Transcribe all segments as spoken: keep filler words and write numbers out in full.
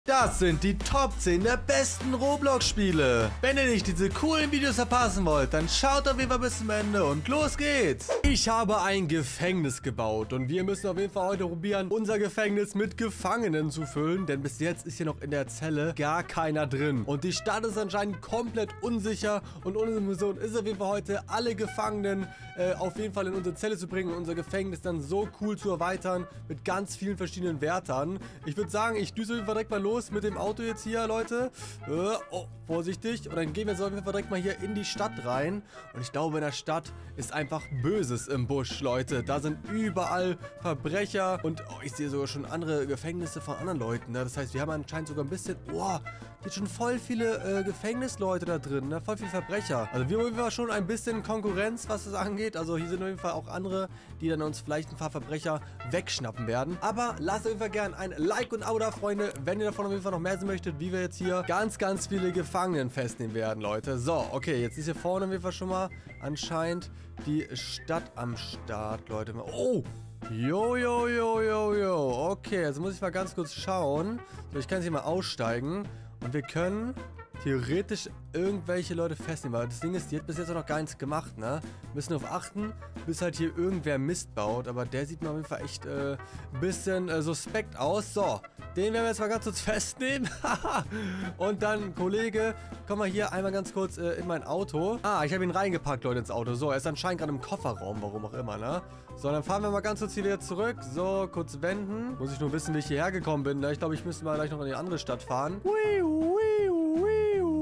Das sind die Top zehn der besten Roblox-Spiele. Wenn ihr nicht diese coolen Videos verpassen wollt, dann schaut auf jeden Fall bis zum Ende und los geht's. Ich habe ein Gefängnis gebaut und wir müssen auf jeden Fall heute probieren, unser Gefängnis mit Gefangenen zu füllen, denn bis jetzt ist hier noch in der Zelle gar keiner drin. Und die Stadt ist anscheinend komplett unsicher und unsere Mission ist auf jeden Fall heute, alle Gefangenen äh, auf jeden Fall in unsere Zelle zu bringen und unser Gefängnis dann so cool zu erweitern mit ganz vielen verschiedenen Wärtern. Ich würde sagen, ich düse auf jeden Fall direkt mal los. Mit dem Auto jetzt hier, Leute. Äh, oh, vorsichtig. Und dann gehen wir jetzt auf jeden Fall direkt mal hier in die Stadt rein. Und ich glaube, in der Stadt ist einfach Böses im Busch, Leute. Da sind überall Verbrecher. Und oh, ich sehe sogar schon andere Gefängnisse von anderen Leuten. Ne? Das heißt, wir haben anscheinend sogar ein bisschen... Oh, hier sind schon voll viele äh, Gefängnisleute da drin. Ne? Voll viele Verbrecher. Also wir haben auf jeden Fall schon ein bisschen Konkurrenz, was das angeht. Also hier sind auf jeden Fall auch andere, die dann uns vielleicht ein paar Verbrecher wegschnappen werden. Aber lasst auf jeden Fall gerne ein Like und ein Abo da, Freunde, wenn ihr davon auf jeden Fall noch mehr sehen möchtet, wie wir jetzt hier ganz, ganz viele Gefangenen festnehmen werden, Leute. So, okay, jetzt ist hier vorne auf jeden Fall schon mal anscheinend die Stadt am Start, Leute. Oh! Jo, jo, jo, jo, jo. Okay, jetzt muss ich mal ganz kurz schauen. So, ich kann jetzt hier mal aussteigen. Und wir können theoretisch irgendwelche Leute festnehmen. Aber das Ding ist, die hat bis jetzt auch noch gar nichts gemacht, ne? Wir müssen darauf achten, bis halt hier irgendwer Mist baut. Aber der sieht mir auf jeden Fall echt äh, ein bisschen äh, suspekt aus. So, den werden wir jetzt mal ganz kurz festnehmen. Und dann, Kollege, komm mal hier einmal ganz kurz äh, in mein Auto. Ah, ich habe ihn reingepackt, Leute, ins Auto. So, er ist anscheinend gerade im Kofferraum, warum auch immer, ne? So, dann fahren wir mal ganz kurz hier wieder zurück. So, kurz wenden. Muss ich nur wissen, wie ich hierher gekommen bin, ne? Ich glaube, ich müsste mal gleich noch in die andere Stadt fahren. Hui, hui, hui.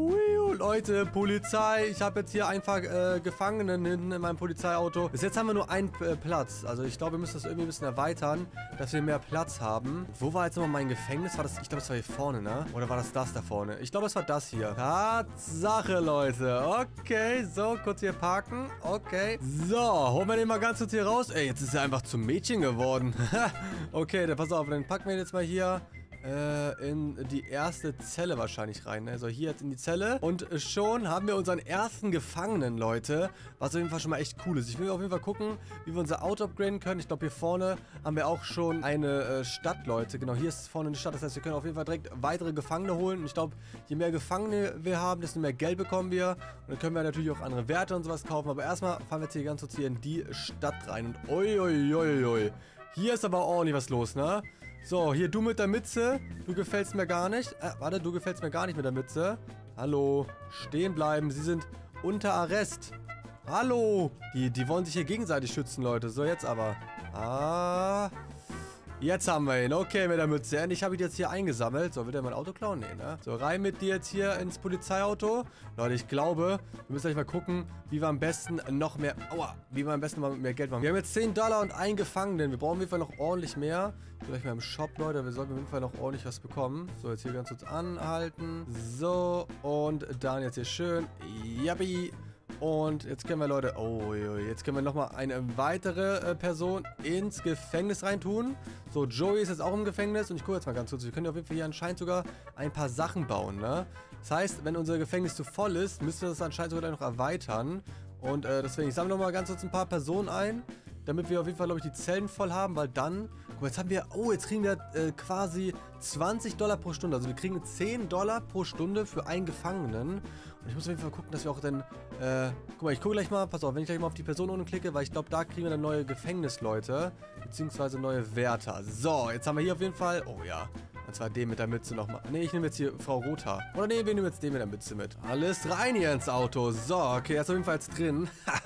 Leute, Polizei, ich habe jetzt hier einfach äh, Gefangenen hinten in meinem Polizeiauto. Bis jetzt haben wir nur einen äh, Platz. Also ich glaube, wir müssen das irgendwie ein bisschen erweitern, dass wir mehr Platz haben. Wo war jetzt nochmal mein Gefängnis? War das? Ich glaube, das war hier vorne, ne? Oder war das das da vorne? Ich glaube, es war das hier. Tatsache, Leute. Okay, so, kurz hier parken. Okay. So, holen wir den mal ganz kurz hier raus. Ey, jetzt ist er einfach zum Mädchen geworden. Okay, dann pass auf, dann packen wir ihn jetzt mal hier Äh, in die erste Zelle wahrscheinlich rein. Also hier jetzt in die Zelle. Und schon haben wir unseren ersten Gefangenen, Leute. Was auf jeden Fall schon mal echt cool ist. Ich will auf jeden Fall gucken, wie wir unser Auto upgraden können. Ich glaube, hier vorne haben wir auch schon eine äh, Stadt, Leute. Genau, hier ist vorne eine Stadt. Das heißt, wir können auf jeden Fall direkt weitere Gefangene holen. Und ich glaube, je mehr Gefangene wir haben, desto mehr Geld bekommen wir. Und dann können wir natürlich auch andere Werte und sowas kaufen. Aber erstmal fahren wir jetzt hier ganz kurz hier in die Stadt rein. Und oi, oi, oi, oi. Hier ist aber ordentlich was los, ne? So, hier du mit der Mütze. Du gefällst mir gar nicht. Äh, warte, du gefällst mir gar nicht mit der Mütze. Hallo. Stehen bleiben. Sie sind unter Arrest. Hallo. Die, die wollen sich hier gegenseitig schützen, Leute. So, jetzt aber. Ah. Jetzt haben wir ihn. Okay, mit der Mütze. Endlich habe ich die jetzt hier eingesammelt. So, will der mein Auto klauen? Nee, ne? So, rein mit dir jetzt hier ins Polizeiauto. Leute, ich glaube, wir müssen gleich mal gucken, wie wir am besten noch mehr... Aua! Wie wir am besten mal mehr Geld machen. Wir haben jetzt zehn Dollar und einen Gefangenen. Wir brauchen auf jeden Fall noch ordentlich mehr. Vielleicht mal im Shop, Leute. Wir sollten auf jeden Fall noch ordentlich was bekommen. So, jetzt hier ganz kurz anhalten. So, und dann jetzt hier schön. Yappi! Und jetzt können wir, Leute, oh, jetzt können wir nochmal eine weitere äh, Person ins Gefängnis reintun. So, Joey ist jetzt auch im Gefängnis. Und ich gucke jetzt mal ganz kurz. Wir können auf jeden Fall hier anscheinend sogar ein paar Sachen bauen, ne? Das heißt, wenn unser Gefängnis zu voll ist, müssen wir das anscheinend sogar noch erweitern. Und äh, deswegen, ich sammle nochmal ganz kurz ein paar Personen ein, damit wir auf jeden Fall, glaube ich, die Zellen voll haben, weil dann, guck mal, jetzt haben wir, oh, jetzt kriegen wir äh, quasi zwanzig Dollar pro Stunde. Also wir kriegen zehn Dollar pro Stunde für einen Gefangenen. Und ich muss auf jeden Fall gucken, dass wir auch dann, äh, guck mal, ich gucke gleich mal, pass auf, wenn ich gleich mal auf die Person unten klicke, weil ich glaube, da kriegen wir dann neue Gefängnisleute, beziehungsweise neue Wärter. So, jetzt haben wir hier auf jeden Fall, oh ja, und zwar den mit der Mütze nochmal. Ne, ich nehme jetzt hier Frau Rothaar. Oder ne, wir nehmen jetzt den mit der Mütze mit. Alles rein hier ins Auto. So, okay, er ist auf jeden Fall jetzt drin.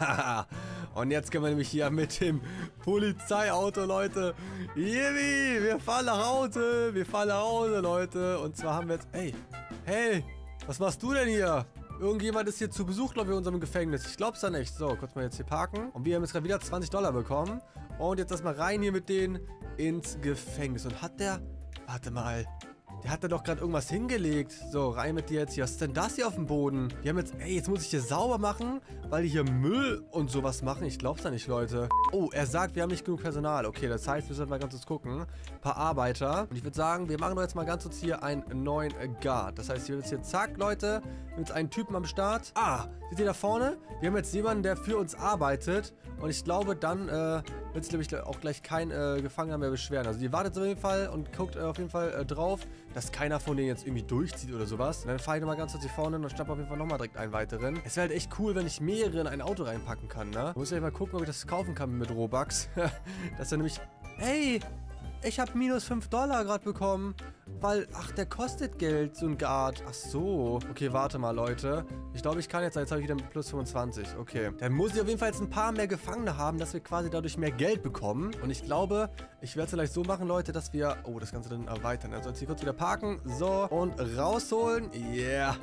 Und jetzt können wir nämlich hier mit dem Polizeiauto, Leute. Yippie, wir fahren nach Hause. Wir fahren nach Hause, Leute. Und zwar haben wir jetzt, ey, hey, was machst du denn hier? Irgendjemand ist hier zu Besuch, glaube ich, in unserem Gefängnis. Ich glaub's da nicht. So, kurz mal jetzt hier parken. Und wir haben jetzt gerade wieder zwanzig Dollar bekommen. Und jetzt erstmal rein hier mit denen ins Gefängnis. Und hat der... Warte mal. Der hat da doch gerade irgendwas hingelegt. So, rein mit dir jetzt hier. Was ist denn das hier auf dem Boden? Die haben jetzt... Ey, jetzt muss ich hier sauber machen, weil die hier Müll und sowas machen. Ich glaub's da nicht, Leute. Oh, er sagt, wir haben nicht genug Personal. Okay, das heißt, wir sollten mal ganz kurz gucken. Ein paar Arbeiter. Und ich würde sagen, wir machen doch jetzt mal ganz kurz hier einen neuen Guard. Das heißt, wir haben jetzt hier, zack, Leute. Wir haben jetzt einen Typen am Start. Ah, seht ihr da vorne? Wir haben jetzt jemanden, der für uns arbeitet. Und ich glaube, dann, äh... wird sich, glaube ich, auch gleich kein äh, Gefangener mehr beschweren. Also die wartet auf jeden Fall und guckt äh, auf jeden Fall äh, drauf, dass keiner von denen jetzt irgendwie durchzieht oder sowas. Und dann fahre ich nochmal ganz kurz hier vorne und schnappe auf jeden Fall nochmal direkt einen weiteren. Es wäre halt echt cool, wenn ich mehrere in ein Auto reinpacken kann, ne? Muss ich mal gucken, ob ich das kaufen kann mit Robux. Das ist ja nämlich... Hey! Ich habe minus fünf Dollar gerade bekommen, weil, ach, der kostet Geld, so ein Guard. Ach so. Okay, warte mal, Leute. Ich glaube, ich kann jetzt, jetzt habe ich wieder mit plus fünfundzwanzig. Okay. Dann muss ich auf jeden Fall jetzt ein paar mehr Gefangene haben, dass wir quasi dadurch mehr Geld bekommen. Und ich glaube, ich werde es vielleicht so machen, Leute, dass wir, oh, das Ganze dann erweitern. Also jetzt hier kurz wieder parken. So, und rausholen. Yeah.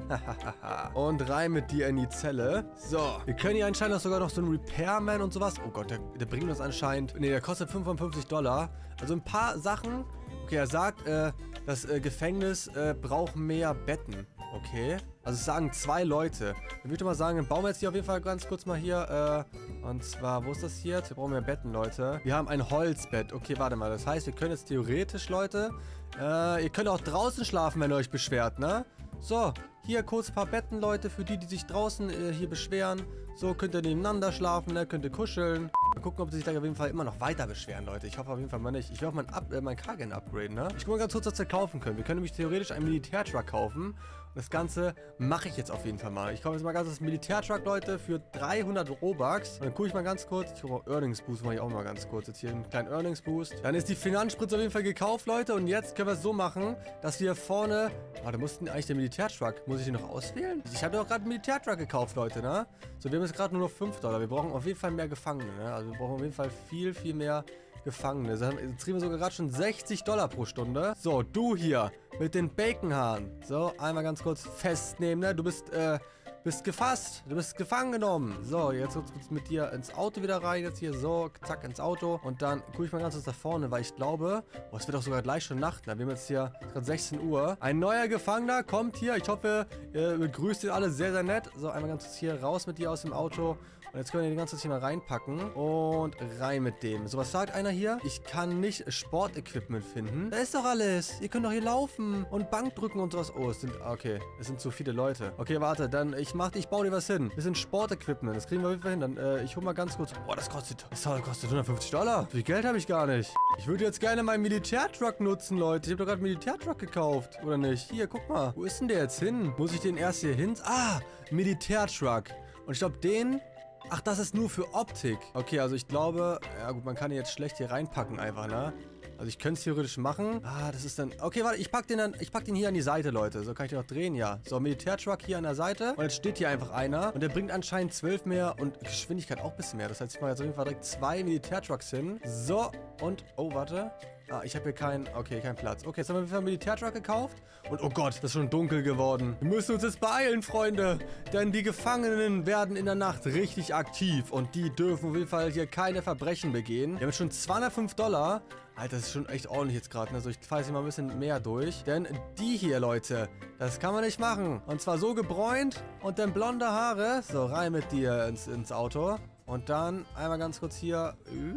Und rein mit dir in die Zelle. So. Wir können hier anscheinend auch sogar noch so einen Repairman und sowas. Oh Gott, der, der bringt uns anscheinend, nee, der kostet fünfundfünfzig Dollar. Also ein paar Sachen. Okay, er sagt, äh, das äh, Gefängnis äh, braucht mehr Betten. Okay. Also es sagen zwei Leute. Dann würde ich mal sagen, dann bauen wir jetzt hier auf jeden Fall ganz kurz mal hier, äh, und zwar, wo ist das hier? Wir brauchen mehr Betten, Leute. Wir haben ein Holzbett. Okay, warte mal. Das heißt, wir können jetzt theoretisch, Leute, äh, ihr könnt auch draußen schlafen, wenn ihr euch beschwert, ne? So, hier kurz ein paar Betten, Leute, für die, die sich draußen äh, hier beschweren. So, könnt ihr nebeneinander schlafen, ne? Könnt ihr kuscheln. Mal gucken, ob sie sich da auf jeden Fall immer noch weiter beschweren, Leute. Ich hoffe auf jeden Fall mal nicht. Ich will auch mein, Up äh, mein Cargen upgraden, ne? Ich guck mal ganz kurz, was wir kaufen können. Wir können nämlich theoretisch einen Militärtruck kaufen. Und das Ganze mache ich jetzt auf jeden Fall mal. Ich kaufe jetzt mal ganz das Militärtruck, Leute, für dreihundert Robux. Und dann gucke ich mal ganz kurz. Ich gucke mal Earnings Boost, mache ich auch mal ganz kurz. Jetzt hier einen kleinen Earnings Boost. Dann ist die Finanzspritze auf jeden Fall gekauft, Leute. Und jetzt können wir es so machen, dass wir vorne... Warte, mussten eigentlich der Militärtruck... Muss ich den noch auswählen? Ich habe doch gerade einen Militärtruck gekauft, Leute, ne? So, wir haben jetzt gerade nur noch fünf Dollar. Wir brauchen auf jeden Fall mehr Gefangene, ne? Also wir brauchen auf jeden Fall viel, viel mehr Gefangene. Jetzt kriegen wir sogar gerade schon sechzig Dollar pro Stunde. So, du hier mit den Baconhaaren. So, einmal ganz kurz festnehmen, ne? Du bist, äh, bist gefasst. Du bist gefangen genommen. So, jetzt kurz mit dir ins Auto wieder rein. Jetzt hier so, zack, ins Auto. Und dann gucke ich mal ganz kurz da vorne, weil ich glaube, oh, es wird auch sogar gleich schon Nacht. Ne? Wir haben jetzt hier gerade sechzehn Uhr. Ein neuer Gefangener kommt hier. Ich hoffe, ihr begrüßt ihn alle sehr, sehr nett. So, einmal ganz kurz hier raus mit dir aus dem Auto. Und jetzt können wir den ganzen hier mal reinpacken. Und rein mit dem. So, was sagt einer hier? Ich kann nicht Sportequipment finden. Da ist doch alles. Ihr könnt doch hier laufen und Bank drücken und sowas. Oh, es sind, okay, es sind zu viele Leute. Okay, warte, dann, ich mach, ich baue dir was hin. Bisschen Sportequipment. Das kriegen wir auf jeden Fall hin. Dann, äh, ich hol mal ganz kurz. Boah, das kostet, das kostet hundertfünfzig Dollar. So viel Geld habe ich gar nicht. Ich würde jetzt gerne meinen Militärtruck nutzen, Leute. Ich habe doch gerade einen Militärtruck gekauft. Oder nicht? Hier, guck mal. Wo ist denn der jetzt hin? Muss ich den erst hier hin? Ah, Militärtruck. Und ich glaube, den... Ach, das ist nur für Optik. Okay, also ich glaube... Ja gut, man kann ihn jetzt schlecht hier reinpacken einfach, ne? Also ich könnte es theoretisch machen. Ah, das ist dann... Okay, warte, ich pack den dann... Ich pack den hier an die Seite, Leute. So kann ich den noch drehen, ja. So, Militärtruck hier an der Seite. Und jetzt steht hier einfach einer. Und der bringt anscheinend zwölf mehr und Geschwindigkeit auch ein bisschen mehr. Das heißt, ich mache jetzt auf jeden Fall direkt zwei Militärtrucks hin. So, und... Oh, warte. Ah, ich habe hier keinen... Okay, keinen Platz. Okay, jetzt haben wir wieder einen Militärtruck gekauft. Und oh Gott, das ist schon dunkel geworden. Wir müssen uns jetzt beeilen, Freunde. Denn die Gefangenen werden in der Nacht richtig aktiv. Und die dürfen auf jeden Fall hier keine Verbrechen begehen. Wir haben jetzt schon zweihundertfünf Dollar. Alter, das ist schon echt ordentlich jetzt gerade. Also ich fahre jetzt mal ein bisschen mehr durch. Denn die hier, Leute, das kann man nicht machen. Und zwar so gebräunt und dann blonde Haare. So, rein mit dir ins, ins Auto. Und dann einmal ganz kurz hier...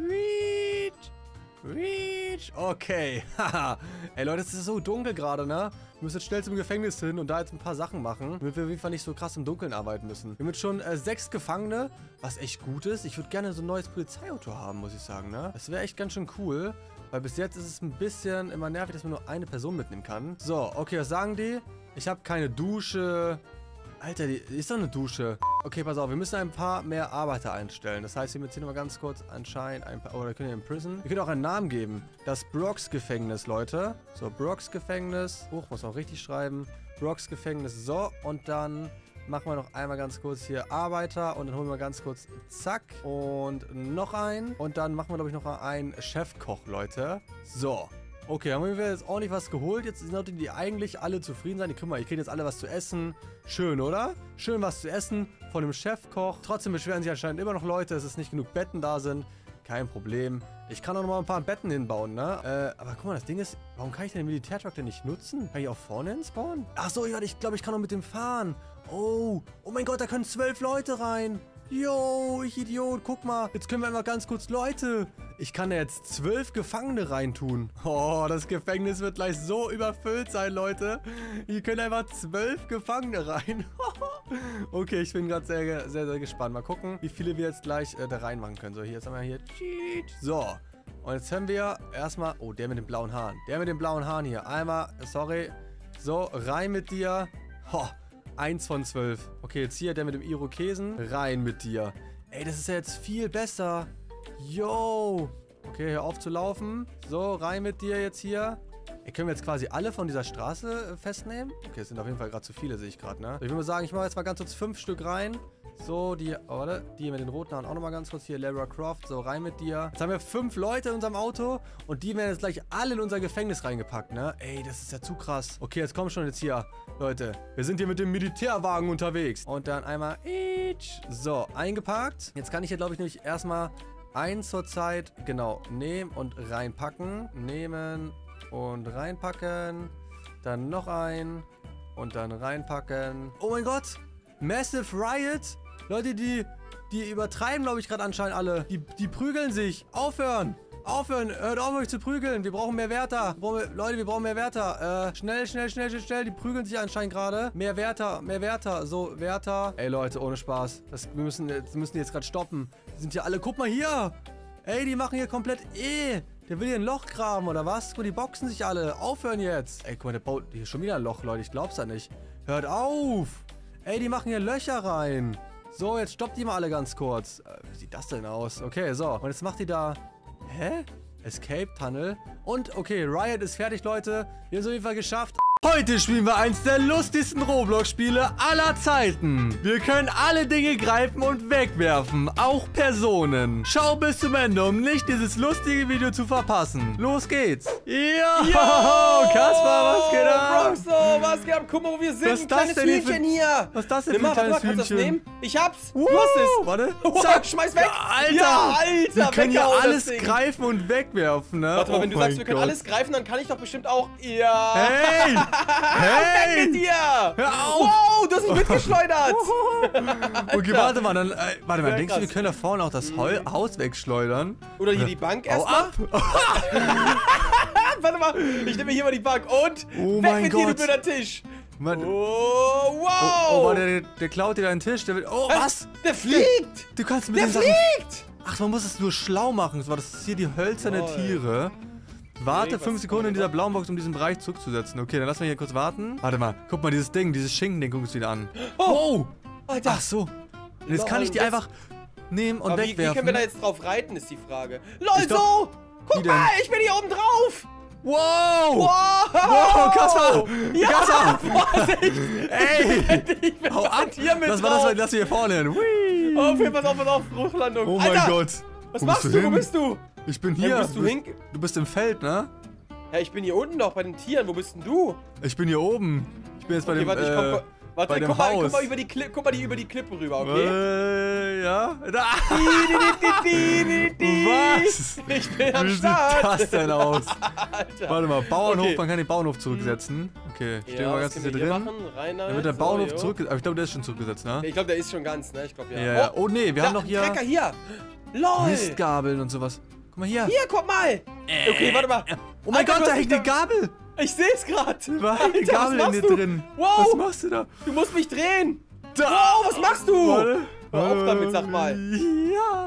Reach. Okay. Haha. Ey, Leute, es ist so dunkel gerade, ne? Wir müssen jetzt schnell zum Gefängnis hin und da jetzt ein paar Sachen machen, damit wir auf jeden Fall nicht so krass im Dunkeln arbeiten müssen. Wir haben jetzt schon äh, sechs Gefangene, was echt gut ist. Ich würde gerne so ein neues Polizeiauto haben, muss ich sagen, ne? Das wäre echt ganz schön cool, weil bis jetzt ist es ein bisschen immer nervig, dass man nur eine Person mitnehmen kann. So, okay, was sagen die? Ich habe keine Dusche... Alter, die ist doch eine Dusche. Okay, pass auf, wir müssen ein paar mehr Arbeiter einstellen. Das heißt, wir müssen hier nochmal ganz kurz anscheinend ein paar... Oder können wir in Prison? Wir können auch einen Namen geben. Das Bronx Gefängnis, Leute. So, Bronx Gefängnis. Hoch, muss man auch richtig schreiben. Bronx Gefängnis. So, und dann machen wir noch einmal ganz kurz hier Arbeiter. Und dann holen wir ganz kurz, zack. Und noch einen. Und dann machen wir, glaube ich, noch einen Chefkoch, Leute. So. Okay, haben wir jetzt ordentlich was geholt. Jetzt sind Leute, die eigentlich alle zufrieden sein. Die kriegen mal, ihr kriegt jetzt alle was zu essen. Schön, oder? Schön was zu essen von dem Chefkoch. Trotzdem beschweren sich anscheinend immer noch Leute, dass es nicht genug Betten da sind. Kein Problem. Ich kann auch noch mal ein paar Betten hinbauen, ne? Äh, aber guck mal, das Ding ist, warum kann ich den Militärtruck denn nicht nutzen? Kann ich auch vorne hinspawnen? Ach so, ja, ich glaube, ich kann auch mit dem fahren. Oh, oh mein Gott, da können zwölf Leute rein. Yo, ich Idiot. Guck mal. Jetzt können wir einfach ganz kurz... Leute, ich kann da jetzt zwölf Gefangene reintun. Oh, das Gefängnis wird gleich so überfüllt sein, Leute. Hier können einfach zwölf Gefangene rein. Okay, ich bin gerade sehr, sehr, sehr gespannt. Mal gucken, wie viele wir jetzt gleich äh, da reinmachen können. So, hier, jetzt haben wir hier... So. Und jetzt haben wir erstmal... Oh, der mit den blauen Haaren. Der mit den blauen Haaren hier. Einmal, sorry. So, rein mit dir. Ho, eins von zwölf. Okay, jetzt hier der mit dem Irokesen. Rein mit dir. Ey, das ist ja jetzt viel besser. Yo. Okay, hör auf zu laufen. So, rein mit dir jetzt hier. Ey, können wir jetzt quasi alle von dieser Straße äh, festnehmen? Okay, es sind auf jeden Fall gerade zu viele, sehe ich gerade, ne? Ich würde mal sagen, ich mache jetzt mal ganz kurz fünf Stück rein. So, die, oh, warte, die mit den roten Haaren auch nochmal ganz kurz hier. Lara Croft, so, rein mit dir. Jetzt haben wir fünf Leute in unserem Auto und die werden jetzt gleich alle in unser Gefängnis reingepackt, ne? Ey, das ist ja zu krass. Okay, jetzt kommen schon jetzt hier, Leute. Wir sind hier mit dem Militärwagen unterwegs. Und dann einmal, so, eingepackt. Jetzt kann ich hier, glaube ich, nämlich erstmal einen zur Zeit, genau, nehmen und reinpacken. Nehmen und reinpacken. Dann noch ein und dann reinpacken. Oh mein Gott, Massive Riot. Leute, die, die übertreiben, glaube ich, gerade anscheinend alle. Die, die prügeln sich. Aufhören. Aufhören. Hört auf, euch zu prügeln. Wir brauchen mehr Wärter. Wir brauchen, Leute, wir brauchen mehr Wärter. Äh, schnell, schnell, schnell, schnell, schnell. Die prügeln sich anscheinend gerade. Mehr Wärter, mehr Wärter. So, Wärter. Ey, Leute, ohne Spaß. Das, wir müssen, das müssen die jetzt gerade stoppen. Die sind hier alle. Guck mal hier. Ey, die machen hier komplett eh. Der will hier ein Loch graben, oder was? Guck mal, die boxen sich alle. Aufhören jetzt. Ey, guck mal, der baut hier schon wieder ein Loch, Leute. Ich glaub's ja nicht. Hört auf. Ey, die machen hier Löcher rein. So, jetzt stoppt die mal alle ganz kurz. Äh, wie sieht das denn aus? Okay, so. Und jetzt macht die da... Hä? Escape Tunnel. Und, okay, Riot ist fertig, Leute. Wir haben es auf jeden Fall geschafft. Heute spielen wir eins der lustigsten Roblox-Spiele aller Zeiten. Wir können alle Dinge greifen und wegwerfen, auch Personen. Schau bis zum Ende, um nicht dieses lustige Video zu verpassen. Los geht's. Ja, Yo! Kaspar, was geht ab? Bronxo, was geht ab? Guck mal, wo wir sind. Was ist Ein das kleines denn hier Hühnchen für- hier. Was ist das denn Nimm für mal, ein warte mal, kleines kannst du das Hühnchen? nehmen? Ich hab's. Uh, Du hast es. Warte. Wow, Zack. schmeiß weg. Ja, Alter. Ja, Alter. Wir können hier weggehauen, alles das Ding. greifen und wegwerfen, ne? Warte mal, Oh wenn du mein sagst, wir können Gott. alles greifen, dann kann ich doch bestimmt auch... Ja. Hey! Weg mit Hey! dir. Hör auf! Wow, du hast mich mitgeschleudert. Okay, warte mal, dann, äh, warte mal, Sehr denkst du, wir krass. können da vorne auch das Hol Haus wegschleudern? Oder hier die Bank Hau erstmal. ab! Warte mal, ich nehme hier mal die Bank und Oh weg mein mit dir, du Gott. blöder Tisch. Mann. Oh, Oh, wow. oh, warte, der, der klaut dir deinen Tisch. Der will, oh, was? Der fliegt. Du kannst mit Der den Sachen... fliegt. Ach, man muss es nur schlau machen. Das war das ist hier die hölzerne Toll. Tiere. Warte Okay, fünf was- Sekunden in dieser blauen Box, um diesen Bereich zurückzusetzen. Okay, dann lassen wir hier kurz warten. Warte mal, guck mal, dieses Ding, dieses Schinken-Ding, guck uns wieder an. Oh! Alter. Ach so. Und jetzt Lol, kann ich die das- einfach nehmen und Aber wie, wie wegwerfen. können wir da jetzt drauf reiten, ist die Frage. Lol, Ich glaub- so! Guck Wie denn? mal, ich bin hier oben drauf! Wow! Wow! Wow, Kaspar! Ja! Kaspar! Vorsicht! Ey! Ich bin Hau ab! hier mit Das war drauf! das, lass wir hier vorne hin. Hui. Auf, hier, pass auf, pass auf, Bruchlandung. Oh Alter, mein Gott. was Wo machst bist du? hin? Wo bist du? Ich bin Hey, hier. wo bist du hin? Du bist im Feld, ne? Ja, ich bin hier unten doch bei den Tieren. Wo bist denn du? Ich bin hier oben. Ich bin jetzt bei Okay, dem, warte, ich äh, komm, warte, bei dem guck, mal, Haus. guck mal über die Kli guck mal die über die Klippe rüber, okay? Äh, ja? Da. Was? Was? Ich bin am Wie sieht Start. das denn aus? Alter. Warte mal, Bauernhof, Okay. man kann den Bauernhof zurücksetzen. Okay, stehen wir Ja, ganz was hier können wir hier drin. machen? Rein Dann wird der so, Bauernhof jo. zurückgesetzt. Aber ich glaube, der ist schon zurückgesetzt, ne? Ich glaube, der ist schon ganz, ne? Ich glaube, ja. Ja, ja. Oh nee, wir da, haben noch hier Trecker hier. LOL. Mistgabeln und sowas. Guck mal hier. Hier, guck mal. Okay, warte mal. Oh mein Alter, Gott, du da hast hängt mich eine Gabel. Ich sehe es gerade. Da hängt eine Gabel in dir drin. Wow. Was machst du da? Du musst mich drehen. Da. Wow, was machst du? Warte. Hör auf damit, sag mal. Ja.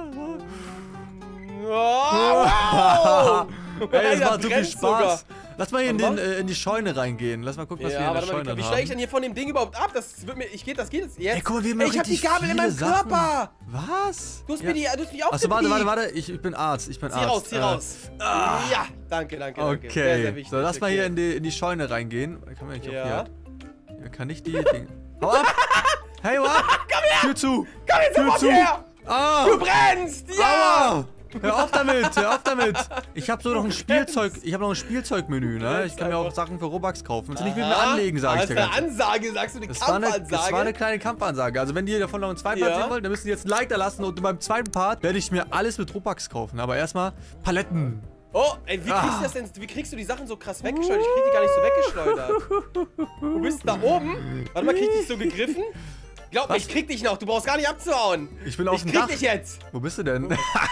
Oh, wow. Ey, das Alter, macht so viel brennt Spaß. sogar. Lass mal hier in, Warte den, mal. äh, in die Scheune reingehen. Lass mal gucken, was wir Ja, in der warte mal, Scheune wie, wie haben. steige ich denn hier von dem Ding überhaupt ab? Das wird mir, ich geht, das geht jetzt. Ey, guck mal, wir haben Ey, noch ich hab die richtig Gabel in viele meinem Sachen. Körper. Was? Du hast Ja. mir die, du hast mich aufgepiekt. Achso, warte, warte, warte. Ich, ich bin Arzt. Ich bin Zieh Arzt. raus, zieh Äh, raus. Ja, danke, danke, danke. Okay. Sehr, sehr wichtig. So, lass mal okay. hier in die, in die Scheune reingehen. Kann man eigentlich Ja. auch hier. Hier kann ich die Dinge. Hau ab! Hey, hau ab! Komm her! Tür zu! Komm jetzt Tür sofort zu! her! Ah! Du brennst! Ja! Aua! Hör auf damit, hör auf damit. Ich habe so noch ein Spielzeug, ich habe noch ein Spielzeugmenü, ne? Ich kann mir auch Sachen für Robux kaufen. Willst du nicht mit mir Aha. anlegen, sage ich dir Das ist ganz eine Ansage, sagst du, eine Das war, eine, Kampfansage? das war eine kleine Kampfansage. Also wenn ihr davon noch einen zweiten Part Ja. sehen wollt, dann müsst ihr jetzt ein Like da lassen. Und beim zweiten Part werde ich mir alles mit Robux kaufen. Aber erstmal Paletten. Oh, ey, wie kriegst Ah. du das denn? Wie kriegst du die Sachen so krass weggeschleudert? Ich krieg die gar nicht so weggeschleudert. Du bist da oben. Warte mal, krieg ich dich so gegriffen? Glaub mir, Was? ich krieg dich noch. Du brauchst gar nicht abzuhauen. Ich bin auf Ich dem krieg Dach. dich jetzt. Wo bist du denn?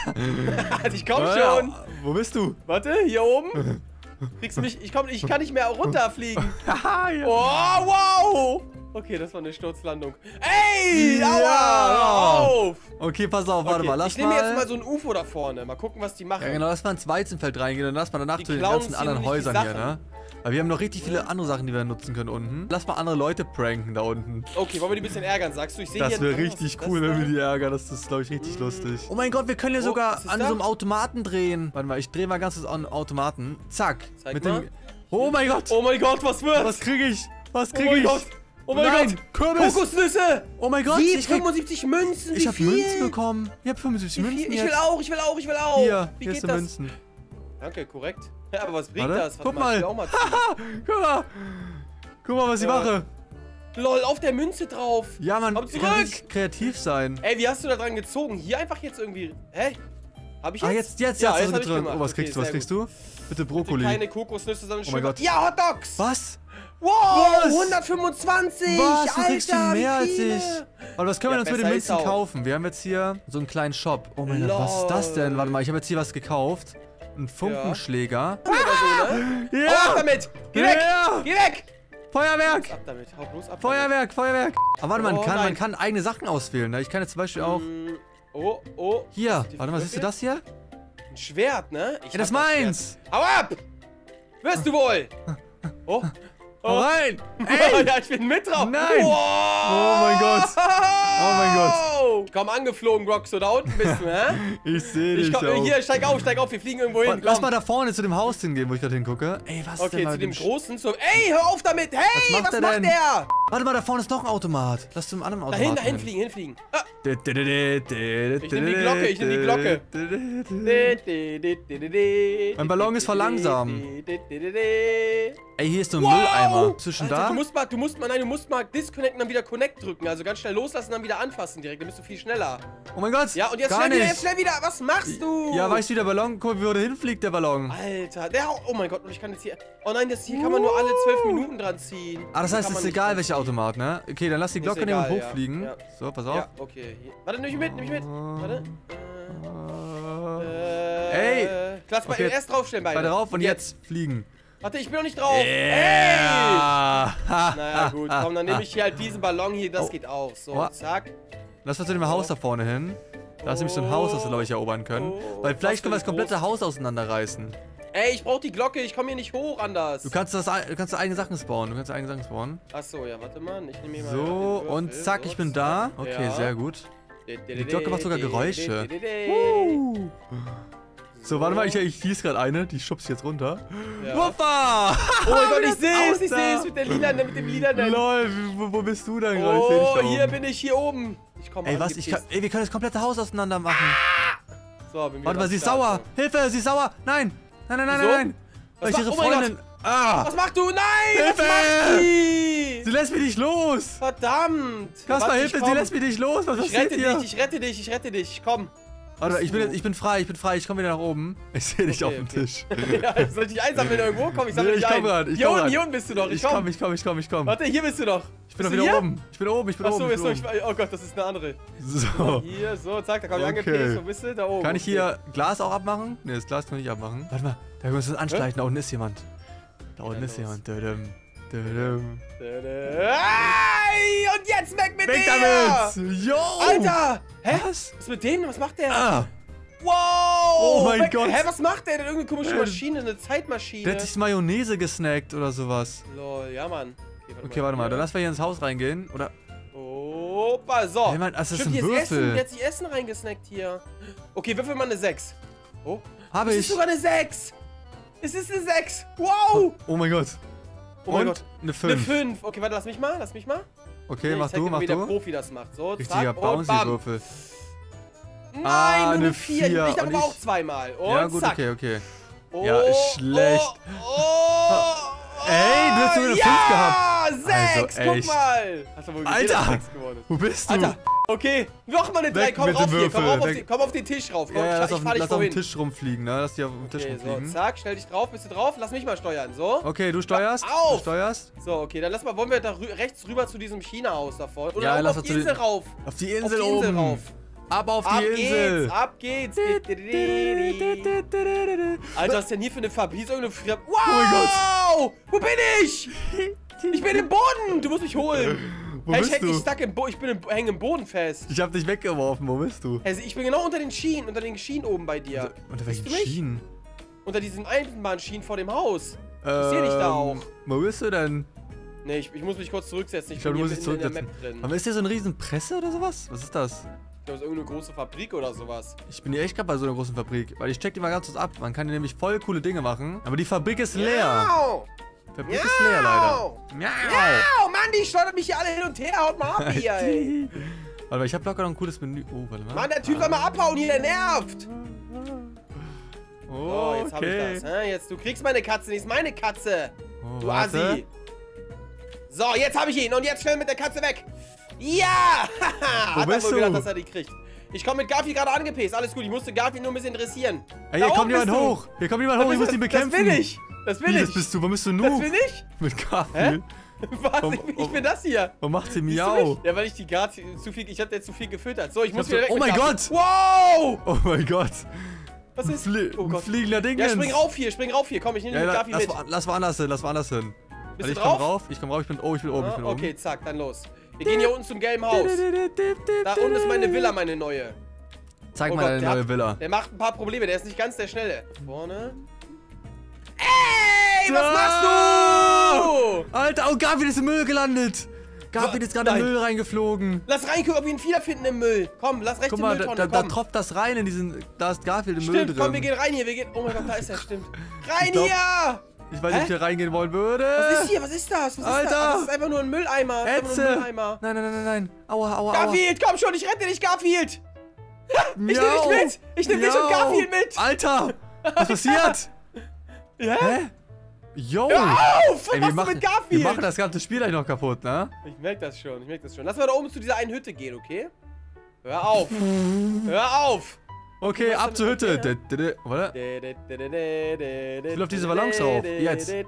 Also ich komm Ja, schon. Wo bist du? Warte, hier oben. Kriegst du mich? Ich, komm, ich kann nicht mehr runterfliegen. Haha, ja. Oh, wow. Okay, das war eine Sturzlandung. Ey, Ja. aua, hör auf. Okay, pass auf, warte Okay, mal, lass ich nehme mal. jetzt mal so ein U F O da vorne. Mal gucken, was die machen. Ja, genau, lass mal ins Weizenfeld reingehen und lass mal danach Die zu den klauen ganzen uns anderen hier nämlich die Häusern hier, Sachen. ne? Weil wir haben noch richtig viele andere Sachen, die wir nutzen können unten. Lass mal andere Leute pranken da unten. Okay, wollen wir die ein bisschen ärgern, sagst du? Ich sehe hier... Das wäre was richtig ist das cool, wenn da? wir die ärgern. Das ist, glaube ich, richtig lustig. Oh mein Gott, wir können ja Oh, sogar was ist an da? so einem Automaten drehen. Warte mal, ich drehe mal ganz kurz an den Automaten. Zack. Zeig Mit mal. dem. Oh mein Gott. Oh mein Gott, was wird? Was kriege ich? Was Oh kriege mein ich? Gott. Oh mein Nein, Gott. Kürbis. Kokosnüsse. Oh mein Gott, Wie? ich krieg, fünfundsiebzig Münzen? ich Wie habe viel? Münzen bekommen. Ich habe fünfundsiebzig Wie viel? Münzen Ich jetzt. will auch, ich will auch, ich will auch. Hier, Wie hier geht ist die das? Münzen. Danke, korrekt. Ja, aber was bringt Warte, das? guck Warte mal. Ich will auch mal ziehen. Guck mal. Guck mal, was ich Äh, mache. Lol, auf der Münze drauf. Ja, man komm kann zurück. richtig kreativ sein. Ey, wie hast du da dran gezogen? Hier einfach jetzt irgendwie... Hä? Hab ich jetzt? Ah, jetzt, jetzt, ja, jetzt, jetzt hast hab du ich drin. gemacht. Oh, was Okay, kriegst du, was sehr kriegst gut. du? Bitte Brokkoli. Keine Kokosnüsse, sondern Oh mein schön- Gott. Ja, Hot Dogs. Was? Wow, Was? hundertfünfundzwanzig. Was? Du Alter, kriegst schon mehr wie als viele? ich. Aber was können wir Ja, uns mit den besser Münzen ist auch. kaufen? Wir haben jetzt hier so einen kleinen Shop. Oh mein Gott, was ist das denn? Lol. Warte mal, ich habe jetzt hier was gekauft. Ein Funkenschläger. Oder so, ne? Ja! Hau ab damit! Geh weg! Ja! Geh weg! Feuerwerk! Ab damit, hau bloß ab Feuerwerk, Feuerwerk! Aber warte mal, man Oh, kann, man nein. kann eigene Sachen auswählen. Ne? Ich kann jetzt zum Beispiel auch... damit. Mm, Oh, oh. Hier, Die warte mal, siehst du Würfel? das hier? Ein Schwert, ne? Ich Ja, das ist hab meins! Schwert. Hau ab! Wirst du wohl! Oh. Hau Oh. rein! Ey! Ja, ich bin mit drauf! Nein. Wow. Oh mein Gott. Oh mein Gott! Komm angeflogen, Roxo, da unten bist du, hä? Ich sehe dich Ich komm, auch. hier, steig auf, steig auf, wir fliegen irgendwo hin. Lass komm. mal da vorne zu dem Haus hingehen, wo ich gerade hingucke. Ey, was ist denn Okay, mal zu dem mit großen, zum... Ey, hör auf damit! Hey, Was macht was der macht denn? der? Warte mal, da vorne ist noch ein Automat. Lass zum anderen Automaten Dahin, dahin hin. fliegen, hinfliegen. Ah. Ich Ich nehm die Glocke, ich nehm die Glocke. Mein Ballon ist voll langsam. Ey, Ey, hier ist so ein Mülleimer. Zwischen Alter, da? du musst mal, du musst mal, nein, du musst mal disconnecten, dann wieder connect drücken. Also ganz schnell loslassen, dann wieder anfassen direkt. Dann bist du viel schneller. Oh mein Gott. Ja, und jetzt gar schnell nicht. wieder, jetzt schnell wieder. Was machst du? Ja, weißt du, wie der Ballon, guck mal, wie er da hinfliegt, der Ballon. Alter, der, oh mein Gott, und ich kann jetzt hier, oh nein, das hier kann man nur alle zwölf Minuten dran ziehen. Ah, das heißt, Kann es man ist nicht egal, dran welcher ziehen. Automat, ne? Okay, dann lass die Ist Glocke nehmen und egal, ja. hochfliegen. Ja. So, pass auf. Ja, okay. Hier. Warte, nimm mich mit, nimm mich mit. Warte. Äh, Ey. äh, Lass mal Okay. erst draufstellen, beide. Bei drauf und jetzt fliegen. Warte, ich bin noch nicht drauf. Yeah. Ey! Naja, gut, komm, dann nehme ich hier halt diesen Ballon hier, das Oh. geht auch. So, Oh. zack. Lass mal zu dem Haus da vorne hin. Da ist nämlich so ein Haus, das wir, glaube ich, erobern können. Oh. Weil Was vielleicht für können wir ein das komplette groß- Haus auseinanderreißen. Ey, ich brauch die Glocke, ich komme hier nicht hoch anders. Du kannst das, du kannst eigene Sachen spawnen. Du kannst eigene Sachen spawnen. Achso, ja, warte mal, ich nehme hier mal So, den und Würfel. zack, So, ich bin zack. da. Okay, Ja. sehr gut. Die Glocke macht sogar Geräusche. Uh. So, warte mal, ich, ich hieß gerade eine. Die schubst jetzt runter. Ja. Wuppa! Oh mein Gott, ich Jetzt seh's, aus ich da. seh's mit der Lilanen, mit dem Lilanen. Lol, wo, wo bist du denn gerade? Ich seh Oh, dich da hier oben. bin ich, hier oben. Ich komm Ey, an, was? gib Ich dies. kann, ey, wir können das komplette Haus auseinander machen. So, bin wieder Warte mal, am sie ist Start. sauer. Hilfe, sie ist sauer. Nein. Nein, nein, nein, Wieso? nein, nein. Weil ich Was ihre macht- oh mein Freundin... Ah! Was macht du? Nein, Hilfe! was macht die? Sie lässt mich nicht los. Verdammt. Kaspar, Warte, ich Hilfe, sie komm. lässt mich nicht los. Was Ich passiert rette hier? dich, ich rette dich, ich rette dich. Komm. Warte, ich bin, jetzt, ich bin frei, ich bin frei. Ich komme wieder nach oben. Ich sehe dich Okay, auf dem okay. Tisch. Ja, soll ich dich einsammeln irgendwo? Komm, ich sammle Nee, dich ich komm ein. grad, ich hier komm unten, grad. hier unten bist du doch. Ich, Ich komm. komm, ich komm, ich komm, ich komm. Warte, hier bist du doch. Ich bin doch Bist wieder du hier? oben. Ich bin oben, ich bin Achso, oben. Ich bist du. bin Ich, oben. oh Gott, das ist eine andere. So. Hier, so, zack, da komm ich Okay. angepisst. Wo bist du? Da oben. Kann ich Okay. hier Glas auch abmachen? Ne, das Glas kann ich nicht abmachen. Warte mal, da können wir uns anschleichen. Da unten ist jemand. Da unten dann ist los. jemand. Dödüm, dödüm. Ey, und jetzt weg mit Weg dir! damit! Yo! Alter! Hä? Was? Was ist mit dem? Was macht der? Ah! Wow! Oh mein weg. Gott. Hä, was macht der denn? Irgendeine komische Äh, Maschine, eine Zeitmaschine. Der hat sich Mayonnaise gesnackt oder sowas. Lol, ja, Mann. Okay, warte mal, dann hier. lass mal hier ins Haus reingehen. Oder. Opa, so. Hey, Mann, das ist Stimmt, ein hier ist Essen. Würfel. Der hat sich Essen reingesnackt hier. Okay, würfel mal eine sechs. Oh. Habe Es ich. ist sogar eine sechs. Es ist eine sechs. Wow. Oh mein Gott. Oh mein Und Gott. eine Eine fünf. fünf. Okay, warte, lass mich mal. Lass mich mal. Okay, Nee, mach ich zeig du, dir, mach wie der du. Profi das macht. So, Richtiger zack, und bam. Bouncy-Würfel. Nein, Ah, nur eine eine vier. vier. Ich Und aber auch ich- zweimal. Und Ja, gut, zack. okay, okay. Oh, Ja, ist schlecht. Oh, oh, Ey, du hast sogar eine ja, fünf gehabt. sechs, Also, guck echt. mal. Hast du wohl gesehen, Alter. dass sechs geworden ist? Wo bist du? Alter. Okay, noch mal eine drei. Weg Komm mit rauf dem hier. Komm, Würfel, rauf auf weg. den, komm auf den Tisch rauf. Komm, Ja, ja, ich, lass ich auf, fahr dich lass auf dem vorhin. Tisch rumfliegen, ne? Lass die auf dem Tisch Okay, so, rumfliegen. zack, stell dich drauf. Bist du drauf? Lass mich mal steuern. So. Okay, du steuerst. Auf! Du steuerst. So, okay, dann lass mal, wollen wir da rü rechts rüber zu diesem China-Haus davor? Oder Ja, oben lass auf mal die zu den- Insel rauf. Auf die Insel auf die Insel oben. rauf. Ab auf Ab die Insel. geht's, ab geht's. Alter, was ist denn hier für eine Fabrik? Hier ist irgendeine Fabrik. Wow! Oh mein Gott. Wo bin ich? Ich bin im Boden. Du musst mich holen. Wo hey, bist ich häng, du? ich stuck im Bo ich bin im, häng im Boden fest. Ich hab dich weggeworfen. Wo bist du? Also ich bin genau unter den Schienen, unter den Schienen oben bei dir. Unter, unter welchen Siehst du mich? Schienen? Unter diesen Eisenbahnschienen vor dem Haus. Ich seh dich da auch. Wo bist du denn? Nee, ich, ich muss mich kurz zurücksetzen. Ich, Ich glaube, du bin musst dich hier in, in der zurücksetzen. Map drin. Aber ist hier so eine riesen Presse oder sowas? Was ist das? Ich glaube, das ist irgendeine große Fabrik oder sowas. Ich bin hier echt gerade bei so einer großen Fabrik. Weil ich check die mal ganz kurz ab. Man kann hier nämlich voll coole Dinge machen. Aber die Fabrik ist leer. Miau! Die Fabrik ist leer leider. Miau. Miau! Mann, die steuert mich hier alle hin und her. Haut mal ab hier, ey. Warte mal, ich hab locker noch ein cooles Menü. Oh, warte mal. Mann, der Typ soll mal abhauen hier, der nervt. Oh, So, jetzt hab okay. ich das. Hä? Jetzt, du kriegst meine Katze, nicht ist meine Katze. Oh, Du warte. Assi. So, jetzt habe ich ihn. Und jetzt schnell mit der Katze weg. Ja! Wo Hat er bist wohl du? gedacht, dass er die kriegt. Ich komme mit Garfield gerade angepäst. Alles gut, ich musste Garfield nur ein bisschen dressieren. Ey, Da hier kommt oben jemand bist du. hoch. Hier kommt jemand hoch, ich Das muss bist- ihn bekämpfen. Das bin ich. Das bin Wie, ich. das bist du? Warum bist du Das Noob? bin ich. Mit Garfield. Was? Warum- Ich, ich bin das hier. Warum macht sie Siehst du Miau? mich? Ja, weil ich die gerade zu viel, ich hatte jetzt zu viel gefüttert. So, ich muss hab wieder so- weg oh mit mein Garfield. Gott! Wow! Oh mein Gott. Was ist? Flie Oh ein Gott. fliegender Ding. Ja, spring rauf hier, spring rauf hier. Komm, ich nehme Ja, den la- Garfield lass, mit. wo- lass woanders hin, lass woanders hin. Bist Warte, du ich drauf? komm rauf, ich komm rauf, ich bin, oh, ich bin oben, ich Ah, bin oben. okay, zack, dann los. Wir gehen hier unten zum gelben Haus. Da unten ist meine Villa, meine neue. Zeig Oh mal Gott, deine der neue hat- Villa. Der macht ein paar Probleme, der ist nicht ganz der Schnelle. Vorne. Ey, was machst du? Alter, oh, Garfield ist im Müll gelandet. Garfield ist gerade im Nein. Müll reingeflogen. Lass reingucken, ob wir ihn wiederfinden im Müll. Komm, lass rechts Guck in mal, die da, Mülltonne, da, da komm. tropft das rein in diesen, da ist Garfield im Müll Stimmt, drin. komm, wir gehen rein hier, wir gehen, oh mein Gott, da ist er, stimmt. Rein glaub- hier! Ich weiß nicht, Hä? ob ich hier reingehen wollen würde. Was ist hier, was ist das? Was ist Alter! das? Ah, das ist einfach nur ein Mülleimer. Das ist einfach nur ein Ätze. Mülleimer. Nein, nein, nein, nein, nein. Aua, aua, aua. Garfield, komm schon, ich rette dich, Garfield! Ich nehme Miau. dich mit! Ich nehme dich und Miau. Garfield mit! Alter, was passiert? Ja? Hä? Yo. Hör auf! Was Ey, wir machst du machen, mit wir Garfield? machen das ganze Spiel gleich noch kaputt, ne? Ich merk das schon, ich merk das schon. Lass mal da oben zu dieser einen Hütte gehen, okay? Hör auf! Hör auf! Okay, Was ab denn zur mit Hütte. der? D- d- d- Warte. Ich will auf diese Ballons rauf. Jetzt. D-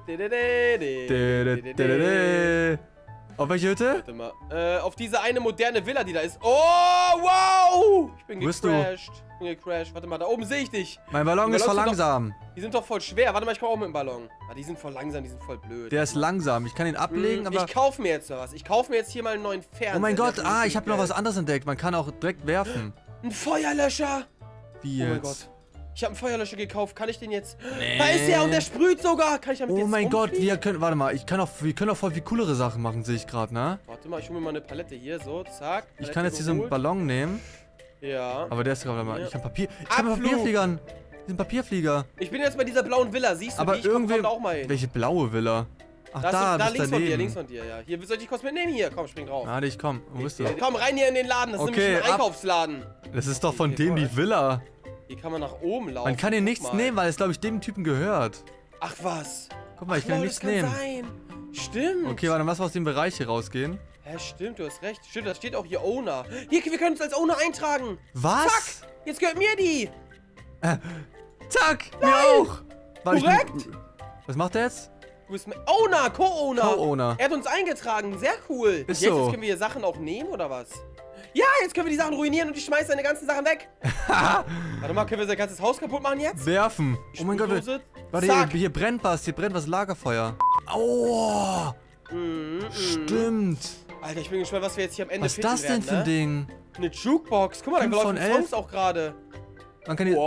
d- d- d- d- Auf welche Hütte? Warte mal. Äh, auf diese eine moderne Villa, die da ist. Oh, wow! Ich bin Wo bist du? gecrashed. Ich bin gecrashed. Warte mal, da oben sehe ich dich. Mein Ballon Die ist Ballons voll sind doch- langsam. Die sind doch voll schwer. Warte mal, ich komme auch mit dem Ballon. Ah, die sind voll langsam, die sind voll blöd. Der ist langsam. Ich kann ihn ablegen, Hm, aber... ich kaufe mir jetzt noch was. Ich kaufe mir jetzt hier mal einen neuen Fernseher. Oh mein Gott, Der ah, bringt ich habe noch Geld. was anderes entdeckt. Man kann auch direkt werfen. Ein Feuerlöscher. Wie Oh mein jetzt? Gott. Ich habe einen Feuerlöscher gekauft. Kann ich den jetzt... Da ist er und der sprüht sogar. Kann ich damit Oh jetzt mein Gott, rumfliegen? wir können... Warte mal, ich kann auch, wir können auch voll viel coolere Sachen machen, sehe ich gerade, ne? Warte mal, ich hole mir mal eine Palette hier. So, zack. Ich Palette kann jetzt diesen geholt. Ballon nehmen. Ja. Aber der ist gerade mal... Ja. Ich kann Papier... Ich kann Abflug. Papierfliegern. Diesen Papierflieger. Ich bin jetzt bei dieser blauen Villa. Siehst du, Aber wie? Ich komm, irgendwie... komm da auch mal hin. Welche blaue Villa? Ach, Da, da, ist, da bis links von dir, daneben. links von dir, ja. Hier, soll ich dich kurz mitnehmen? Hier, komm, spring drauf. Warte, ich komm. Wo bist du? Hier, komm, rein hier in den Laden. Das ist Okay, nämlich ein ab. Einkaufsladen. Das ist doch von Okay, dem toll. die Villa. Hier kann man nach oben laufen. Man kann hier Guck nichts mal. nehmen, weil es, glaube ich, dem Typen gehört. Ach was. Guck mal, ich Ach, kann lol, nichts das kann nehmen. sein. Stimmt. Okay, warte, lass mal aus dem Bereich hier rausgehen. Ja, stimmt, du hast recht. Stimmt, da steht auch hier Owner. Hier, wir können uns als Owner eintragen. Was? Zack. Jetzt gehört mir die. Zack, mir auch. Warte, ich bin- Korrekt. Was macht er jetzt? Du bist mein Owner, Co-Owner. Co-Owner. Er hat uns eingetragen. Sehr cool. Ist jetzt, so. jetzt können wir hier Sachen auch nehmen, oder was? Ja, jetzt können wir die Sachen ruinieren und ich schmeiß seine ganzen Sachen weg. Warte mal, können wir sein ganzes Haus kaputt machen jetzt? Werfen. Oh mein Gott. Sprühdose. Warte, hier, Zack. hier brennt was. Hier brennt was Lagerfeuer. Oh, Mhm, mhm. stimmt. Alter, ich bin gespannt, was wir jetzt hier am Ende Was ist finden das denn werden, für ein ne? Ding? Eine Jukebox. Guck mal, da Fünf von läuft elf? Songs auch gerade. Man kann hier...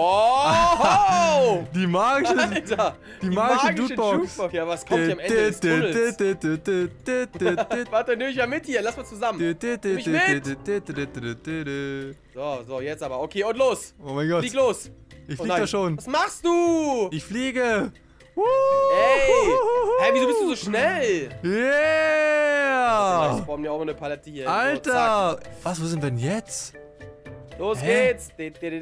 Wow! Die magische... Alter! Die magische Jukebox. Ja, was kommt hier am Ende des Tunnels? Tunnels. Warte, nimm ich ja mit hier. Lass mal zusammen. mich So, so, jetzt aber. Okay, und los. Oh mein Gott. Flieg los. Ich Oh flieg nein. da schon. Was machst du? Ich fliege. Ey! Hä, wieso bist du so schnell? Ich Yeah! spawn mir auch mal eine Palette hier. So, Alter! Was, wo sind wir denn jetzt? zack. Los Hä? geht's.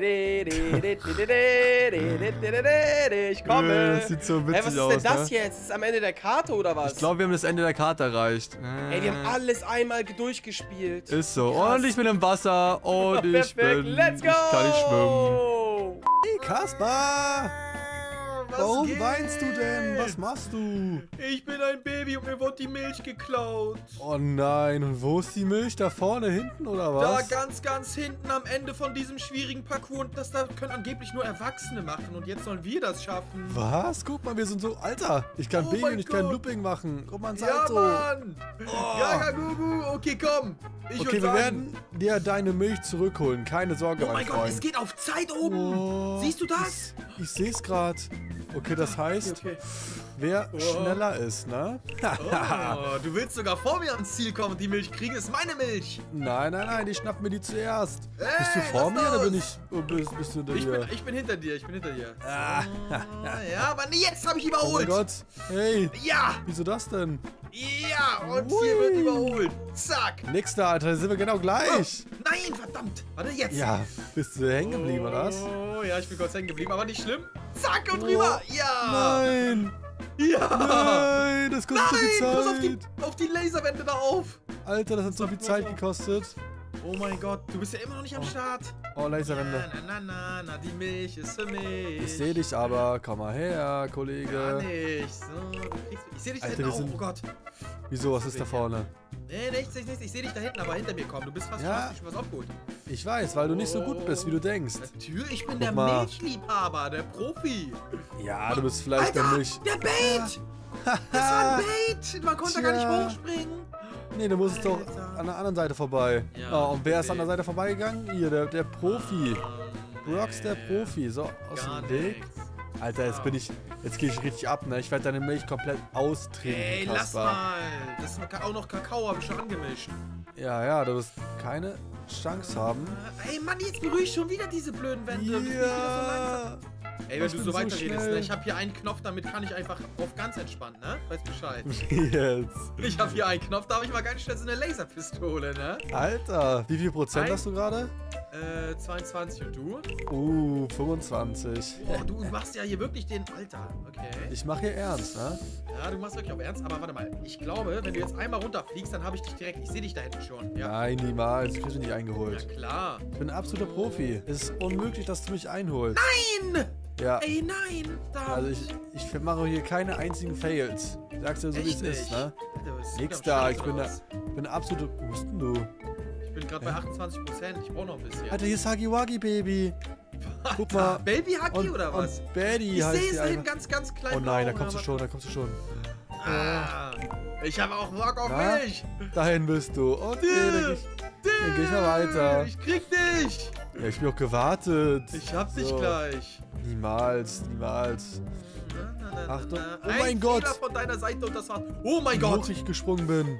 Ich komme. Das sieht so Ey, witzig was ist aus, denn das ne? jetzt? Ist es am Ende der Karte oder was? Ich glaube, wir haben das Ende der Karte erreicht. Ey, wir haben alles einmal durchgespielt. Ist so. Krass. Und ich bin im Wasser. Und ich Perfekt, bin... let's go! Ich kann nicht schwimmen. Hey, Kaspar! Was Warum geht? weinst du denn? Was machst du? Ich bin ein Baby und mir wurde die Milch geklaut. Oh nein, und wo ist die Milch? Da vorne, hinten oder was? Da ganz, ganz hinten am Ende von diesem schwierigen Parcours. Und das da können angeblich nur Erwachsene machen. Und jetzt sollen wir das schaffen. Was? Guck mal, wir sind so... Alter, ich kann Oh Baby mein und ich kann Gott. Looping machen. Guck mal, ein Ja, Salto. Mann! Oh. Ja, ja, Gugu. Okay, komm. Ich Okay, würd wir sagen, werden dir deine Milch zurückholen. Keine Sorge, Oh mein mein Gott, Freund. es geht auf Zeit oben. Oh, Siehst du das? Ich, ich sehe es gerade. Okay, das heißt, Okay. wer Oh. schneller ist, ne? Oh, du willst sogar vor mir ans Ziel kommen und die Milch kriegen. Ist meine Milch. Nein, nein, nein, ich schnapp mir die zuerst. Ey, bist du vor lass mir oder los. bin ich... Oh, bist, bist du hinter Ich mir? bin, ich bin hinter dir, ich bin hinter dir. Ah, Ah, ja, aber nee, jetzt habe ich oh mein überholt. Gott. Hey, Ja, wieso das denn? ja, und Ui. hier wird überholt. Zack. Nächster, Alter, da sind wir genau gleich. Nein, verdammt. Warte, jetzt. Ja, bist du hängen geblieben, oder was? Oh, ja, ich bin kurz hängen geblieben, aber nicht schlimm. Zack, und rüber. Ja. Nein, Ja. nein, das kostet so Nein, viel pass auf die, Zeit. auf die Laserwände da auf. Alter, das hat so viel Zeit gekostet. Oh mein Gott, du bist ja immer noch nicht am Start. Oh, Laserwände. Na, na, na, na, die Milch ist für mich. Ich sehe dich aber. Komm mal her, Gar Kollege. nicht. So, du kriegst, ich sehe dich da Alter, hinten wir auch. sind- Oh Gott. Wieso, was ist da vorne? Nee, nichts, nichts, nichts. Ich sehe dich da hinten, aber hinter mir kommen. Du bist fast Ja. schon hast du schon was aufgeholt. Ich weiß, weil du nicht so gut bist, wie du denkst. Natürlich, ich bin Guck der mal. Milchliebhaber, der Profi. Ja, du bist vielleicht Alter, noch nicht... der Bait. Das war ein Bait. Man konnte gar nicht Tja. hochspringen. Nee, du musst doch Alter. an der anderen Seite vorbei. Ja, oh, und wer ist an der okay. Seite vorbeigegangen? Hier, der, der Profi. Brox, der Nee, Profi. So, aus Gar dem Weg. nichts. Alter, jetzt bin ich... Jetzt gehe ich richtig ab, ne? Ich werde deine Milch komplett austrinken, Ey, lass Kaspar. mal. Das ist auch noch Kakao, habe ich schon angemischt. Ja, ja, du wirst keine Chance haben. Äh, Ey, Mann, jetzt berühre ich schon wieder diese blöden Wände. Das geht wieder so langsam. Ey, wenn Ich du bin so so weiterredest, schnell. ne? Ich habe hier einen Knopf, damit kann ich einfach auf ganz entspannt, ne? Weißt Bescheid. Jetzt. Ich habe hier einen Knopf, da habe ich mal ganz schnell so eine Laserpistole, ne? Alter, wie viel Prozent Ein- hast du gerade? Äh, zweiundzwanzig und du? Uh, fünfundzwanzig. Boah, du machst ja hier wirklich den Alter. Okay. Ich mache hier ernst, ne? Ja, du machst wirklich auf Ernst, aber warte mal. Ich glaube, wenn du jetzt einmal runterfliegst, dann habe ich dich direkt. Ich sehe dich da hinten schon. Ja. Nein, niemals. Ich bin nicht Ja, eingeholt. klar. Ich bin ein absoluter Profi. Es ist unmöglich, dass du mich einholst. Nein! Ja. Ey, nein! Da. Also ich, ich mache hier keine einzigen Fails. Ich sag's dir so, wie es Echt ist, nicht? ne? Alter, was ist Nix mit am da. Start, Ich bin oder der, was? bin der absolute... Wo bist denn du? Ich bin gerade bei achtundzwanzig Prozent. Ich brauche noch ein bisschen. Alter, hier ist Hagiwagi, Baby. Guck mal. Baby Haki Und, oder was? und Baddy Ich heißt sehe die es da hinten einfach. ganz, ganz klein. Oh nein, da blau, kommst du aber- schon, da kommst du schon. Ah, ich habe auch Bock auf Na? Milch. Dahin bist du. Okay, dann geh ich, dann geh ich mal weiter. Ich krieg dich. Ja, ich bin auch gewartet. Ich hab dich So. gleich. Niemals, niemals. Na, na, na, na, Achtung. na. Oh Ein mein Gott. Fehler von deiner Seite und das war... Oh mein Wie Gott. hoch ich gesprungen bin.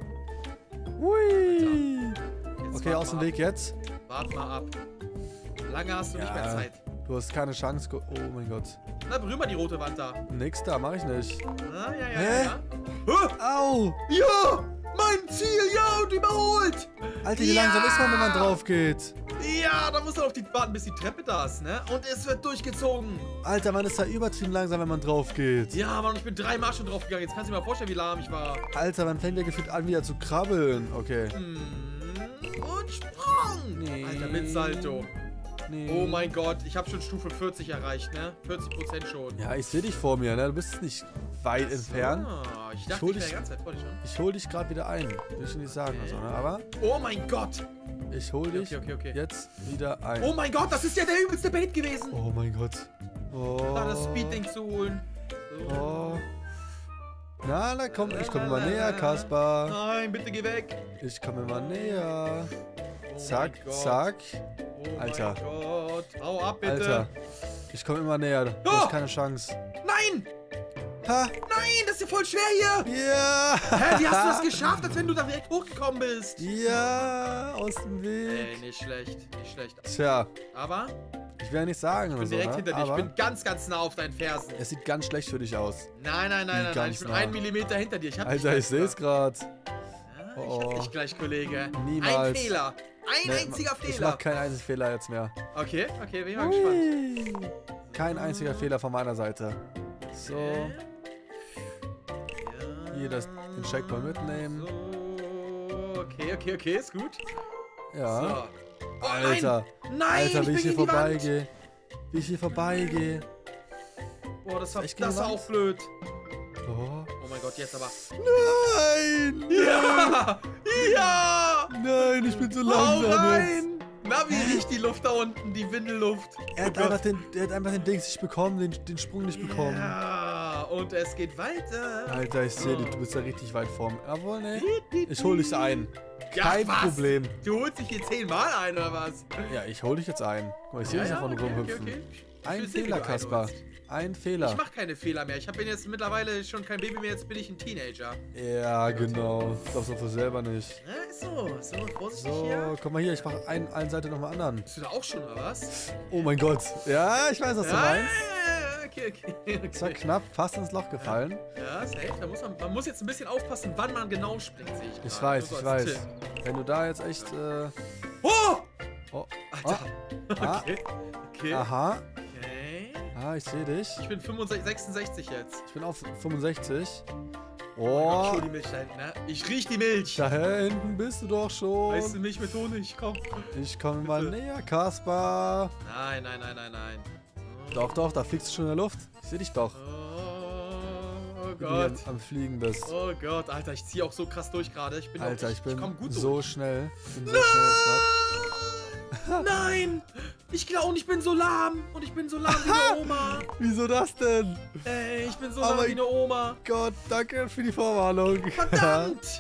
Hui. Jetzt Okay, wart aus dem mal Weg jetzt. ab. Wart mal ab. Lange hast du nicht mehr Ja, Zeit. du hast keine Chance. ge- Oh mein Gott. Na, berühr mal die rote Wand da. Nix da, mach ich nicht. Na, ja, ja, Hä? ja. ja. Au! Ja! Mein Ziel, ja, und überholt! Alter, wie Ja! langsam ist man, wenn man drauf geht? Ja, da muss man auf die warten, bis die Treppe da ist, ne? Und es wird durchgezogen. Alter, man ist da übertrieben langsam, wenn man drauf geht. Ja, Mann, ich bin dreimal schon drauf gegangen. Jetzt kannst du dir mal vorstellen, wie lahm ich war. Alter, man fängt ja gefühlt an, wieder zu krabbeln. Okay. Hm, Und Sprung! Nee. Alter, mit Salto. Nee. Oh mein Gott, ich habe schon Stufe vierzig erreicht, ne? vierzig Prozent schon. Ja, ich sehe dich vor mir, ne? Du bist nicht weit entfernt. Ah, ich dachte, hol ich wäre dich- die ganze Zeit vor dir schon. Ich hol dich gerade wieder ein. Will ich nicht sagen, Okay. also, ne? Aber Oh mein Gott! ich hol dich Okay, okay, okay. jetzt wieder ein. Oh mein Gott, das ist ja der übelste Bait gewesen! Oh mein Gott. Oh. Da das Speedding zu holen. So. Oh. Na, na komm, ich komme immer näher, Kaspar. Nein, bitte geh weg. Ich komme immer näher. Oh Zack, mein Gott. zack. Oh Alter. mein Gott. Hau ab, bitte. Alter. Ich komme immer näher. Du Oh. hast keine Chance. Nein! Ha! Nein, das ist ja voll schwer hier! Ja! Hä, wie hast du das geschafft, als wenn du da direkt hochgekommen bist? Ja, aus dem Ey, Weg. nicht schlecht, nicht schlecht. Tja, Aber ich will ja nicht sagen ich oder bin so, direkt ne? hinter dir. Ich Aber bin ganz, ganz nah auf deinen Fersen. es sieht ganz schlecht für dich aus. Nein, nein, nein, nein, nein. ganz Ich bin nah. einen Millimeter hinter dir. Ich hab dich Alter, ich ganz sehe es nah. gerade. Ah, Oh, ich oh. hab dich gleich, Kollege. Niemals. Ein Fehler. Ein Nee, einziger Ich Fehler. mach keinen einzigen Fehler jetzt mehr. Okay, okay, bin ich mal gespannt. Hui. Kein einziger Fehler von meiner Seite. So, Ja. hier das, den Checkpoint mitnehmen. So, okay, okay, okay, ist gut. Ja. So. Oh, Alter, Nein, nein, Alter, ich wie bin ich hier gegen die Wand. vorbeigehe. Wie ich hier vorbeigehe. Boah, das war, Echt das gegen war die auch blöd. Oh. Oh mein Gott, jetzt aber. Nein! Ja! Ja! Nein, ich bin so Hau langsam jetzt. rein! Na, wie riecht die Luft da unten? Die Windelluft. Er hat, Oh Gott. einfach den, er hat einfach den Dings nicht bekommen, den, den Sprung nicht bekommen. Ja, und es geht weiter. Alter, ich sehe dich, du bist ja richtig weit vorn. Jawohl, ne? Ich hol dich ein. Ja, Kein was? Problem. Du holst dich hier zehnmal ein, oder was? Ja, ich hol dich jetzt ein. Guck mal, ich sehe dich davon okay, rumhüpfen. okay, okay. Ich Ein will sehen, wie Fehler, du Kaspar. einholst. Ein Fehler. Ich mach keine Fehler mehr. Ich bin jetzt mittlerweile schon kein Baby mehr, jetzt bin ich ein Teenager. Ja, genau. Das glaubst du für selber nicht. Ja, ist so. So, vorsichtig So, hier. guck mal hier, ich mach ein, eine Seite nochmal anderen. Bist du da auch schon, oder was? Oh mein Gott. Ja, ich weiß, was du Ja, ja, meinst. ja, ja, okay, okay. Das war okay. knapp, fast ins Loch gefallen. Ja, safe. Da muss man, man muss jetzt ein bisschen aufpassen, wann man genau springt, sehe ich Ich gerade. weiß, Nur ich so als weiß. Tipp. Wenn du da jetzt echt, äh... Oh! Oh, Alter. ah, Okay. Okay. aha. Okay. Ah, ich sehe dich. Ich bin fünfundsechzig, sechsundsechzig jetzt. Ich bin auf fünfundsechzig. Oh mein Gott, Oh, schon die Milch da hinten, ne? Ich riech die Milch. da hinten bist du doch schon. Weißt du, Milch mit Honig, komm. Ich komme mal Bitte. näher, Kaspar. Nein, nein, nein, nein, nein. Oh. Doch, doch, da fliegst du schon in der Luft. Ich sehe dich doch. Oh, oh Wie du hier Gott. am, am Fliegen bist. Oh Gott, Alter, ich ziehe auch so krass durch gerade. Ich bin Alter, auch, ich bin ich komm gut so durch. schnell. Ich bin so schnell jetzt grad. Nein! Ich glaube, und ich bin so lahm. Und ich bin so lahm wie eine Oma. Wieso das denn? Ey, ich bin so Aber lahm wie eine Oma. Gott, danke für die Vorwarnung. Verdammt!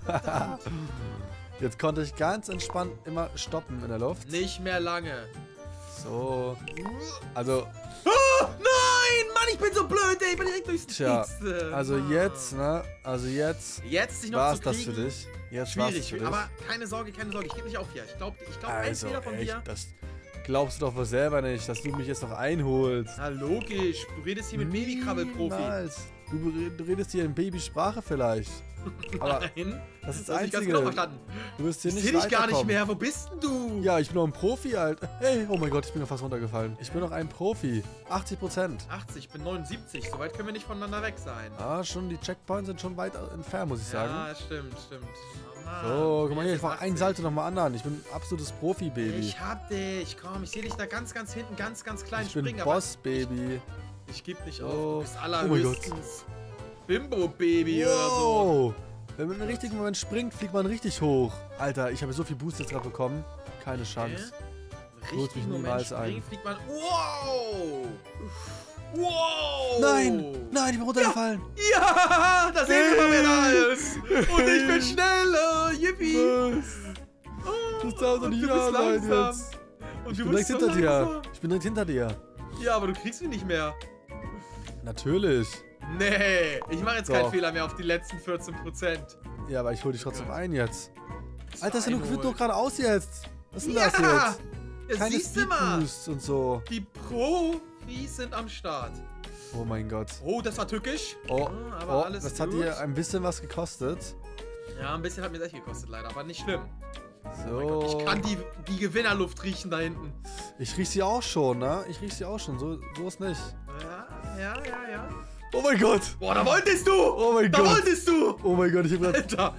Jetzt konnte ich ganz entspannt immer stoppen in der Luft. Nicht mehr lange. So. Also, Oh, nein! Mann, ich bin so blöd, ey. Ich bin direkt durchs tja. Nächste. Also Mann. jetzt, ne? Also jetzt Jetzt dich noch war es zu das kriegen. für dich. Jetzt war es Schwierig, für dich. aber keine Sorge, keine Sorge. Ich gebe nicht auf hier. Ich glaube, ich glaub, ein Also, Fehler von echt, dir. das glaubst du doch wohl selber nicht, dass du mich jetzt noch einholst. Na, logisch. Du redest hier mit Babykrabbelprofi. Niemals. Du, ber- du redest hier in Babysprache vielleicht. Aber Nein. das ist Das das hab ich ganz Einzige. genau verstanden. Du wirst hier Ich nicht sehe dich gar nicht weiterkommen. mehr. Wo bist denn du? Ja, ich bin noch ein Profi, Alter. Hey, oh mein Gott, ich bin noch fast runtergefallen. Ich bin noch ein Profi. achtzig Prozent. achtzig, ich bin neunundsiebzig. So weit können wir nicht voneinander weg sein. Ah, schon, die Checkpoints sind schon weit entfernt, muss ich sagen. Ja, stimmt, stimmt. Oh, Mann. So, guck mal hier, Jetzt ich mach ist einen achtzig. Salto nochmal anderen. Ich bin ein absolutes Profi-Baby. Ich hab dich. Komm, ich sehe dich da ganz, ganz hinten, ganz, ganz klein Ich bin springen. Boss-Baby. Aber ich geb nicht Oh. auf. Du bist Oh mein Gott. allerhöchstens Bimbo-Baby oder so. Wow. Wenn man im richtigen Moment springt, fliegt man richtig hoch. Alter, ich habe so viel Boost jetzt gerade bekommen. Keine Chance. Im Holt mich richtigen Moment niemals ein. springen, fliegt man. Wow! Wow! Nein, nein, ich bin runtergefallen. Ja, da sehen wir mal, wer da ist. Und ich bin schneller. Yippie! Was? Das darf doch Und nicht du wahr bist sein langsam. jetzt. Und Ich du bin direkt bist so hinter dir. langsam. Ich bin direkt hinter dir. Ja, aber du kriegst mich nicht mehr. Natürlich. Nee, ich mache jetzt Doch. keinen Fehler mehr auf die letzten vierzehn Prozent. Ja, aber ich hol dich trotzdem Gott. ein jetzt. Alter, das ist ja nur, Einholen. wird doch geradeaus jetzt. Was ist denn Ja, das jetzt? ja, Keine siehst du mal. Speedboosts und so. Die Profis sind am Start. Oh mein Gott. Oh, das war tückisch. Oh, Ah, aber oh alles das hat gut. dir ein bisschen was gekostet. Ja, ein bisschen hat mir das echt gekostet leider, aber nicht schlimm. So. Oh mein Gott, ich kann die, die Gewinnerluft riechen da hinten. Ich riech sie auch schon, ne? Ich riech sie auch schon. So, so ist nicht. Ja, ja, ja, ja. Oh mein Gott. Boah, da wolltest du! Oh mein da Gott. wolltest du! Oh mein Gott, ich hab grad... Alter!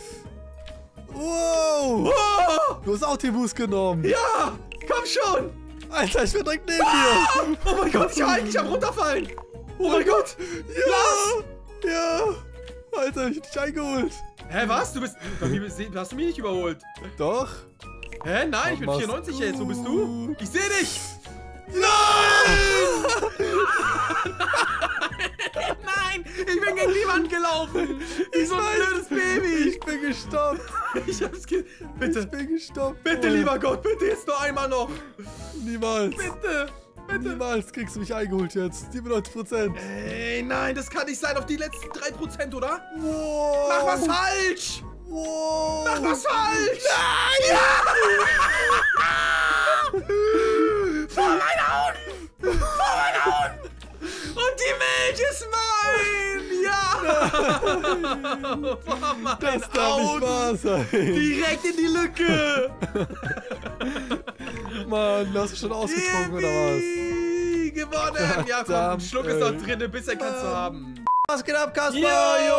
Wow. Oh, Du hast auch den Boost genommen. ja! Komm schon! Alter, ich bin direkt neben dir. Oh mein Gott, ich hab eigentlich am runterfallen! Oh mein Gott! Ja. Ja. Alter, ich hab dich eingeholt. Hä, was? Du bist. Bei mir bist- Hast du mich nicht überholt? Doch. Hä? Nein, ich bin Was machst vierundneunzig jetzt. Wo bist du? du? Ich sehe dich! Nein! Nein! Ich bin gegen die Wand gelaufen! Wie so ein blödes Baby! Ich bin gestoppt. Ich hab's ge. Ich Bitte! bin gestoppt. Bitte, Boah. lieber Gott, bitte jetzt noch einmal noch! Niemals. Bitte! Bitte! Niemals kriegst du mich eingeholt jetzt. siebenundneunzig Prozent. Ey, nein, das kann nicht sein auf die letzten drei Prozent, oder? Wow. Mach was falsch! Wow. Mach was falsch! Nein! Ja! Vor meiner Augen! Vor meiner Augen! Und die Milch ist mein! Ja! Mama, Das ein darf nicht Auto. wahr sein. Direkt in die Lücke. Mann, du hast schon ausgetrunken, oder was? Yippie, gewonnen. Ja, komm, ein Verdammt, Schluck ist ey. noch drin, ein bisschen kannst du haben. Was geht ab, Kasper? Jo,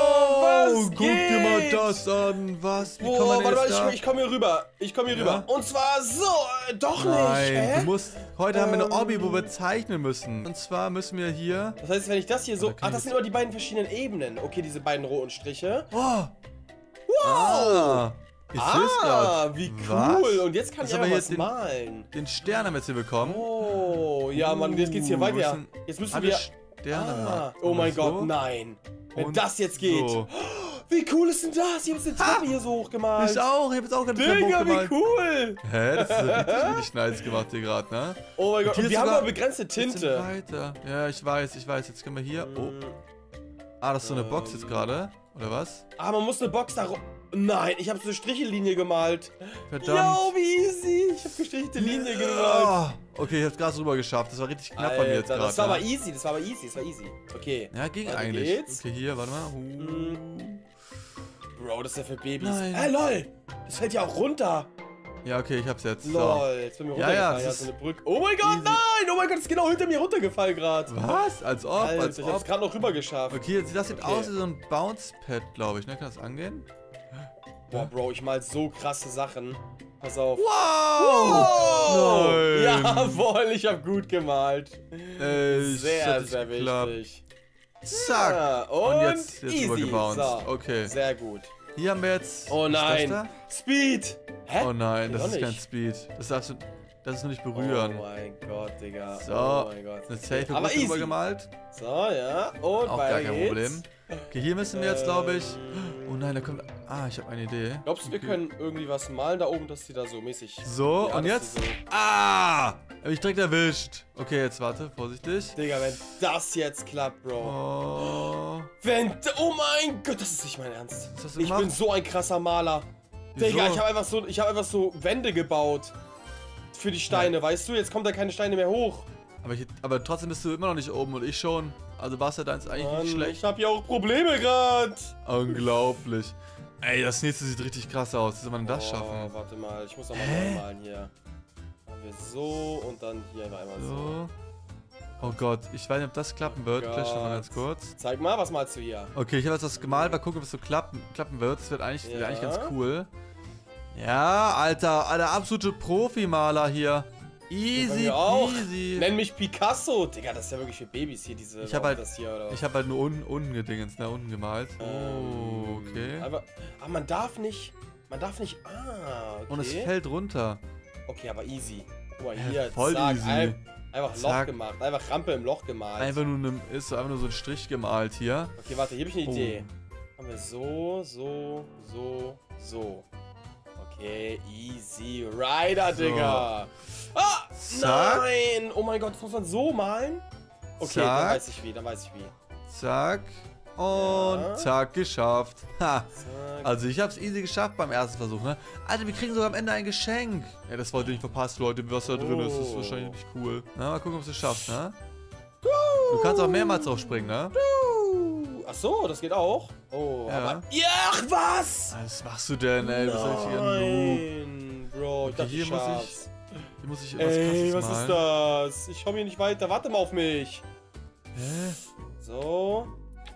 was Guck dir mal geht? das an. Was? Wie kann Boah, man warte mal, jetzt da? ich, ich komme hier rüber. Ich komme hier Ja? rüber. Und zwar so, äh, doch Nein, nicht. Hä? du musst... Heute haben wir eine Ähm. Obby, wo wir zeichnen müssen. Und zwar müssen wir hier... Das heißt, wenn ich das hier so... Oder kann Ach, das ich sind immer die beiden verschiedenen Ebenen. Okay, diese beiden roten Striche. Oh! Wow! Ah, ich seh's Ah, grad. wie Was? cool. Und jetzt kann Jetzt ich haben aber wir was hier den- malen. Den Stern haben wir jetzt hier bekommen. Oh, ja, Mann, jetzt geht's hier Uh, weiter. müssen Jetzt müssen alle wir... Sterne Ah, machen. oh mein So. Gott, nein. Wenn Und das jetzt geht. so. Wie cool ist denn das? Ich hab jetzt eine Treppe hier so hochgemalt. Ich auch, ich hab jetzt auch gerade einen Digga, gemalt. wie cool. Hä, das ist richtig, richtig nice gemacht hier gerade, ne? Oh mein Gott, hier und ist wir haben sogar aber begrenzte Bisschen Tinte. weiter. Ja, ich weiß, ich weiß. Jetzt können wir hier... Oh. Ah, das ist so eine Box jetzt gerade. Oder was? Ah, man muss eine Box da rum... Nein, ich habe so eine Strichellinie gemalt. Verdammt. Yo, wie easy. Ich habe gestrichelte Linie gemalt. Oh, okay, ich hab's gerade rüber geschafft. Das war richtig knapp bei mir jetzt Alter, gerade. das war ne? aber easy, das war aber easy, das war easy. Okay. Ja, ging Weiter eigentlich. geht's. Okay, hier, warte mal. Uh. Bro, das ist ja für Babys. Nein. Äh, lol. Das fällt ja auch runter. Ja, okay, ich hab's jetzt. So. Lol, jetzt bin mir Ja, ja, runtergefallen. das Ja, ist so eine Brücke. Oh mein Gott, easy. nein! Oh mein Gott, das ist genau hinter mir runtergefallen gerade. Was? Als ob, Alter, als ich hab's ob. gerade noch rüber geschafft. Okay, jetzt- das sieht Okay. aus wie so ein Bounce-Pad, glaube ich, ne? Kann das angehen? Boah, Bro, ich mal so krasse Sachen. Pass auf. Wow! Oh, Nein! jawohl, ich hab gut gemalt. Ey, das Sehr, hat sehr geklappt. wichtig. Zack! Ja, Und und, jetzt- jetzt easy. rübergebounced. So, Okay. Sehr gut. Hier haben wir jetzt... Oh was ist nein. Das Speed. Hä? da? Oh nein, das Noch ist kein nicht. Speed. Das darfst du... Das ist nur nicht berühren. Oh mein Gott, Digga. So, Oh mein Gott. eine safe Aber Brücke easy. rübergemalt. So, ja. Und Auch weiter gar kein geht's. Problem. Okay, hier müssen wir jetzt, glaube ich... Ähm. Oh nein, da kommt... Ah, ich habe eine Idee. Glaubst du, wir Okay. können irgendwie was malen da oben, dass die da so mäßig... So, Ja, und dass jetzt... die so- Ah! Hab ich direkt erwischt. Okay, jetzt warte, vorsichtig. Digga, wenn das jetzt klappt, Bro. Oh. Wenn... Oh mein Gott, das ist nicht mein Ernst. Was hast du Ich bin gemacht? so ein krasser Maler. Wieso? Digga, ich habe einfach so, ich habe einfach so Wände gebaut. Für die Steine, weißt du? Jetzt kommt da keine Steine mehr hoch. Aber, ich, aber trotzdem bist du immer noch nicht oben und ich schon. Also war es ja deins eigentlich Mann, nicht schlecht. ich habe hier auch Probleme gerade. Unglaublich. Ey, das nächste sieht richtig krass aus. Wie soll man das Oh, schaffen? warte mal, ich muss noch mal neu malen hier. Machen wir so und dann hier noch einmal so. So. Oh Gott, ich weiß nicht, ob das klappen wird. Gott. Vielleicht schon mal ganz kurz. Zeig mal, was malst du hier? Okay, ich habe jetzt was gemalt. Mal gucken, ob es so klappen, klappen wird. Das wird eigentlich, Ja. wär eigentlich ganz cool. Ja, Alter, der absolute Profimaler hier. Bei Easy mir auch. peasy. Nenn mich Picasso. Digga, das ist ja wirklich für Babys hier, diese... Ich hab halt- das hier, oder was? Ich habe halt nur unten, unten gedingens, ne, unten gemalt. Oh, Ähm, okay. Aber, aber man darf nicht... Man darf nicht... Ah, okay. Und es fällt runter. Okay, aber easy. Guck mal Ja, hier, voll zack, easy. Ein, einfach ein Loch Zack. gemacht. Einfach Rampe im Loch gemalt. Einfach nur, ne, ist so einfach nur so ein Strich gemalt hier. Okay, warte, hier habe ich eine Oh. Idee. Machen wir so, so, so, so. Okay, easy rider, So. Digga. Ah, Zack. nein. Oh mein Gott, das muss man so malen? Okay, dann Zack. weiß ich wie, dann weiß ich wie. Zack. Und Ja. zack, geschafft. Ha. Zack. Also ich hab's easy geschafft beim ersten Versuch, ne? Alter, wir kriegen sogar am Ende ein Geschenk. Ja, das wollt ihr nicht verpasst, Leute, was da drin ist. Das ist Oh. wahrscheinlich nicht cool. Na, mal gucken, ob du es schaffst, ne? Du kannst auch mehrmals drauf springen, ne? Ach so, das geht auch. Oh, Ja. aber... Ja, ach, was? Was machst du denn, ey? Du bist ein richtiger Noob. Nein, Bro, ich Okay, dachte, hier ich muss ich- schaff's. Hier muss ich irgendwas Ey, krasses was malen. ist das? Ich komm hier nicht weiter. Warte mal auf mich. Hä? So.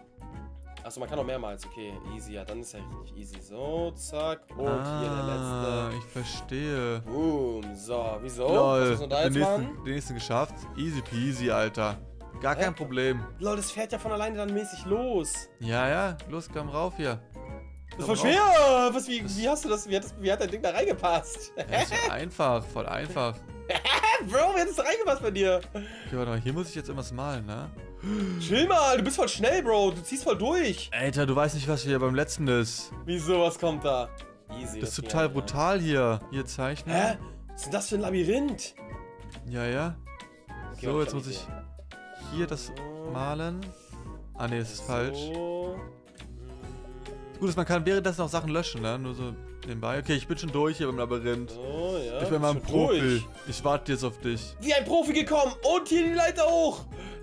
Achso, man kann noch mehrmals. Okay, easy. Ja, dann ist ja richtig easy. So, zack. Und hier Ah, der ich verstehe. letzte. Boom. So, wieso? Was Lol, muss man da den jetzt machen? nächsten, den nächsten geschafft. Easy peasy, Alter. Gar kein Hä? Problem. Lol, das fährt ja von alleine dann mäßig los. Ja, ja, los, komm rauf hier. Das ist Komm voll rauf. schwer. Was, wie, wie hast du das? Wie hat, das, wie hat dein Ding da reingepasst? Ja, ist ja einfach, voll einfach. Hä, Bro, wie hat das da reingepasst bei dir? Okay, warte mal, hier muss ich jetzt irgendwas malen, ne? Chill mal, du bist voll schnell, Bro. Du ziehst voll durch. Alter, du weißt nicht, was hier beim letzten ist. Wieso, was kommt da? Easy. Das ist ging total ja. brutal hier. Hier zeichnen. Hä? Was ist denn das für ein Labyrinth? Ja, ja. Okay, So, warte, jetzt muss hab ich Idee. hier das malen. Ah, ne, das ist falsch. So. Gut, ist, man kann währenddessen auch Sachen löschen, ne? Nur so nebenbei. Okay, ich bin schon durch hier beim Labyrinth. So, ja. Ich bin mal ein bist schon Profi. durch. Ich warte jetzt auf dich. Wie ein Profi gekommen. Und hier die Leiter hoch.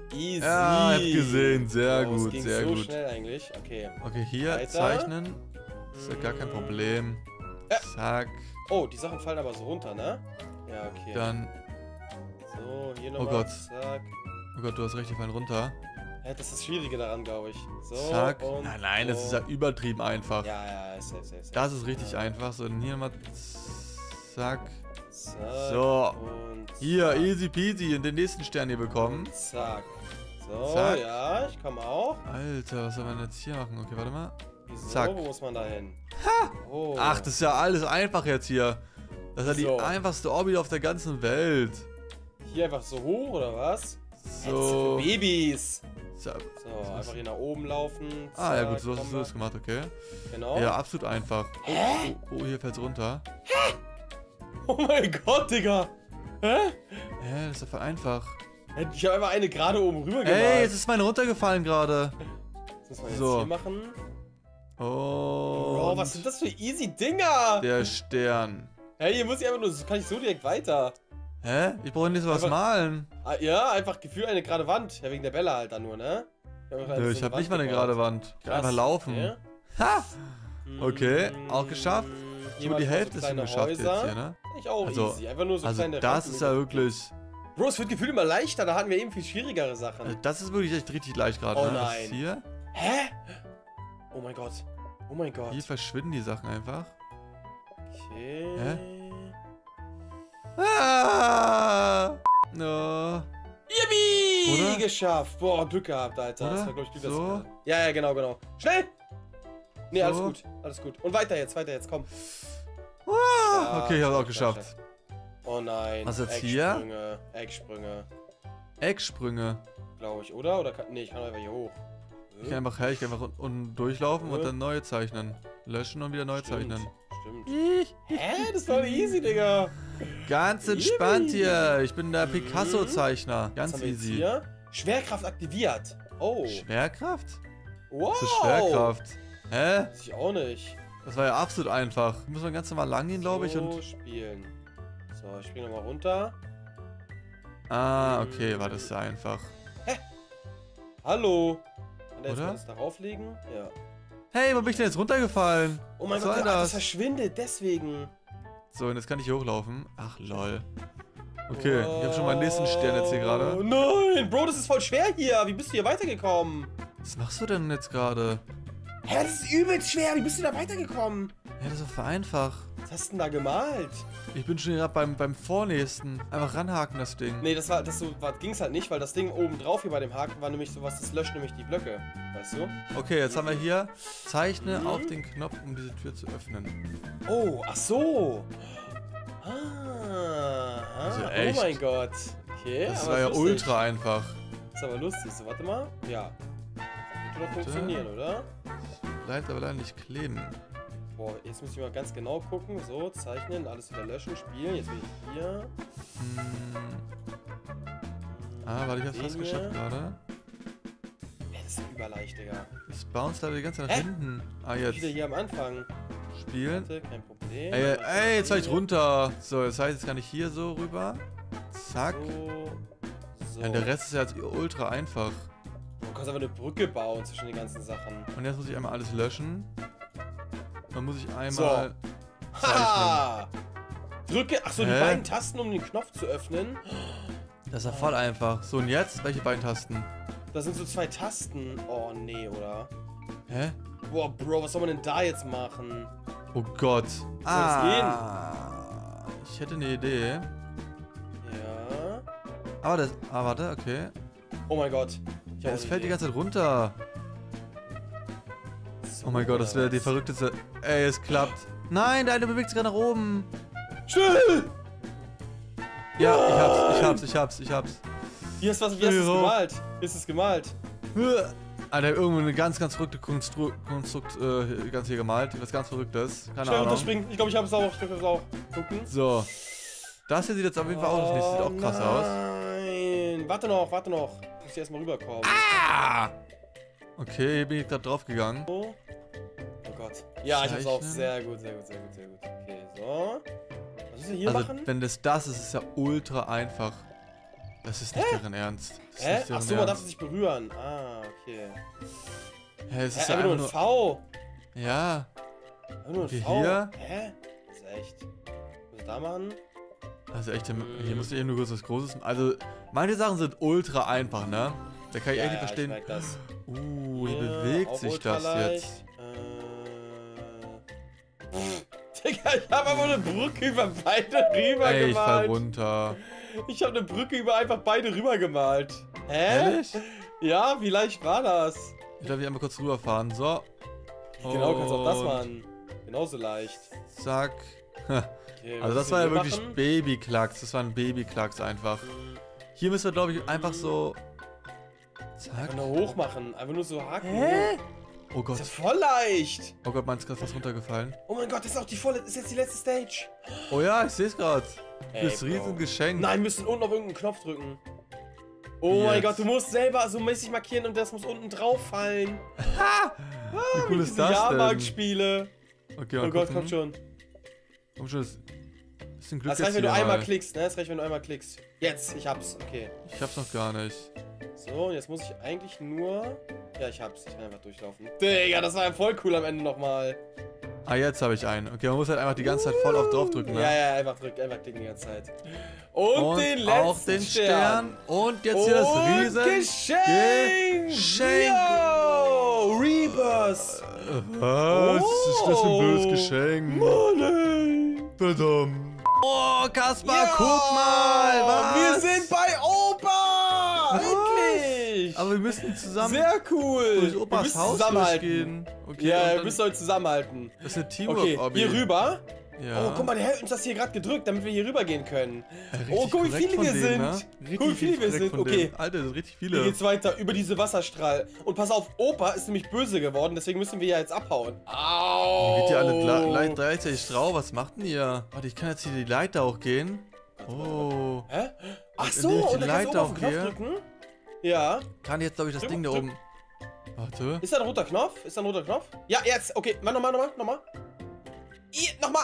Easy. Ja, ich hab gesehen. Sehr Oh, es gut, ging sehr so gut. schnell eigentlich. Okay. Okay, hier Weiter. zeichnen. Ist ja gar kein Problem. Ja. Zack. Oh, die Sachen fallen aber so runter, ne? Ja, okay. Dann. So, hier Oh nochmal. Gott. Zack. Oh Gott, du hast recht, die fallen runter. Ja, das ist das Schwierige daran, glaube ich. So, Zack. und Nein, nein, das so. ist ja übertrieben einfach. Ja, ja, safe, safe, safe. Das ist richtig einfach. So, dann hier mal. Zack. Zack. So. Und Hier, zack. easy peasy. Und den nächsten Stern hier bekommen. Zack. So, Zack. ja, ich komme auch. Alter, was soll man jetzt hier machen? Okay, warte mal. Wieso? Zack. Wo muss man da hin? Oh. Ach, das ist ja alles einfach jetzt hier. Das ist ja So. die einfachste Obby auf der ganzen Welt. Hier einfach so hoch, oder was? Hä, das ist So. für Babys. So. So, einfach hier nach oben laufen. Ah, ja Zack, gut, so hast komm du mal. das gemacht, okay. Genau. Ja, absolut einfach. Oh, Hä? oh, oh, hier fällt's runter. Oh mein Gott, Digga. Hä? Hä, das ist doch voll einfach. Ich habe einfach eine gerade oben rüber gemacht. Ey, jetzt ist meine runtergefallen gerade. Das muss man jetzt So. hier machen. Oh. Bro, was sind das für easy Dinger? Der Stern. Hey, hier muss ich einfach nur, kann ich so direkt weiter. Hä? Ich brauche nicht so was Einfach- malen. Ah, ja, einfach gefühlt eine gerade Wand. Ja, wegen der Bälle halt dann nur, ne? Ich hab, Nö, ich habe nicht mal eine gerade Wand. Ich kann einfach laufen. Okay. Ha! Okay, auch geschafft. Hier Schon mal die mal Hälfte so ist schon kleine geschafft jetzt Häuser. hier, ne? Ich auch Also- easy. Einfach nur so Also kleine das Rampen ist ja mit- wirklich... Bro, es wird gefühlt immer leichter. Da hatten wir eben viel schwierigere Sachen. Also das ist wirklich echt richtig leicht gerade. Oh ne? Das nein. ist hier. Hä? Oh mein Gott. Oh mein Gott. Hier verschwinden die Sachen einfach. Okay. Hä? Ah! No. Yippie! Oder? Geschafft. Boah, Glück gehabt, Alter. Das Oder? war, glaube ich, Glück, dass So? wir- Ja, ja, genau, genau. Schnell! Nee, alles So? gut. Alles gut. Und weiter jetzt, weiter jetzt, komm. Ah, Ja, okay, ich hab's auch stark, geschafft. stark. Oh nein. Was jetzt hier? Ecksprünge. Ecksprünge, Ecksprünge. glaube ich, oder? Oder kann, nee, ich kann einfach hier hoch. Ich kann einfach her, ich kann einfach unten unten durchlaufen und Ja. dann neu zeichnen. Löschen und wieder neu Stimmt, zeichnen. Stimmt. Hä? Das war easy, Digga. Ganz entspannt hier. Ich bin der Picasso-Zeichner. Was Ganz haben wir jetzt easy. hier? Schwerkraft aktiviert. Oh. Schwerkraft? Wow. Was ist Schwerkraft? Hä? Weiß ich auch nicht. Das war ja absolut einfach. Muss man ganz normal lang gehen, glaube ich. So Und spielen. So, ich springe nochmal runter. ah, okay, war das ja einfach. Hallo. Kann der jetzt Oder? mal das darauf legen? Ja. Hey, wo bin ich denn jetzt runtergefallen? Oh mein Was Gott, soll ach, das das? verschwindet, deswegen. So, und jetzt kann ich hier hochlaufen. Ach, lol. Okay, ich habe schon meinen nächsten Stern jetzt hier Oh gerade. nein, Bro, das ist voll schwer hier. Wie bist du hier weitergekommen? Was machst du denn jetzt gerade? Hä, das ist übelst schwer. Wie bist du da weitergekommen? Ja, das ist doch für einfach. Was hast du denn da gemalt? Ich bin schon gerade beim, beim Vornächsten. Einfach ranhaken, das Ding. Nee, das war, das so, war, ging's halt nicht, weil das Ding oben drauf hier bei dem Haken war nämlich sowas, das löscht nämlich die Blöcke. Weißt du? Okay, jetzt haben wir hier, zeichne Mhm. auf den Knopf, um diese Tür zu öffnen. Oh, ach so. Ah, Also ah echt. oh mein Gott. Okay, Das aber war ja lustig. ultra einfach. Ist aber lustig. So, warte mal. Ja. Das wird doch funktionieren, oder? Bleibt aber leider nicht kleben. Boah, jetzt muss ich mal ganz genau gucken. So, zeichnen, alles wieder löschen, spielen. Jetzt bin ich hier. Hm. Ah, warte, ich hab's Den fast hier. geschafft gerade. Ey, das ist überleicht, Digga. Es bounced leider die ganze Zeit nach Hä? hinten. Ah, Ich bin jetzt. wieder hier am Anfang. Spielen. Warte, kein Problem. Ey, ey, ey, jetzt war ich Hier. runter. So, das heißt, jetzt kann ich hier so rüber. Zack. So. So. Ja, der Rest ist ja jetzt ultra einfach. Du kannst einfach eine Brücke bauen zwischen den ganzen Sachen. Und jetzt muss ich einmal alles löschen. Dann muss ich einmal So. zeichnen. Haha! Drücke, ach so, die Hä? beiden Tasten, um den Knopf zu öffnen. Das ist ja voll einfach. So, und jetzt? Welche beiden Tasten? Da sind so zwei Tasten. Oh, nee, oder? Hä? Boah, Bro, was soll man denn da jetzt machen? Oh Gott. das Ah. Ich hätte eine Idee. Ja. Aber das. Ah, warte, okay. Oh mein Gott. Ich Ja, hab es eine fällt die Idee. ganze Zeit runter. So, Oh mein Gott, das wäre die was? verrückteste. Ey, es klappt. Nein, der eine bewegt sich gerade nach oben. Schnell! Ja, ich hab's, ich hab's, ich hab's, ich hab's. Wie hast, was, wie hast du es Ja. gemalt? Wie hast du es gemalt? Ah, der hat irgendwo eine ganz, ganz verrückte Konstru Konstrukt äh, ganz hier gemalt. Was ganz Verrücktes. Keine Schnell Ahnung. runterspringen. Ich glaube, ich habe es auch. Ich glaube, ich habe es auch. Gucken. So. Das hier sieht jetzt auf jeden Fall auch nicht. Sieht auch krass aus. Nein. Warte noch, warte noch. Ich muss hier erstmal rüberkommen. Ah! Okay, hier bin ich gerade draufgegangen. So. Oh Gott. Ja, ich hab's auch. Zeichnen. Sehr gut, sehr gut, sehr gut, sehr gut. Okay, so. Was müssen wir hier Also, machen? wenn das das ist, ist es ja ultra einfach. Das ist nicht deren Ernst. Das ist Hä? nicht deren Achso, man darf Ernst. es nicht berühren. Ah, okay. Hä, es Hä, ist einfach ja nur ein V. Ja. Einfach nur ein Okay, V. hier. Hä? Das ist echt. Was da machen? Also echt, hier musst du eben nur kurz was Großes. Also, manche Sachen sind ultra einfach, ne? Da kann ich Ja, echt nicht ja, verstehen. ich merk das. Uh, hier Hier, bewegt auch sich das ultraleicht. jetzt. Äh. Digga, ich habe aber eine Brücke über beide rüber Ey, ich fall gemalt. runter. Ich habe eine Brücke über einfach beide rüber gemalt. Hä? Ehrlich? Ja, wie leicht war das? Ich glaube, wir einmal kurz rüberfahren. So. Genau, kannst auch das Und machen. Genauso leicht. Zack. Okay, Also was das war ja müssen wir wirklich machen? Babyklacks. Das war ein Babyklacks einfach. Hier müssen wir, glaube ich, einfach so... Zack. Einfach nur hoch machen. Einfach nur so haken. Hä? Oh Gott. Das ist ja voll leicht. Oh Gott, meinst du gerade was runtergefallen? Oh mein Gott, das ist auch die volle. Das ist jetzt die letzte Stage. Oh ja, ich sehe es gerade. Ey, Das Bro. Riesengeschenk. Nein, wir müssen unten auf irgendeinen Knopf drücken. Oh Wie mein jetzt? Gott, du musst selber so mäßig markieren und das muss unten drauf fallen. Wie cool ist Diese das denn? Jahrmarktspiele. Okay, Oh mal Gott, gucken. komm schon. Komm schon, das bisschen Glück Das jetzt reicht, wenn du hier einmal mal. klickst, ne? Das reicht, wenn du einmal klickst. Jetzt, ich hab's. Okay. Ich hab's noch gar nicht. So, und jetzt muss ich eigentlich nur... Ja, ich hab's. Ich kann einfach durchlaufen. Digga, das war ja voll cool am Ende nochmal. Ah, jetzt habe ich einen. Okay, man muss halt einfach die ganze Zeit voll auf drauf drücken, ne? Ja, ja, einfach drücken, einfach klicken die ganze Zeit. Und, Und den letzten auch den Stern. Und jetzt hier das Und Riesen... Geschenk! Geschenk! Yo! Rebirth! Was ist das für ein blödes Oh. Geschenk? Money! Verdammt. Oh, Kaspar, Ja! guck mal! Was? Wir sind bei Opa! Endlich! Aber wir müssen zusammen Sehr cool! durch wir Opas müssen Haus zusammenhalten. durchgehen. Okay, Ja, und wir dann- müssen heute zusammenhalten. das ist eine Okay, Teamwork-Obby. hier rüber. Ja. Oh, guck mal, der hält uns das hier gerade gedrückt, damit wir hier rüber gehen können. Ja, richtig Oh, guck, wie korrekt viele von wir denen, sind. ne? Guck, Richtig, wie viele richtig wir korrekt sind. von Okay. denen. Alter, das sind richtig Hier viele. geht's weiter über diese Wasserstrahl. Und pass auf, Opa ist nämlich böse geworden, deswegen müssen wir ja jetzt abhauen. Au! Geht ihr alle gla- le- gleichzeitig drauf? Was macht denn ihr? Warte, ich kann jetzt hier die Leiter hochgehen. Oh. Hä? Ach Und so, indem ich die und dann kannst du Leiter oben auf den Knopf aufgehe? drücken. Ja. Kann jetzt, glaube ich, das Drück- Ding da drück- oben. Warte. Ist da ein roter Knopf? Ist da ein roter Knopf? Ja, jetzt. Okay, mach nochmal, nochmal, nochmal. I, nochmal.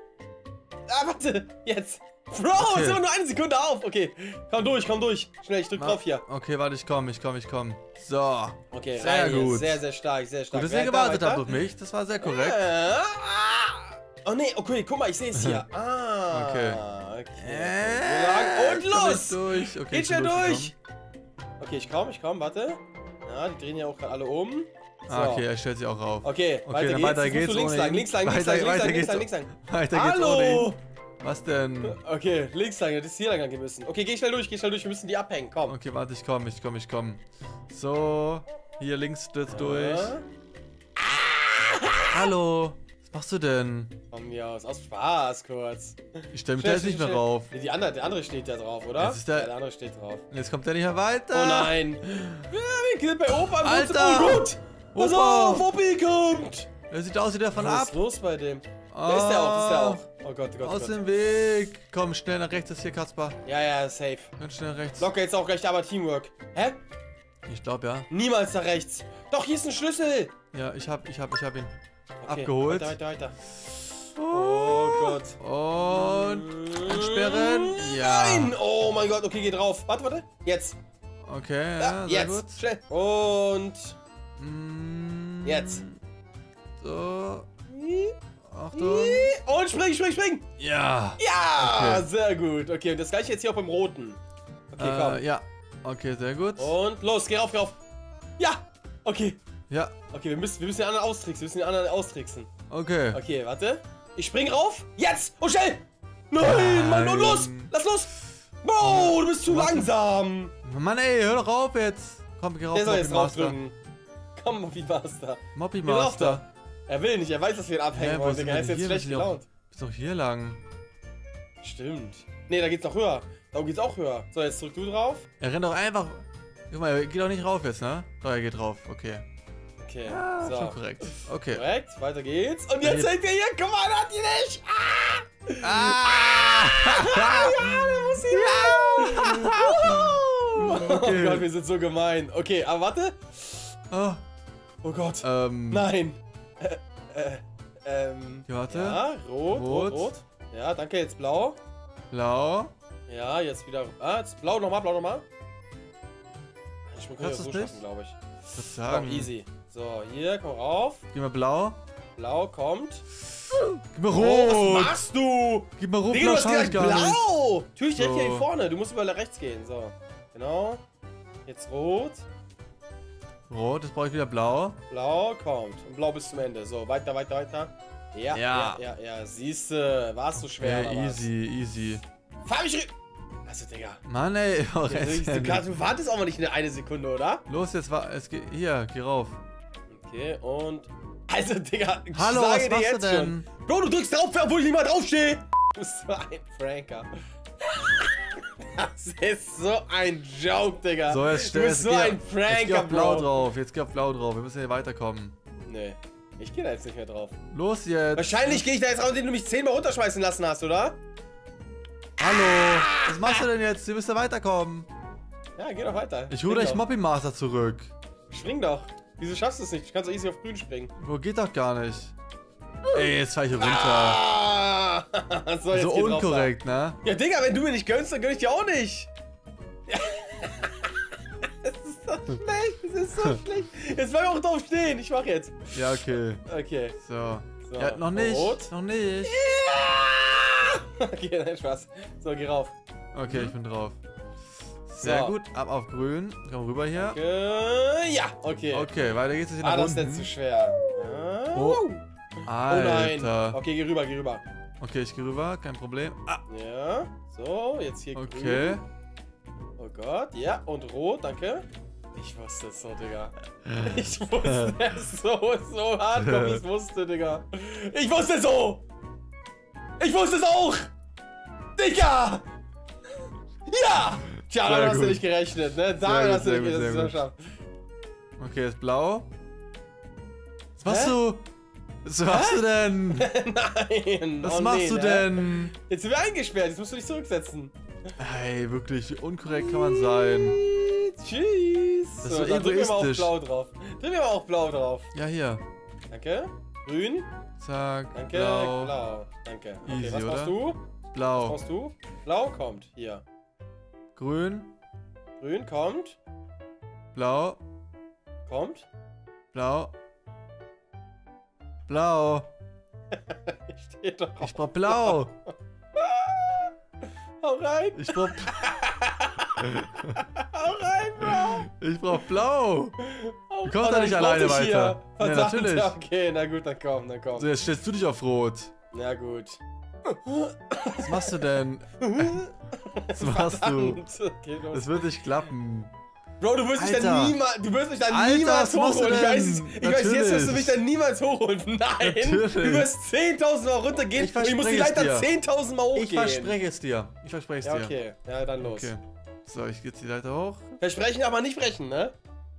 Ah, warte. Jetzt. Bro, Okay. ist immer nur eine Sekunde auf. Okay, komm durch, komm durch. Schnell, ich drück Ma- drauf hier. Okay, warte, ich komme, ich komme, ich komme. So. Okay, Sehr rein hier. gut. Sehr, sehr stark, sehr stark. Gut, dass ihr Weiter, gewartet weiter. habt auf mich. Das war sehr korrekt. Äh, ah. Oh nee, okay, guck mal, ich sehe es hier. Ah. Okay. okay. Äh, Wir lang- Und ich komm los! nicht durch. Okay, Geht ich bin schnell durch! durchgekommen. Okay, ich komm, ich komm, warte. Ja, die drehen ja auch gerade alle um. So. Ah, okay, er stellt sich auch rauf. Okay, Okay, weiter dann geht's. weiter Jetzt musst geht's du links ohne lang, ihn. links lang, links Weiter- lang, links weiter lang, links geht's. lang, links lang. Weiter geht's ohne Hallo! ihn. Was denn? Okay, links lang, das ist hier lang gehen müssen. Okay, geh schnell durch, geh schnell durch, wir müssen die abhängen, komm. Okay, warte, ich komm, ich komm, ich komm. So, hier links jetzt durch. Ja. Hallo, was machst du denn? Von mir aus, aus Spaß kurz. Ich stell mich Schnell, da jetzt nicht mehr schnell, rauf. schnell. Nee, die andere, der andere steht da drauf, oder? Jetzt ist der- ja, der andere steht drauf. Und jetzt kommt der nicht mehr weiter. Oh nein! Wir sind bei Opa im Alter! Wohnzimmer. Oh Gott! Pass Opa! auf, Opi kommt! Er sieht aus wie der von Was ab. ist los bei dem? Da ist der auch, das ist der auch. Oh Gott, oh Gott, oh Aus Gott. dem Weg. Komm, schnell nach rechts ist hier, Kaspar. Ja, ja, safe. Ganz schnell rechts. Locker jetzt auch gleich aber Teamwork. Hä? Ich glaube ja. Niemals da rechts. Doch, hier ist ein Schlüssel. Ja, ich hab, ich hab, ich hab ihn. Okay, Abgeholt. Weiter, weiter, weiter. Oh Gott. Und ansperren. Ja. Nein! Oh mein Gott, okay, geh drauf. Warte, warte. Jetzt. Okay, Ja, ja, sehr jetzt. gut. Schnell. Und. Mm, Jetzt. So. Achtung. Und spring, spring, spring. Ja. Ja, Okay. sehr gut. Okay, und das gleiche jetzt hier auch beim Roten. Okay, komm. Äh, ja. Okay, sehr gut. Und los, geh rauf, geh rauf. Ja! Okay. Ja. Okay, wir müssen, wir müssen den anderen austricksen. Wir müssen den anderen austricksen. Okay. Okay, warte. Ich spring rauf. Jetzt! Und schnell! Nein, Mann, und los! Lass los! Oh, du bist zu Was? langsam! Mann, ey, hör doch auf jetzt. Komm, geh rauf, Der soll Moppy jetzt Master. draufdrücken. Komm, Moppy Master. Moppy Geh rauf Master. da. Er will nicht, er weiß, dass wir ihn abhängen Hä, wo wollen, sind Digga. Er wir ist denn jetzt hier? schlecht Wir sind gelaunt. Ist doch hier lang. Stimmt. Nee, da geht's noch höher. Da geht's auch höher. So, jetzt drück du drauf. Er rennt doch einfach. Guck mal, er geht doch nicht rauf jetzt, ne? Doch, er geht drauf. Okay. Okay, Ja, so. schon korrekt. Okay. Korrekt, weiter geht's. Und Ja, jetzt hier- hängt er hier. Guck mal, er hat die nicht. Ah! Ah! Ja, der muss hier rein. Oh Okay. Gott, wir sind so gemein. Okay, aber warte. Oh, Oh Gott. ähm. Nein. Äh, äh, ähm. Ja, warte. Ja, rot, rot, Rot. rot. Ja, danke, jetzt blau. Blau. Ja, jetzt wieder. Ah, jetzt blau nochmal, blau nochmal. Ich muss Kannst ja so du's nicht? schaffen, glaube ich. Ich würd Komm, sagen. easy. So, hier, komm rauf. Gib mal blau. Blau kommt. Gib mal Oh, was rot. machst du? Gib mal rot, Digga, du blau, hast schau ich direkt gar nicht. blau. Natürlich direkt So. hier vorne. Du musst überall rechts gehen. So, genau. Jetzt rot. Rot, jetzt brauche ich wieder blau. Blau kommt. Und blau bis zum Ende. So, weiter, weiter, weiter. Ja, ja, Ja. ja, ja. Siehste, warst du schwer, Okay, oder was? easy, easy. Fahr mich rü- Also, Digga. Mann, ey. Oh, Du, jetzt du, kannst- du wartest auch mal nicht eine, eine Sekunde, oder? Los, jetzt war. Es geht. Hier, geh rauf. Okay, und... Also, Digga, ich Hallo, sage was dir machst du jetzt denn? schon. Bro, du drückst drauf, obwohl ich nicht mal draufstehe. Du bist so ein Pranker. Das ist so ein Joke, Digga. So, jetzt du bist so geh, ein Jetzt geh Pranker, auf blau Bro. drauf. Jetzt geh auf blau drauf. Wir müssen hier weiterkommen. Nee, ich gehe da jetzt nicht mehr drauf. Los jetzt. Wahrscheinlich gehe ich da jetzt raus, indem du mich zehnmal runterschmeißen lassen hast, oder? Hallo. Was machst du denn jetzt? Wir müssen weiterkommen. Ja, geh doch weiter. Ich hole Spring gleich doch. Moppy Master zurück. Spring doch. Wieso schaffst du es nicht? Du kannst doch easy auf grün springen. Wo geht doch gar nicht. Ey, jetzt fahr ich hier runter. Ah! So, jetzt So geh drauf unkorrekt, ne? da. Ja, Digga, wenn du mir nicht gönnst, dann gönn ich dir auch nicht. Das ist so schlecht. Das ist so schlecht. Jetzt bleib auch drauf stehen. Ich mach jetzt. Ja, okay. Okay. So. So. Ja, noch nicht. Rot. Noch nicht. Okay, nein, Spaß. So, geh rauf. Okay, ich bin drauf. Sehr So. gut. Ab auf grün. Komm rüber hier. Äh, ja, okay. Okay, weiter geht's jetzt hier Ah, nach das ist nicht unten. zu schwer. Ah. Oh. Oh nein. Alter. Okay, geh rüber, geh rüber. Okay, ich gehe rüber. Kein Problem. Ah, Ja. So, jetzt hier okay. grün. Oh Gott. Ja, und rot, danke. Ich wusste es so, Digga. Ich wusste es so, so hardcore, wie ich es wusste, Digga. Ich wusste es so! Ich wusste es auch! Digga! Ja! Tja, Sehr damit hast du gut. nicht gerechnet, ne? Sehr Damit gut, hast du sehr nicht gut, gerechnet, sehr dass du es gut. schaffst. Okay, jetzt blau. Was machst Hä? du? Was machst du denn? Nein! Was oh, machst nee, du ne? denn? Jetzt sind wir eingesperrt, jetzt musst du dich zurücksetzen. Ey, wirklich, wie unkorrekt kann man sein? Tschüss! Das ist so dann drück mir mal auf egoistisch. blau drauf. Drück mir mal auf blau drauf. Ja, hier. Danke. Grün. Zack, Danke. blau, Blau. Danke. Okay, Easy, was oder? machst du? Was blau, machst du? Blau kommt. Hier. grün, Grün kommt. blau, Kommt. blau, blau. Ich stehe doch Ich brauch blau. Hau rein. Ich brauch, Hau rein, Bro. ich brauch blau. Hau- Du kommst Oh, da dann nicht brauch alleine ich weiter. hier. Ja, Verdammt. natürlich. Okay, na gut, dann komm, dann komm. So, jetzt stellst du dich auf rot. Na gut. Was machst du denn? Was machst du? Verdammt. Okay, los. Das wird nicht klappen. Bro, du wirst mich Alter. dann niemals, du wirst mich dann Alter, niemals was machst du hochholen. Ich weiß, denn? es- ich weiß jetzt, dass du mich Natürlich. dann niemals hochholen. Nein, Natürlich. du wirst zehntausend Mal runtergehen Ich und ich muss die verspreche es Leiter dir. zehntausend Mal hochgehen. Ich verspreche es dir. Ich verspreche es Ja, dir. okay. Ja, dann los. Okay. So, ich gehe jetzt die Leiter hoch. Versprechen, aber nicht brechen, ne?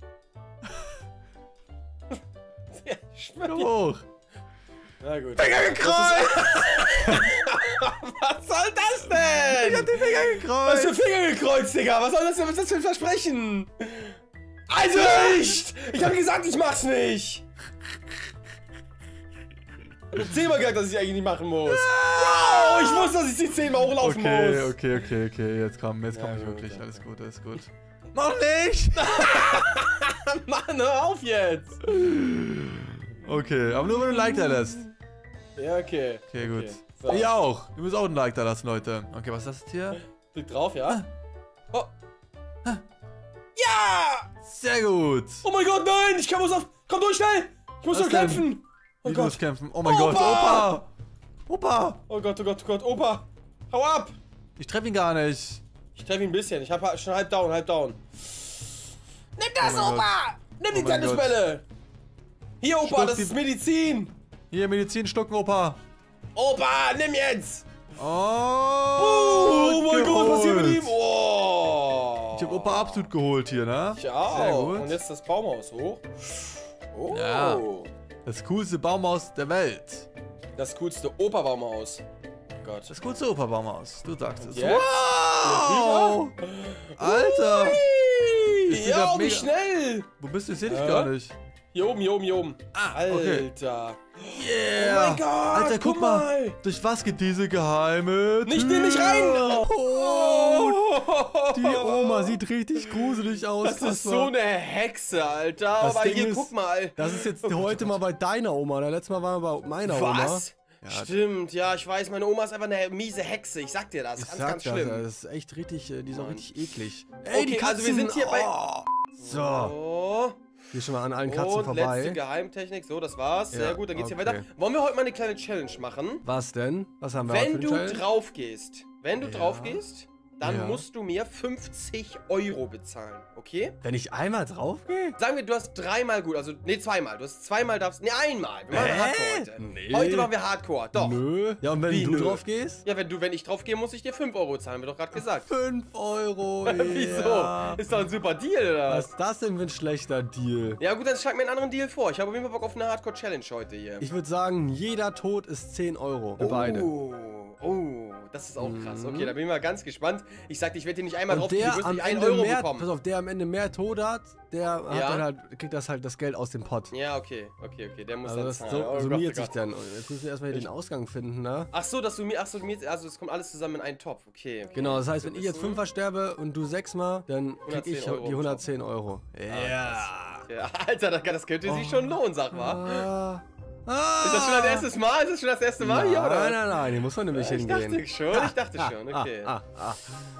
Ich schwör Komm dir. hoch. Na gut. Finger gekreuzt! Was soll das denn? Ich hab die Finger Was für gekreuzt! Finger gekreuzt, Digga? Was soll das denn? Was ist das für ein Versprechen? Also nicht! Ich hab gesagt, ich mach's nicht! Ich hab zehnmal gesagt, dass ich eigentlich nicht machen muss. Wow, ich wusste, dass ich sie zehnmal hochlaufen Okay, muss. okay, okay, okay. Jetzt komm, jetzt Ja, komm ich gut, wirklich. ja. Alles gut, alles gut. Noch nicht! Mann, hör auf jetzt! Okay, aber nur wenn du ein Like da lässt. Ja, okay. Okay, gut. So. Ihr auch. Ihr müsst auch ein Like da lassen, Leute. Okay, was ist das jetzt hier? Klick drauf, ja? Oh. Ja! Sehr gut. Oh mein Gott, nein! Ich kann muss auf. Komm durch, schnell! Ich muss Was doch denn? kämpfen! Oh Wie Gott. muss kämpfen? Oh mein Opa! Gott, Opa! Opa! Oh Gott, oh Gott, oh Gott, Opa! Hau ab! Ich treffe ihn gar nicht. Ich treffe ihn ein bisschen. Ich hab schon halb down, halb down. Nimm das, Oh mein Opa! Nimm die Oh mein Tennisbälle! Hier, Opa, Schluck das die- ist Medizin! Hier, Medizin schlucken, Opa. Opa, nimm jetzt! Oh, Oh, mein Gott, was hier mit geholt. ihm? Oh! Ich hab Opa absolut geholt hier, ne? Ich Sehr auch. gut. Und jetzt das Baumhaus hoch. Oh. Ja. Das coolste Baumhaus der Welt. Das coolste Opa-Baumhaus. Gott. Das coolste Opa-Baumhaus. Du sagst es. Jetzt? Wow! Alter! Ich bin Ja, grad wie mega- schnell! Wo bist du? Ich seh dich Hä? gar nicht. Hier oben, hier oben, hier oben. Ah, okay. Alter. Yeah. Oh mein Gott, Alter, guck, guck mal. mal. Durch was geht diese geheime Nicht Tür? in mich rein. Oh. Oh. Die Oma sieht richtig gruselig aus. Das ist so eine Hexe, Alter. Das Aber Ding hier, ist, guck mal. Das ist jetzt heute mal bei deiner Oma. Das letzte Mal waren wir bei meiner Oma. Was? Ja, stimmt, ja, ich weiß, meine Oma ist einfach eine miese Hexe. Ich sag dir das. Ich Ganz, sag ganz das, schlimm. das ist echt richtig, die ist auch richtig eklig. Ey, die Katzen, also wir sind hier bei... Oh. So. Oh. Hier schon mal an allen Katzen Und vorbei. letzte Geheimtechnik. So, das war's. Ja, Sehr gut, dann geht's okay. hier weiter. Wollen wir heute mal eine kleine Challenge machen? Was denn? Was haben wir Wenn heute für du eine Challenge? drauf gehst, wenn du Ja. drauf gehst, dann Ja. musst du mir fünfzig Euro bezahlen, okay? Wenn ich einmal drauf gehe? Sagen wir, du hast dreimal gut, also, nee, zweimal. Du hast zweimal darfst, nee, einmal. Wir machen Hä? Hardcore heute. Nee. Heute machen wir Hardcore, doch. Nö. Ja, und wenn Wie du nö? drauf gehst? Ja, wenn du, wenn ich drauf gehe, muss ich dir fünf Euro zahlen, haben wir doch gerade gesagt. fünf Euro. Wieso? Ja. Ist doch ein super Deal, oder Was was? ist das denn für ein schlechter Deal? Ja gut, dann schlag mir einen anderen Deal vor. Ich habe auf jeden Fall Bock auf eine Hardcore-Challenge heute hier. Ich würde sagen, jeder Tod ist zehn Euro. Für beide. Oh, oh, das ist auch krass. Mhm. Okay, da bin ich mal ganz gespannt. Ich sag dir, ich werde dir nicht einmal Und drauf gehen, der du wirst am nicht einen Ende Euro mehr, bekommen. pass auf, der am Ende mehr Tode hat, der hat Ja. dann halt, kriegt das halt das Geld aus dem Pott. Ja, okay, okay, okay, der muss Also dann das zahlen. so, Oh summiert Gott, oh sich Gott. dann. Und jetzt müssen wir erstmal hier den Ausgang finden, ne? Ach so, dass du mir, ach so, mir, also es kommt alles zusammen in einen Topf. Okay, okay. Genau, das heißt, wenn Gut ich jetzt zu fünfmal sterbe und du sechsmal, dann krieg hundertzehn ich Euro die hundertzehn Euro. Ja. Ja, Alter, das, das könnte sich schon lohnen, sag mal. Ah. Ah. Ist das schon das erste Mal? Ist das schon das erste Mal nein, hier, oder? Nein, nein, nein, hier muss man nämlich Ich hingehen. dachte schon, ich dachte Ah, schon, ah, okay. Ah, ah, ah.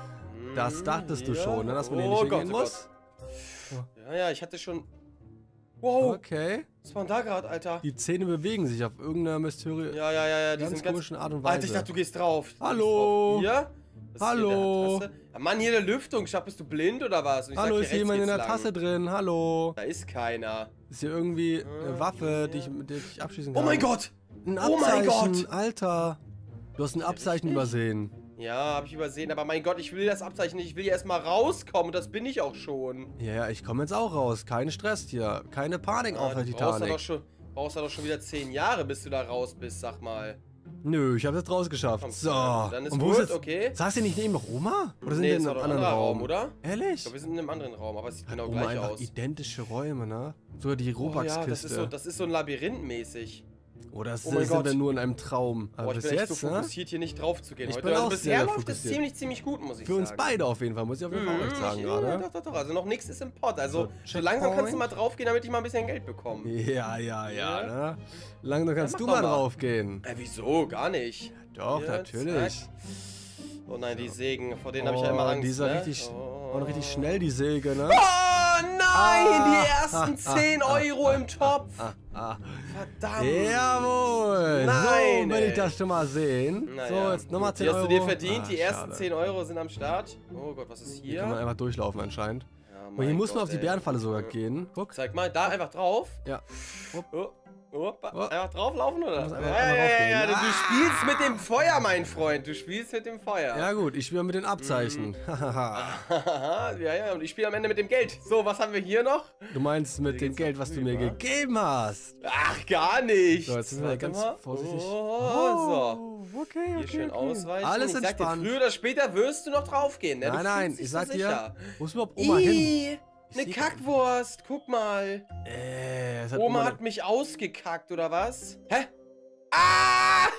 Das dachtest du Ja. schon, ne, dass man hier Oh nicht Gott, hingehen oh muss? Ja, ja, ich hatte schon... Wow, Okay. was war denn da gerade, Alter? Die Zähne bewegen sich auf irgendeiner mysteriösen, Ja, ja, ja, ja, die ganz sind ganz... komischen Art und Weise. Alter, ich dachte, du gehst drauf. Du Hallo? gehst drauf. Hier? Das ist Hallo? Hier der Tasse. Ja, Mann, hier der Lüftung. Schau, bist du blind oder was? Und ich Hallo, sag, ist hier rechts jemand in geht's der lang. Tasse drin? Hallo? Da ist keiner. Ist hier irgendwie eine Ah, Waffe, die ja. ich, mit der ich abschießen Oh kann? mein Gott! Ein Oh mein Abzeichen, Gott! Alter. Du hast ein Abzeichen richtig? übersehen. Ja, hab ich übersehen. Aber mein Gott, ich will das Abzeichen nicht. Ich will ja erstmal rauskommen. Und das bin ich auch schon. Ja, ja, ich komme jetzt auch raus. Kein Stress hier. Keine Panik Ah, auf der du brauchst da doch Titanic. schon, brauchst da doch schon wieder zehn Jahre, bis du da raus bist, sag mal. Nö, ich habe das rausgeschafft. Komm, So. dann ist Und wo gut, ist jetzt, okay. Saß ihr nicht neben noch Oma? Oder sind Nee, wir das in war einem doch ein anderen anderer Raum? Raum, oder? Ehrlich? Ich glaube, wir sind in einem anderen Raum, aber es sieht Hat genau Oma gleich einfach aus. identische Räume, ne? Sogar die Oh ja, Robux-Kiste. das ist, so, das ist so ein Labyrinth mäßig. Oder ist, Oh mein sind Gott. wir nur in einem Traum? Boah, Aber ich bis bin echt jetzt, so ne? fokussiert, hier nicht drauf zu gehen Ich heute. bin Also auch bisher sehr läuft es fokussiert. ziemlich, ziemlich gut, muss ich Für sagen. uns beide auf jeden Fall, muss ich auf jeden Fall auch Mhm, recht sagen ich- gerade. Ja, doch, doch, doch. Also noch nichts ist im Pott. Also So, so langsam kannst du Checkpoint. mal draufgehen, damit ich mal ein bisschen Geld bekomme. Ja, ja, ja, Ja. ne? Langsam kannst mach du doch mal mal. draufgehen. Äh, wieso? Gar nicht. Doch, Hier, natürlich. zack. Oh nein, die Sägen, vor denen habe ich ja immer Oh, Angst. dieser ne? richtig, oh. oh, richtig schnell, die Säge, ne? Oh nein, Ah. die ersten zehn Euro im Topf. Ah, ah. Verdammt. Jawohl. Nein, so will ey. ich das schon mal sehen. Naja, So, jetzt nochmal gut, zehn die Euro. hast du dir verdient. Ah, die ersten schade. zehn Euro sind am Start. Oh Gott, was ist Hier hier? kann man einfach durchlaufen anscheinend. Ja, Und hier mein muss man Gott, auf die ey. Bärenfalle sogar gehen. Guck. Zeig mal, da einfach drauf. Ja. Oh, Opa. Oh. Einfach drauflaufen, oder? Muss Ja, einfach- ja, einfach ja, raufgehen. ja, du, du Ah. spielst mit dem Feuer, mein Freund. Du spielst mit dem Feuer. Ja gut, ich spiele mit den Abzeichen. Mhm. Hahaha. ja, ja, und ich spiele am Ende mit dem Geld. So, was haben wir hier noch? Du meinst mit dem geht's Geld, noch was du mir rüber. gegeben hast. Ach, gar nicht. So, jetzt sind wir Warte ganz mal. vorsichtig. Oh, so. okay, okay. Hier schön okay. ausweichen. Alles ich sag dir, entspannt. früher oder später wirst du noch draufgehen, ne? Du Nein, nein, fühlst dich ich so sag dir, sicher. wo ist überhaupt Oma hin? Ih, Ich eine seh- Kackwurst, guck mal. Äh, es hat Oma Oma hat mich ausgekackt, oder was? Hä? Ah!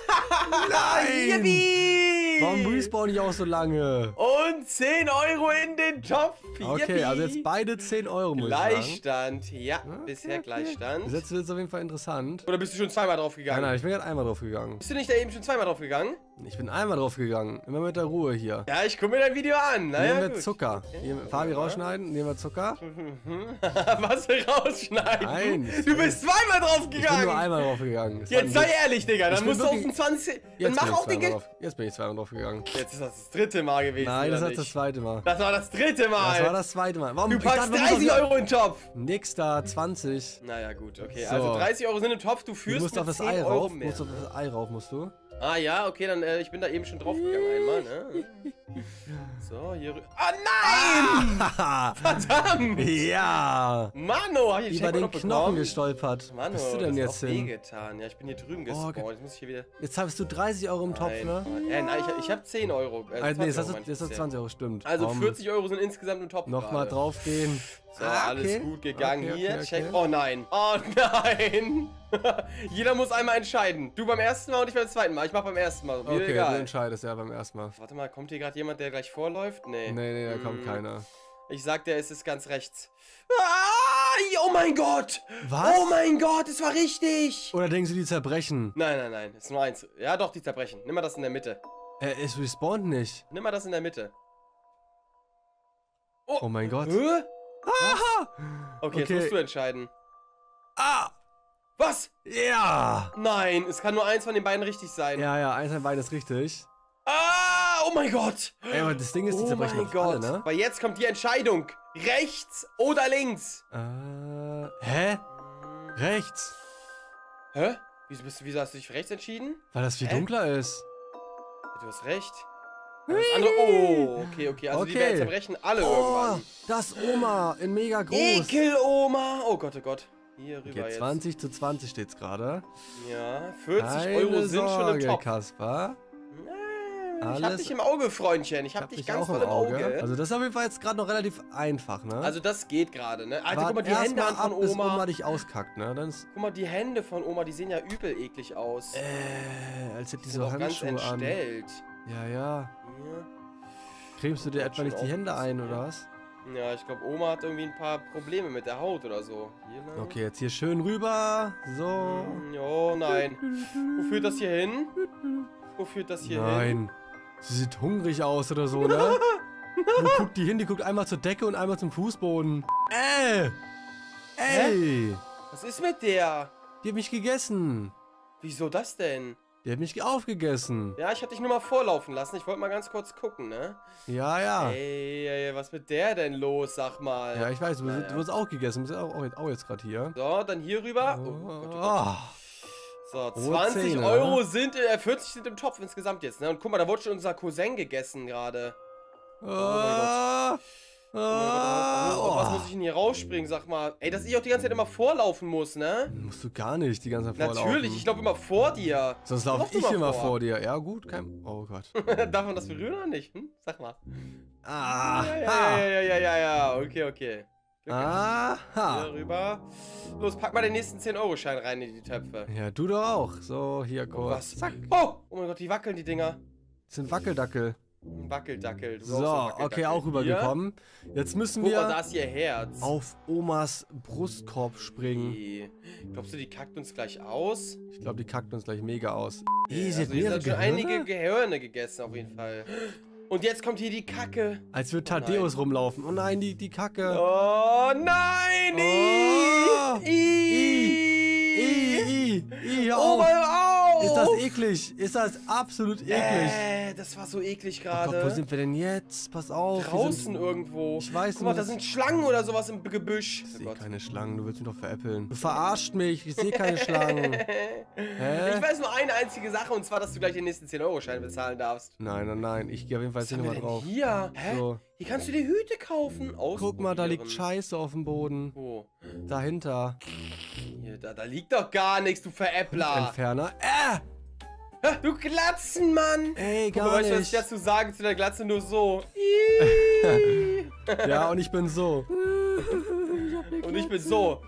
Nein! Yippie! Warum respawn ich auch so lange? Und zehn Euro in den Topf. Okay, Yippie! also jetzt beide zehn Euro, muss ich sagen. Gleichstand. Ja, Okay, bisher okay. Gleichstand. Jetzt wird es auf jeden Fall interessant. Oder bist du schon zweimal drauf Nein, gegangen? nein, ich bin gerade einmal drauf gegangen. Bist du nicht da eben schon zweimal drauf gegangen? Ich bin einmal drauf gegangen. Immer mit der Ruhe hier. Ja, ich gucke mir dein Video an. Naja, nehmen wir gut. Zucker. Hier, Fabi rausschneiden, nehmen wir Zucker. Was wir rausschneiden? Nein. Du bist zweimal drauf Ich bin gegangen. nur einmal drauf gegangen. Es war Jetzt ein sei Witz. ehrlich, Digga. Ich Dann bin musst du auf wirklich- den zwanzig. Dann Jetzt mach bin, ich auch den zweimal Geld. drauf. Jetzt bin ich zweimal drauf gegangen. Jetzt ist das das dritte Mal gewesen. Nein, das oder ist das nicht? zweite Mal. Das war das dritte Mal. Das war das zweite Mal. Warum? Du Ich packst dachte, wir müssen dreißig auf- Euro in den Topf. Nix da, zwanzig. Naja, gut, okay. So. Also dreißig Euro sind im Topf, du Du führst musst mit auf das zehn Ei Euro rauf. mehr. Musst auf das Ei rauf, musst du. Ah ja, okay, dann äh, ich bin da eben schon drauf gegangen einmal, ne? So, hier rüber. Ah, nein! Ah, Verdammt! ja! Mano, hab ich Über den noch Knochen bekommen? gestolpert. Mano, Wo bist du denn das jetzt hat auch hin? wehgetan. Ja, ich bin hier drüben Oh, gespawnt. ge- Jetzt muss ich hier wieder... Jetzt hast du dreißig Euro im Topf, Nein, ne? Äh, nein, ich, ich habe zehn Euro. Äh, Ah, nee, zwanzig jetzt hast Euro du, meinte jetzt hast ich du zwanzig Euro, stimmt. Also Komm, vierzig Euro sind insgesamt im Topf Nochmal gerade. draufgehen. So, Ah, alles okay. gut gegangen. Okay, Hier, okay, check. okay. Oh nein. Oh nein. Jeder muss einmal entscheiden. Du beim ersten Mal und ich beim zweiten Mal. Ich mach beim ersten Mal. Mir Okay, du egal. entscheidest ja beim ersten Mal. Warte mal, kommt hier gerade jemand, der gleich vorläuft? Nee. Nee, nee, da kommt Hm. keiner. Ich sag dir, es ist ganz rechts. Ah, oh mein Gott. Was? Oh mein Gott, es war richtig. Oder denkst du, die zerbrechen? Nein, nein, nein. Es ist nur eins. Ja, doch, die zerbrechen. Nimm mal das in der Mitte. Äh, es respawnt nicht. Nimm mal das in der Mitte. Oh mein Gott. Hä? Aha! Okay, jetzt Okay. musst du entscheiden. Ah! Was? Ja! Nein, es kann nur eins von den beiden richtig sein. Ja, ja, eins von beiden ist richtig. Ah, oh mein Gott. Ey, aber das Ding ist, die Oh zerbrechen mein doch Gott. alle, ne? Weil jetzt kommt die Entscheidung. Rechts oder links? Äh, hä? Rechts. Hä? Wieso, bist du, wieso hast du dich für rechts entschieden? Weil das viel Hä? dunkler ist. Du hast recht. Das andere, oh, okay, okay. Also die Okay. werden zerbrechen alle Oh, irgendwann. das Oma in mega groß. Ekel, Oma. Oh Gott, oh Gott. Hier rüber Okay, jetzt. zwanzig zu zwanzig steht's gerade. Ja, vierzig Keine Euro sind schon Sorge, im Top. Kaspar. Ich hab Alles- dich im Auge, Freundchen. Ich hab, Hab dich dich ganz auch voll im im Auge. Auge. Also das ist auf jeden Fall jetzt gerade noch relativ einfach, ne? Also das geht gerade, ne? Alter, Wart guck mal, die erst Hände mal an von ab, bis Oma. Oma dich auskackt, ne? Dann ist, Guck mal, die Hände von Oma, die sehen ja übel eklig aus. äh, als hätte die die sind so auch ganz Handschuhe an. entstellt. Ja, ja. Hier. Cremst du dir Hat etwa nicht schon die Hände ein, aufgepasst, oder was? Ja, ich glaube, Oma hat irgendwie ein paar Probleme mit der Haut oder so. Hier lang. Okay, jetzt hier schön rüber. So. Hm, Oh nein. Wo führt das hier hin? Wo führt das hier hin? Nein. Sie sieht hungrig aus oder so, ne? Wo guckt die hin? Die guckt einmal zur Decke und einmal zum Fußboden. Äh! Ey! Was ist mit der? Die hat mich gegessen. Wieso das denn? Die hat mich aufgegessen. Ja, ich hatte dich nur mal vorlaufen lassen. Ich wollte mal ganz kurz gucken, ne? Ja, ja. Ey, ey, was mit der denn los, sag mal? Ja, ich weiß, du, Naja. du wirst auch gegessen. Du bist auch, auch jetzt, auch jetzt gerade hier. So, dann hier rüber. Oh, Gott, oh Gott. Ah. So, zwanzig Zähne, Euro ne? sind, äh, vierzig sind im Topf insgesamt jetzt, ne? Und guck mal, da wurde schon unser Cousin gegessen gerade. Ah. Oh mein Gott, auf was Ah. muss ich denn hier rausspringen, sag mal? Ey, dass ich auch die ganze Zeit immer vorlaufen muss, ne? Musst du gar nicht die ganze Zeit vorlaufen. Natürlich, ich laufe immer vor dir. Sonst Lauf laufe du ich mal immer vor. vor dir. Ja, gut, kein. Oh Gott. Darf man das berühren oder nicht? Hm? Sag mal. Ah. Ja, ja, ja, ja, ja, ja, okay, okay. Glück gehabt. Hier Aha. rüber. Los, pack mal den nächsten zehn Euro Schein rein in die Töpfe. Ja, du doch auch. So, hier kurz. Was? Zack. Oh! Oh mein Gott, die wackeln, die Dinger. Das sind Wackeldackel. Ein Wackeldackel. Du So, auch ein Wackeldackel. okay, auch rübergekommen. Jetzt müssen Guck mal, da wir ist ihr Herz. auf Omas Brustkorb springen. Ey. Glaubst du, die kackt uns gleich aus? Ich glaube, die kackt uns gleich mega aus. Ey, sie Also hat hier mehrere sind schon Gehirne? einige Gehirne gegessen, auf jeden Fall. Und jetzt kommt hier die Kacke. Als würde Oh Thaddeus nein. rumlaufen. Oh nein, die, die Kacke. Oh nein! Oh. I, I, I, I, I, hör Oh auf. mein auf! Ist das eklig? Ist das absolut eklig? Äh, das war so eklig Oh Gott, wo gerade. sind wir denn jetzt? Pass auf. wir Draußen sind, irgendwo. Ich weiß Guck mal, nicht, da das- sind Schlangen oder sowas im Gebüsch. Ich Oh sehe Gott. keine Schlangen. Du willst mich doch veräppeln. Du verarscht mich. Ich sehe keine Schlangen. Hä? Ich weiß nur eine einzige Sache, und zwar, dass du gleich den nächsten zehn Euro Schein bezahlen darfst. Nein, nein, nein. Ich gehe auf jeden Fall Was jetzt haben hier wir nochmal denn drauf. hier? Hä? So. Hier kannst du dir Hüte kaufen. Guck mal, da liegt Ausprobieren. Scheiße auf dem Boden. Wo? Dahinter. Hier, da, da liegt doch gar nichts, du Veräppler. Entferner. Äh! Hä, Du Glatzenmann. Ey, Guck mal, gar weißt du, was ich nicht. dazu sage zu der Glatze? Nur so. Ih. Ja, und ich bin so. Und ich bin so.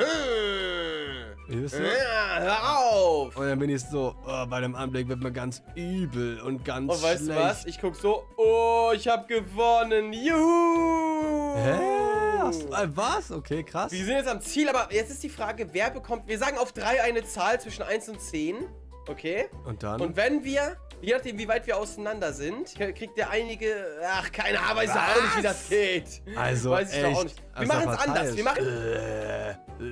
Siehst du? Ja, hör auf. Und dann bin ich so, oh, bei dem Anblick wird mir ganz übel und ganz Und weißt schlecht. du was? Ich guck so. Oh, ich hab gewonnen. Juhu. Hä? Hast du- äh, Was? Okay, krass. Wir sind jetzt am Ziel, aber jetzt ist die Frage, wer bekommt... Wir sagen auf drei eine Zahl zwischen eins und zehn. Okay? Und dann? Und wenn wir, je nachdem wie weit wir auseinander sind, kriegt der einige... Ach, keine Ahnung, weiß ich auch nicht, wie das geht. also, Weiß ich echt. doch auch nicht. Wir Also machen es anders. verteilt. Wir machen... Äh, äh,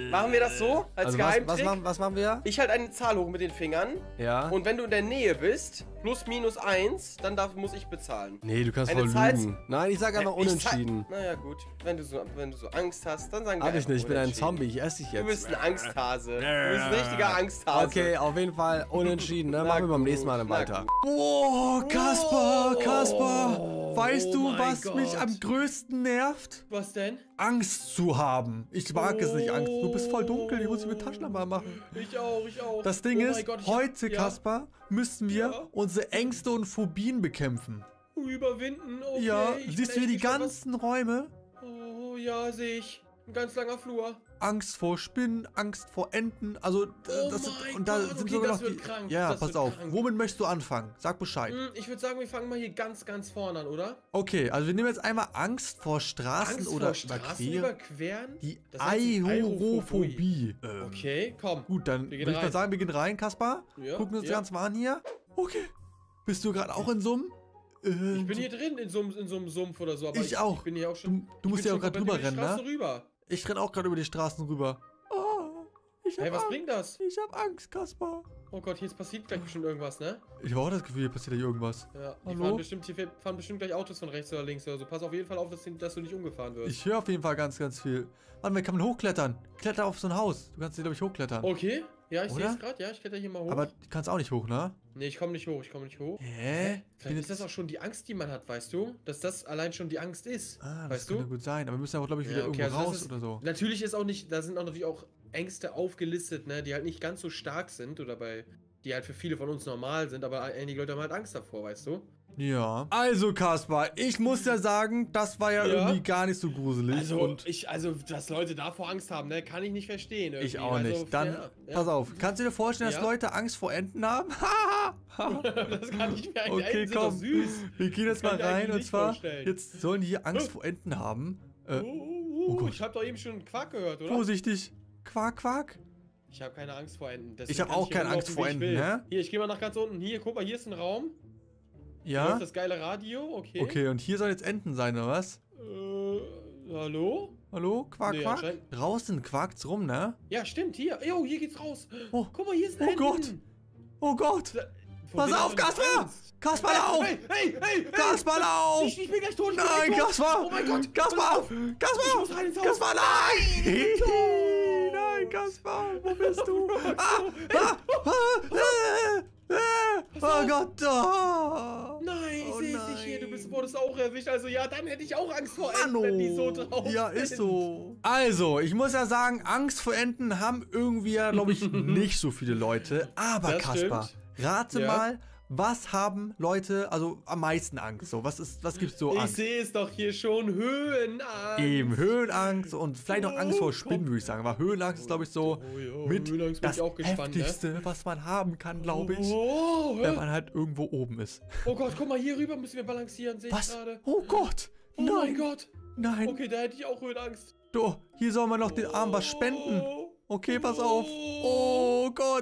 Machen wir das so, als Also was, Geheimtrick? was, machen, was machen wir? Ich halte eine Zahl hoch mit den Fingern. Ja. Und wenn du in der Nähe bist, plus minus eins, dann darf, muss ich bezahlen. Nee, du kannst Eine voll Zahl- lügen. Nein, ich sag einfach Ich unentschieden. sag- Naja, gut. Wenn du, so, wenn du so Angst hast, dann sagen wir Hab ich einfach nicht, ich bin ein unentschieden. Zombie, ich esse dich jetzt. Du bist ein Angsthase. Du bist ein richtiger Angsthase. Okay, auf jeden Fall unentschieden, ne? Na Machen wir beim gut, nächsten Mal dann na weiter. gut. Boah, Kasper, Kasper. Weißt Oh du, mein was Gott. mich am größten nervt? Was denn? Angst zu haben. Ich mag es nicht, Angst. Du bist voll dunkel, ich muss dich mit Oh. Taschenlampe machen. Ich auch, ich auch. Das Ding Oh mein ist, Gott, ich hab- heute, ja. Kasper, müssen wir Ja. unsere Ängste und Phobien bekämpfen. Überwinden, okay. Ja, ich bin siehst du hier echt die gespannt, ganzen Räume? was- Oh, ja, sehe ich. Ein ganz langer Flur. Angst vor Spinnen, Angst vor Enten, also äh, Oh das mein und da Gott, sind okay, sogar das noch die. wird krank, Ja, das pass wird auf. krank. Womit möchtest du anfangen? Sag Bescheid. Hm, ich würde sagen, wir fangen mal hier ganz, ganz vorne an, oder? Okay, also wir nehmen jetzt einmal Angst vor Straßen Angst oder vor Straßen Überqueren. überqueren? Die Das heißt die Aerophobie. Ähm, Okay, komm. Gut, dann Wir würde gehen ich mal rein. sagen, wir gehen rein, Kaspar. Ja, Gucken uns das ja. Ganze mal an hier. Okay. Bist du gerade auch in so einem? Äh, Ich bin hier drin in so, einem- in so einem Sumpf oder so, aber Ich ich, auch. ich bin hier auch schon. Du, du musst ich ja bin auch gerade schon drüber komplett rennen, über die ne? Straße rüber. Ich renne auch gerade über die Straßen rüber. Oh, ich hab Hey, was Angst. bringt das? Ich hab Angst, Kaspar. Oh Gott, hier passiert gleich bestimmt irgendwas, ne? Ich habe auch das Gefühl, hier passiert ja irgendwas. Ja, die Hallo? fahren bestimmt, hier fahren bestimmt gleich Autos von rechts oder links oder so. Pass auf jeden Fall auf, dass, dass du nicht umgefahren wirst. Ich höre auf jeden Fall ganz, ganz viel. Warte mal, kann man hochklettern? Kletter auf so ein Haus. Du kannst hier, glaube ich, hochklettern. Okay, ja, ich sehe Oder? es gerade. Ja, ich kletter hier mal hoch. Aber du kannst auch nicht hoch, ne? Nee, ich komme nicht hoch, ich komme nicht hoch. Hä? Bin Vielleicht ist jetzt- das auch schon die Angst, die man hat, weißt du? Dass das allein schon die Angst ist. Ah, das weißt könnte du? gut sein. Aber wir müssen aber, glaube ich, wieder Ja, okay, irgendwo also raus das ist, oder so. Natürlich ist auch nicht, da sind auch natürlich auch Ängste aufgelistet, ne, die halt nicht ganz so stark sind oder bei, die halt für viele von uns normal sind, aber einige Leute haben halt Angst davor, weißt du? Ja. Also, Kaspar, ich muss ja sagen, das war ja, Ja. irgendwie gar nicht so gruselig. Also, und ich, also, dass Leute davor Angst haben, ne, kann ich nicht verstehen. irgendwie. ich auch Also, nicht. Dann, ja, ja. pass auf. Kannst du dir vorstellen, dass Ja. Leute Angst vor Enten haben? Das kann ich mir eigentlich Okay, Enten sind doch komm. süß. Wir gehen jetzt Das mal kann ich mir rein eigentlich und nicht zwar, vorstellen. jetzt sollen die hier Angst vor Enten haben. Äh, Oh, oh, oh oh, Gott. ich habe doch eben schon einen Quack gehört, oder? vorsichtig. Quack, quack. Ich habe keine Angst vor Enten. deswegen Ich hab kann auch hier keine Angst rumlaufen, vor wie ich Enten, will. hä? Hier, ich gehe mal nach ganz unten. Hier, guck mal, hier ist ein Raum. Hier Ja? läuft das geile Radio, okay. Okay, und hier sollen jetzt Enten sein, oder was? Äh, hallo? Hallo? Quack, Nee, quack? anscheinend- Draußen quackt's rum, ne? Ja, stimmt, hier. Jo, hier geht's raus. Oh. Guck mal, hier ist ein Oh Enten. Gott. Oh Gott! Vor Pass denen auf, hat man Kaspar! Angst. Kaspar, Hey, lauf! Hey, hey, hey, hey! Kaspar, lauf! Ich, ich bin gleich tot, ich bin Nein, gleich tot. Kaspar! Oh mein Gott! Kaspar! pass auf. Kaspar! Ich muss rein ins Haus. Kaspar, nein! Nein, Kaspar, wo bist du? Ah! Ah! Ah! Äh! Äh! Oh Gott! Oh. Nein, ich Oh sehe nein. dich hier. Du bist, wurdest auch erwischt. Also ja, dann hätte ich auch Angst vor Enten, Manno. wenn die so drauf Ja, sind. ist so. Also, ich muss ja sagen, Angst vor Enten haben irgendwie ja, glaube ich, nicht so viele Leute. Aber, Das Kaspar, stimmt. rate Ja. mal, was haben Leute, also am meisten Angst? So, was ist, was gibt's so Ich Angst? sehe es doch hier schon. Höhenangst. Eben, Höhenangst und vielleicht auch Angst vor Oh, Spinnen, komm. würde ich sagen. Aber Höhenangst ist, glaube ich, so Oh, ja, mit Höhenangst bin das ich auch gespannt, ne? Heftigste, was man haben kann, glaube ich, Oh, wenn hä? man halt irgendwo oben ist. oh Gott, guck mal, hier rüber müssen wir balancieren, sehe ich Was? gerade. Oh Gott! Oh Nein! mein Gott. Nein! Okay, da hätte ich auch Höhenangst. Du, hier soll man noch den Arm was spenden. Okay, pass auf. Oh Gott!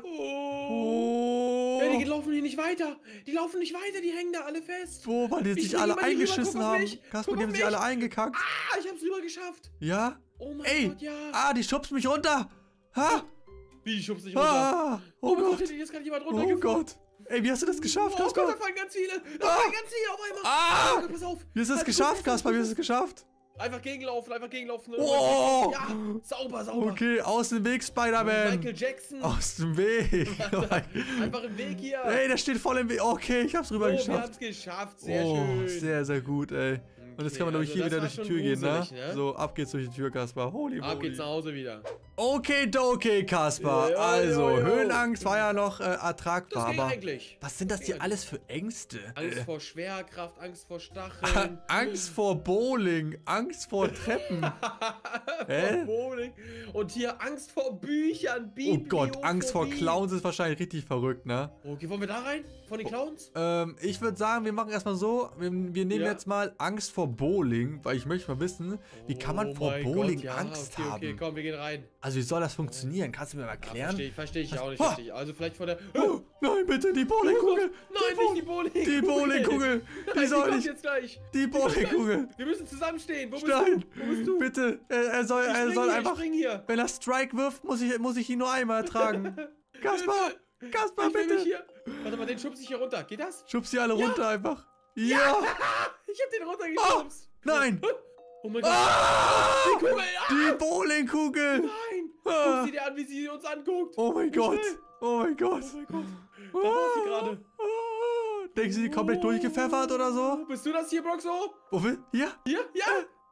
Oh. Ja, die Oh! laufen hier nicht weiter. Die laufen nicht weiter, die hängen da alle fest. Wo, weil die Ich sich will alle jemand hier rüber, eingeschissen guck auf haben. mich. Kasper, Guck die haben auf sich alle mich. eingekackt. Ah, ich hab's rüber geschafft. Ja? Oh mein Ey! Gott, ja. Ah, die schubst mich runter! Ha! Wie, ich schub's nicht runter. Ah! Oh mein Gott! Gott, hier ist gerade jemand Oh runtergefallen. Gott! Ey, wie hast du das geschafft, Oh Gott, da Kasper? fallen ganz viele. Da Ah. fallen ganz viele auf einmal. Ah. Oh Gott, pass auf. Wie hast du das Also, geschafft, guck, Kasper? Wie guck, hast du es geschafft? Einfach gegenlaufen, einfach gegenlaufen. Oh. Ja, sauber, sauber. Okay, aus dem Weg, Spider-Man! Michael Jackson. Aus dem Weg! Einfach im Weg hier. Ey, der steht voll im Weg. Okay, ich hab's rüber oh, wir geschafft. haben's geschafft. Sehr Oh, schön. sehr, sehr gut, ey. Und jetzt kann man, glaube ich, also hier das wieder war durch die schon Tür gehen, ne? gruselig, ne? So, ab geht's durch die Tür, Kaspar. Holy Ab geht's moly. nach Hause wieder. Okay, okay, Kaspar. Ja, Also, ja, ja. Höhenangst war ja noch äh, Das ertragbar, geht aber eigentlich. was sind das hier alles für Ängste? Angst Äh, vor Schwerkraft, Angst vor Stacheln. Angst vor Bowling, Angst vor Treppen. Hä? Bowling. Und hier Angst vor Büchern, Oh Gott, Angst vor Bibliophobie. Clowns ist wahrscheinlich richtig verrückt, ne? Okay, wollen wir da rein? Von den Clowns? Ähm, ich würde sagen, wir machen erstmal so, wir, wir nehmen Ja. jetzt mal Angst vor Bowling, weil ich möchte mal wissen, wie kann man Oh vor mein Bowling Gott, ja, Angst okay, haben? Okay, komm, wir gehen rein. Also wie soll das funktionieren? Kannst du mir mal Ja, erklären? verstehe ich, verstehe ich auch nicht Ah. richtig. Also vielleicht von der... Oh, nein, bitte, die Oh Gott, Bowlingkugel! nein, die nicht die Bowlingkugel. Die Bowlingkugel Bowlingkugel. Die Nein, soll kommt nicht. jetzt gleich. Die Bowlingkugel. Wir müssen zusammenstehen. Wo bist Nein. du? Wo bist du? Bitte. Er, er soll, Ich er spring soll hier, einfach. ich spring hier. Wenn er Strike wirft, muss ich, muss ich ihn nur einmal ertragen. Kaspar. Kaspar, Ich will mich bitte. hier. Warte mal, den schubse ich hier runter. Geht das? Schub sie alle Ja. runter einfach. Ja. Ich hab den runtergeschubst. Nein. Oh mein Gott. Ah, Die Kugel. Ah, die Bowlingkugel. nein. Ah. Guck sie dir an, wie sie uns anguckt. Oh mein Wie Gott. schnell. Oh mein Gott. Oh mein Gott. Da war sie gerade. Ah. Denken Sie, die komplett durchgepfeffert oder so? Oh, bist du das hier, Broxo? Wo will? Hier? Hier? Ja.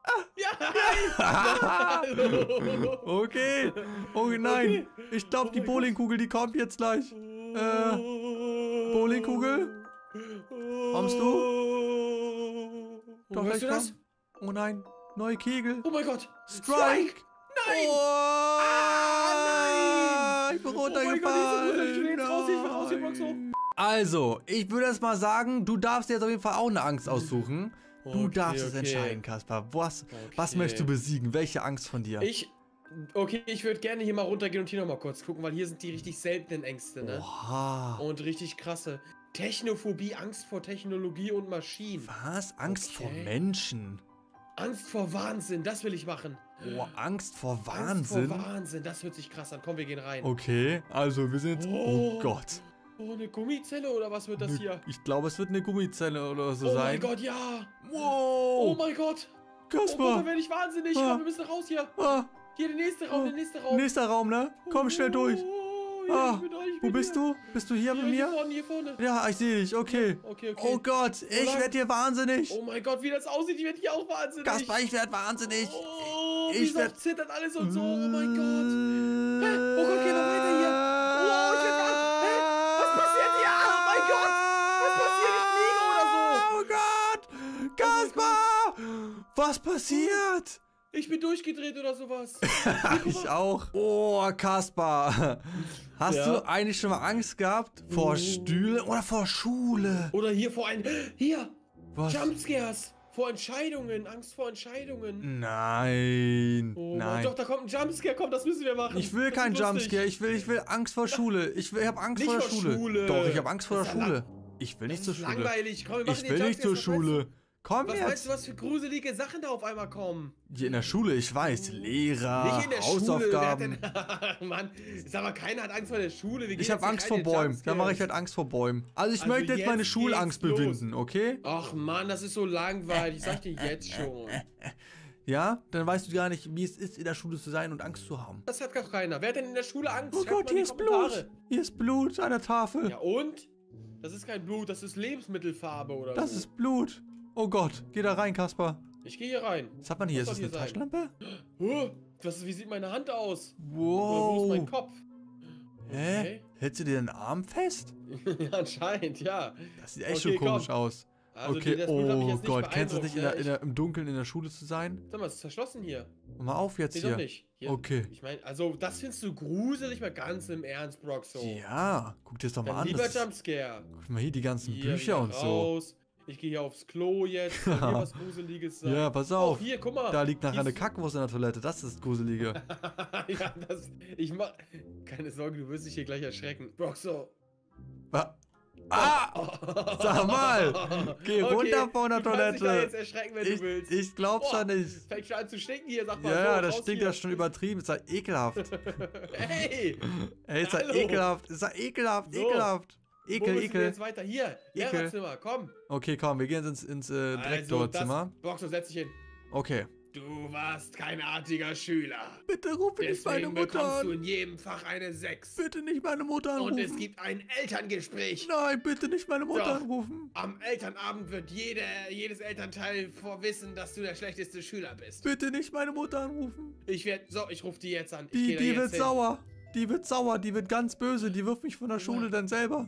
Ja. Okay. Oh nein. Ich glaube, Oh die mein Bowlingkugel, die kommt jetzt gleich. Äh, Bowlingkugel? Kommst du? Doch, Hörst gleich du das? komm. Oh nein. Neue Kegel. Oh mein Gott. Strike. Nein. Oh, Ah, ich bin Oh mein Gott, ich bin runter. Ich will runtergefallen. jetzt raus. Ich will raus hier, Broxo. Also, ich würde erst mal sagen, du darfst jetzt auf jeden Fall auch eine Angst aussuchen. Du Okay, darfst es okay. entscheiden, Kaspar. Was, was Okay. möchtest du besiegen? Welche Angst von dir? Ich. Okay, ich würde gerne hier mal runtergehen und hier nochmal kurz gucken, weil hier sind die richtig seltenen Ängste, ne? Oha. Und richtig krasse. Technophobie, Angst vor Technologie und Maschinen. Was? Angst Okay. vor Menschen? Angst vor Wahnsinn, das will ich machen. Oh, Angst vor Angst Wahnsinn? vor Wahnsinn, das hört sich krass an. Komm, wir gehen rein. Okay, also wir sind jetzt... Oh, Oh. Gott. Oh, eine Gummizelle oder was wird das Ne- hier? Ich glaube, es wird eine Gummizelle oder so Oh sein. mein Gott, ja. Oh Wow. mein Gott. Oh Gott, Kaspar. da werde ich wahnsinnig. Ah. Komm, wir müssen raus hier. Ah, Hier, der nächste Raum, Oh. der nächste Raum. nächster Raum, ne? Komm schnell durch. Oh, ja, Ah, ich bin euch, ich wo bin bist hier. du? Bist du hier Hier, mit hier mir? vorne, hier vorne. Ja, ich sehe dich. Okay. Okay, okay. Oh Gott, ich lang? werde hier wahnsinnig. Oh mein Gott, wie das aussieht, ich werde hier auch wahnsinnig. Kaspar, ich werde wahnsinnig. Oh, Ich wie es werd- auch zittert alles und so. Oh mein Gott. Hä? Oh Gott, geh noch weiter hier. Oh, ich werd wahnsinnig. Hä? Was passiert hier? Oh mein Gott. Was passiert? Ich fliege oder so. Oh Gott! Kaspar! Was passiert? Ich bin durchgedreht oder sowas. Ich auch. Oh, Kaspar. Hast Ja? du eigentlich schon mal Angst gehabt vor Stühlen oder vor Schule? Oder hier vor ein... Hier. Was? Jumpscares. Vor Entscheidungen. Angst vor Entscheidungen. Nein. Oh Nein. Mann, doch, da kommt ein Jumpscare. Komm, das müssen wir machen. Ich will Das keinen ist lustig. Jumpscare. Ich will, ich will Angst vor Schule. Ich, will, ich habe Angst Nicht vor der vor Schule. Schule. Doch, ich habe Angst vor Das der ist ja Schule. Ich will Das nicht zur ist Schule. langweilig. Komm, wir machen Ich den will nicht zur Jumpscares. Was meinst Schule. Komm du- Was meinst jetzt. du, was für gruselige Sachen da auf einmal kommen? Hier in der Schule, ich weiß. Lehrer, Nicht in der Hausaufgaben. Schule. Wer hat denn... Mann, sag mal, keiner hat Angst vor der Schule. Wir gehen Ich jetzt habe hier Angst keine vor Bäumen. Da Jumpscares. mache ich halt Angst vor Bäumen. Also ich Also möchte jetzt meine jetzt Schulangst geht's los. bewinden, okay? Ach Mann, das ist so langweilig. Ich sag dir jetzt schon. Ja? Dann weißt du gar nicht, wie es ist, in der Schule zu sein und Angst zu haben. Das hat doch keiner. Wer hat denn in der Schule Angst? Oh Schreibt Gott, mal in hier die ist Kommentare. Blut. Hier ist Blut an der Tafel. Ja und? Das ist kein Blut, das ist Lebensmittelfarbe oder Das so. ist Blut. Oh Gott, geh da rein, Kaspar. Ich gehe hier rein. Was hat man hier? Was Ist das soll eine hier sein? Taschenlampe? Huh, was, wie sieht meine Hand aus? Oder Wow. wo ist mein Kopf? Hä? Okay. Hältst du dir den Arm fest? Anscheinend, ja. Das sieht echt Okay, schon komisch komm. aus. Also Okay, die, das Blut hat mich oh jetzt nicht Gott, kennst du es nicht in der, beeindruckt, in ne? der, im Dunkeln in der Schule zu sein? Ich- Sag mal, es ist verschlossen hier. Mach mal auf jetzt Nee, hier. doch nicht. Hier. Okay. Ich meine, also das findest du gruselig, mal ganz im Ernst, Broxo. Ja, guck dir das doch mal Dann an. lieber Das ist, Jumpscare. guck mal hier, die ganzen Hier Bücher wieder und so. raus. Ich gehe hier aufs Klo jetzt. Kann hier was Gruseliges sein. Ja, pass Oh, auf. hier, guck mal. Da liegt nachher Hier eine ist- Kackwurst in der Toilette. Das ist das Gruselige. Ja, das. Ich mach. Keine Sorge, du wirst dich hier gleich erschrecken. Broxo. Ah! Ah! Sag mal! Geh runter von der du kannst dich da Toilette. jetzt erschrecken, wenn Ich, du willst. ich glaub's Boah, ja nicht. Fängt schon an zu stinken hier, sag mal. Ja, ja, so, das raus stinkt hier. ja schon übertrieben. Ist ja ekelhaft. Hey! Ey, ist ja Hallo. ekelhaft. Ist ja ekelhaft, So. ekelhaft. Wo Ekel, müssen wir ekel. jetzt weiter? Hier, Ekel. Lehrerzimmer, komm. Okay, komm, wir gehen ins, ins äh, Direktorzimmer. Also, das- Broxo, setz dich hin. Okay. Du warst kein artiger Schüler. Bitte ruf nicht meine Deswegen Mutter bekommst du an. in jedem Fach eine sechs. Bitte nicht meine Mutter anrufen. Und es gibt ein Elterngespräch. Nein, bitte nicht meine Mutter Doch. anrufen. Am Elternabend wird jede, jedes Elternteil vorwissen, dass du der schlechteste Schüler bist. Bitte nicht meine Mutter anrufen. Ich werde, so, ich rufe die jetzt an. Ich Die, geh da die jetzt wird hin. sauer. Die wird sauer. Die wird ganz böse. Die wirft mich von der Schule dann selber.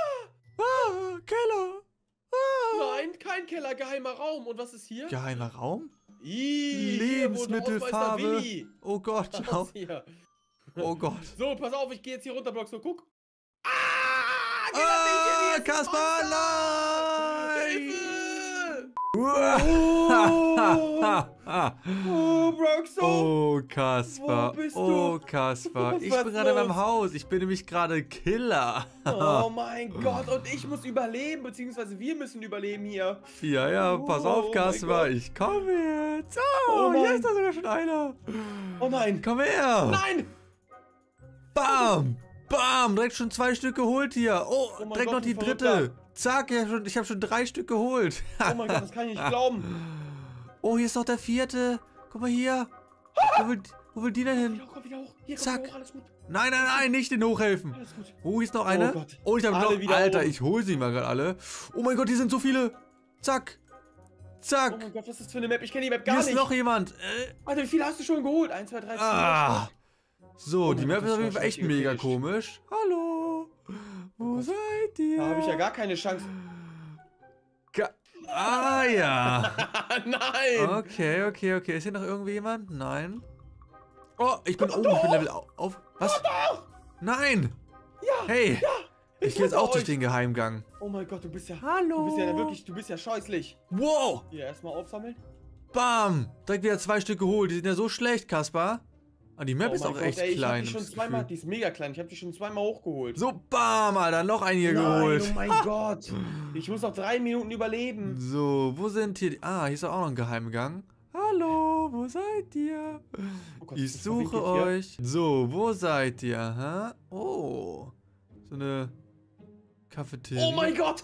Ah, Keller. Ah. Nein, kein Keller, geheimer Raum. Und was ist hier? Geheimer Raum? Ih, hier wohnt Lebensmittelfarbe. Hausmeister Willi. Oh Gott. Was hier? Oh Gott. So, pass auf, ich gehe jetzt hier runter, Block, so guck. Ah, geh da Ah, nicht, hier ist ein Kaspar, Monster. nein! Hilfe! Uah. Oh, Broxo. Oh, Kaspar. Wo bist du? Oh, Kaspar. Was Ich ist bin gerade in los? meinem Haus. Ich bin nämlich gerade Killer. Oh mein Gott, und ich muss überleben, beziehungsweise wir müssen überleben hier. Ja, ja, pass Oh auf, mein Kaspar. Gott. Ich komme jetzt. Oh Oh, hier nein. ist da sogar schon einer. Oh nein. Komm her. Nein! Bam. Bam. Direkt schon zwei Stück geholt hier. Oh, Oh mein direkt Gott, noch die du dritte. Verrückter. Zack, ich habe schon, ich hab schon drei Stück geholt. Oh mein Gott, das kann ich nicht glauben. Oh, hier ist noch der vierte. Guck mal hier. Wo will, wo will die denn hin? Wieder hoch, komm wieder hoch. Hier, komm Zack. wieder hoch, alles gut. Nein, nein, nein, nicht den hochhelfen. Alles gut. Oh, hier ist noch eine. Oh Gott. Oh, ich habe Alle noch. wieder Alter, oben. ich hole sie mal gerade alle. Oh mein Gott, hier sind so viele. Zack. Zack. Oh mein Gott, was ist das für eine Map? Ich kenne die Map hier gar ist nicht. noch jemand. Äh, Alter, wie viele hast du schon geholt? eins, zwei, drei, vier. ah. So, Oh die mein Map Gott, ist auf das jeden war Fall echt schon mega gefinisht. komisch. Hallo. Wo Gott. seid ihr? Da habe ich ja gar keine Chance. Ga ah, ja. Nein! Okay, okay, okay. Ist hier noch irgendwie jemand? Nein. Oh, ich bin oben. Ich bin Level au- auf. Was? Nein. Ja! Hey. Ja! Ich gehe jetzt auch durch euch. den Geheimgang. Oh mein Gott, du bist ja... Hallo. Du bist ja wirklich... Du bist ja scheußlich. Wow. Hier, erstmal aufsammeln. Bam. Direkt wieder zwei Stück geholt. Die sind ja so schlecht, Kaspar. Ah, die Map Oh ist mein auch Gott, echt ey, ich hab klein. die hab schon ich das zweimal... Gefühl. Die ist mega klein. Ich habe die schon zweimal hochgeholt. So, bam, Alter. Noch einen hier Nein, geholt. oh mein Gott. Ich muss noch drei Minuten überleben. So, wo sind hier die... Ah, hier ist doch auch noch ein Geheimgang. Hallo, wo seid ihr? Oh Gott, Ich das suche verwinkelt hier. euch. So, wo seid ihr? Hä? Oh. So eine Cafeteria. Oh mein Gott!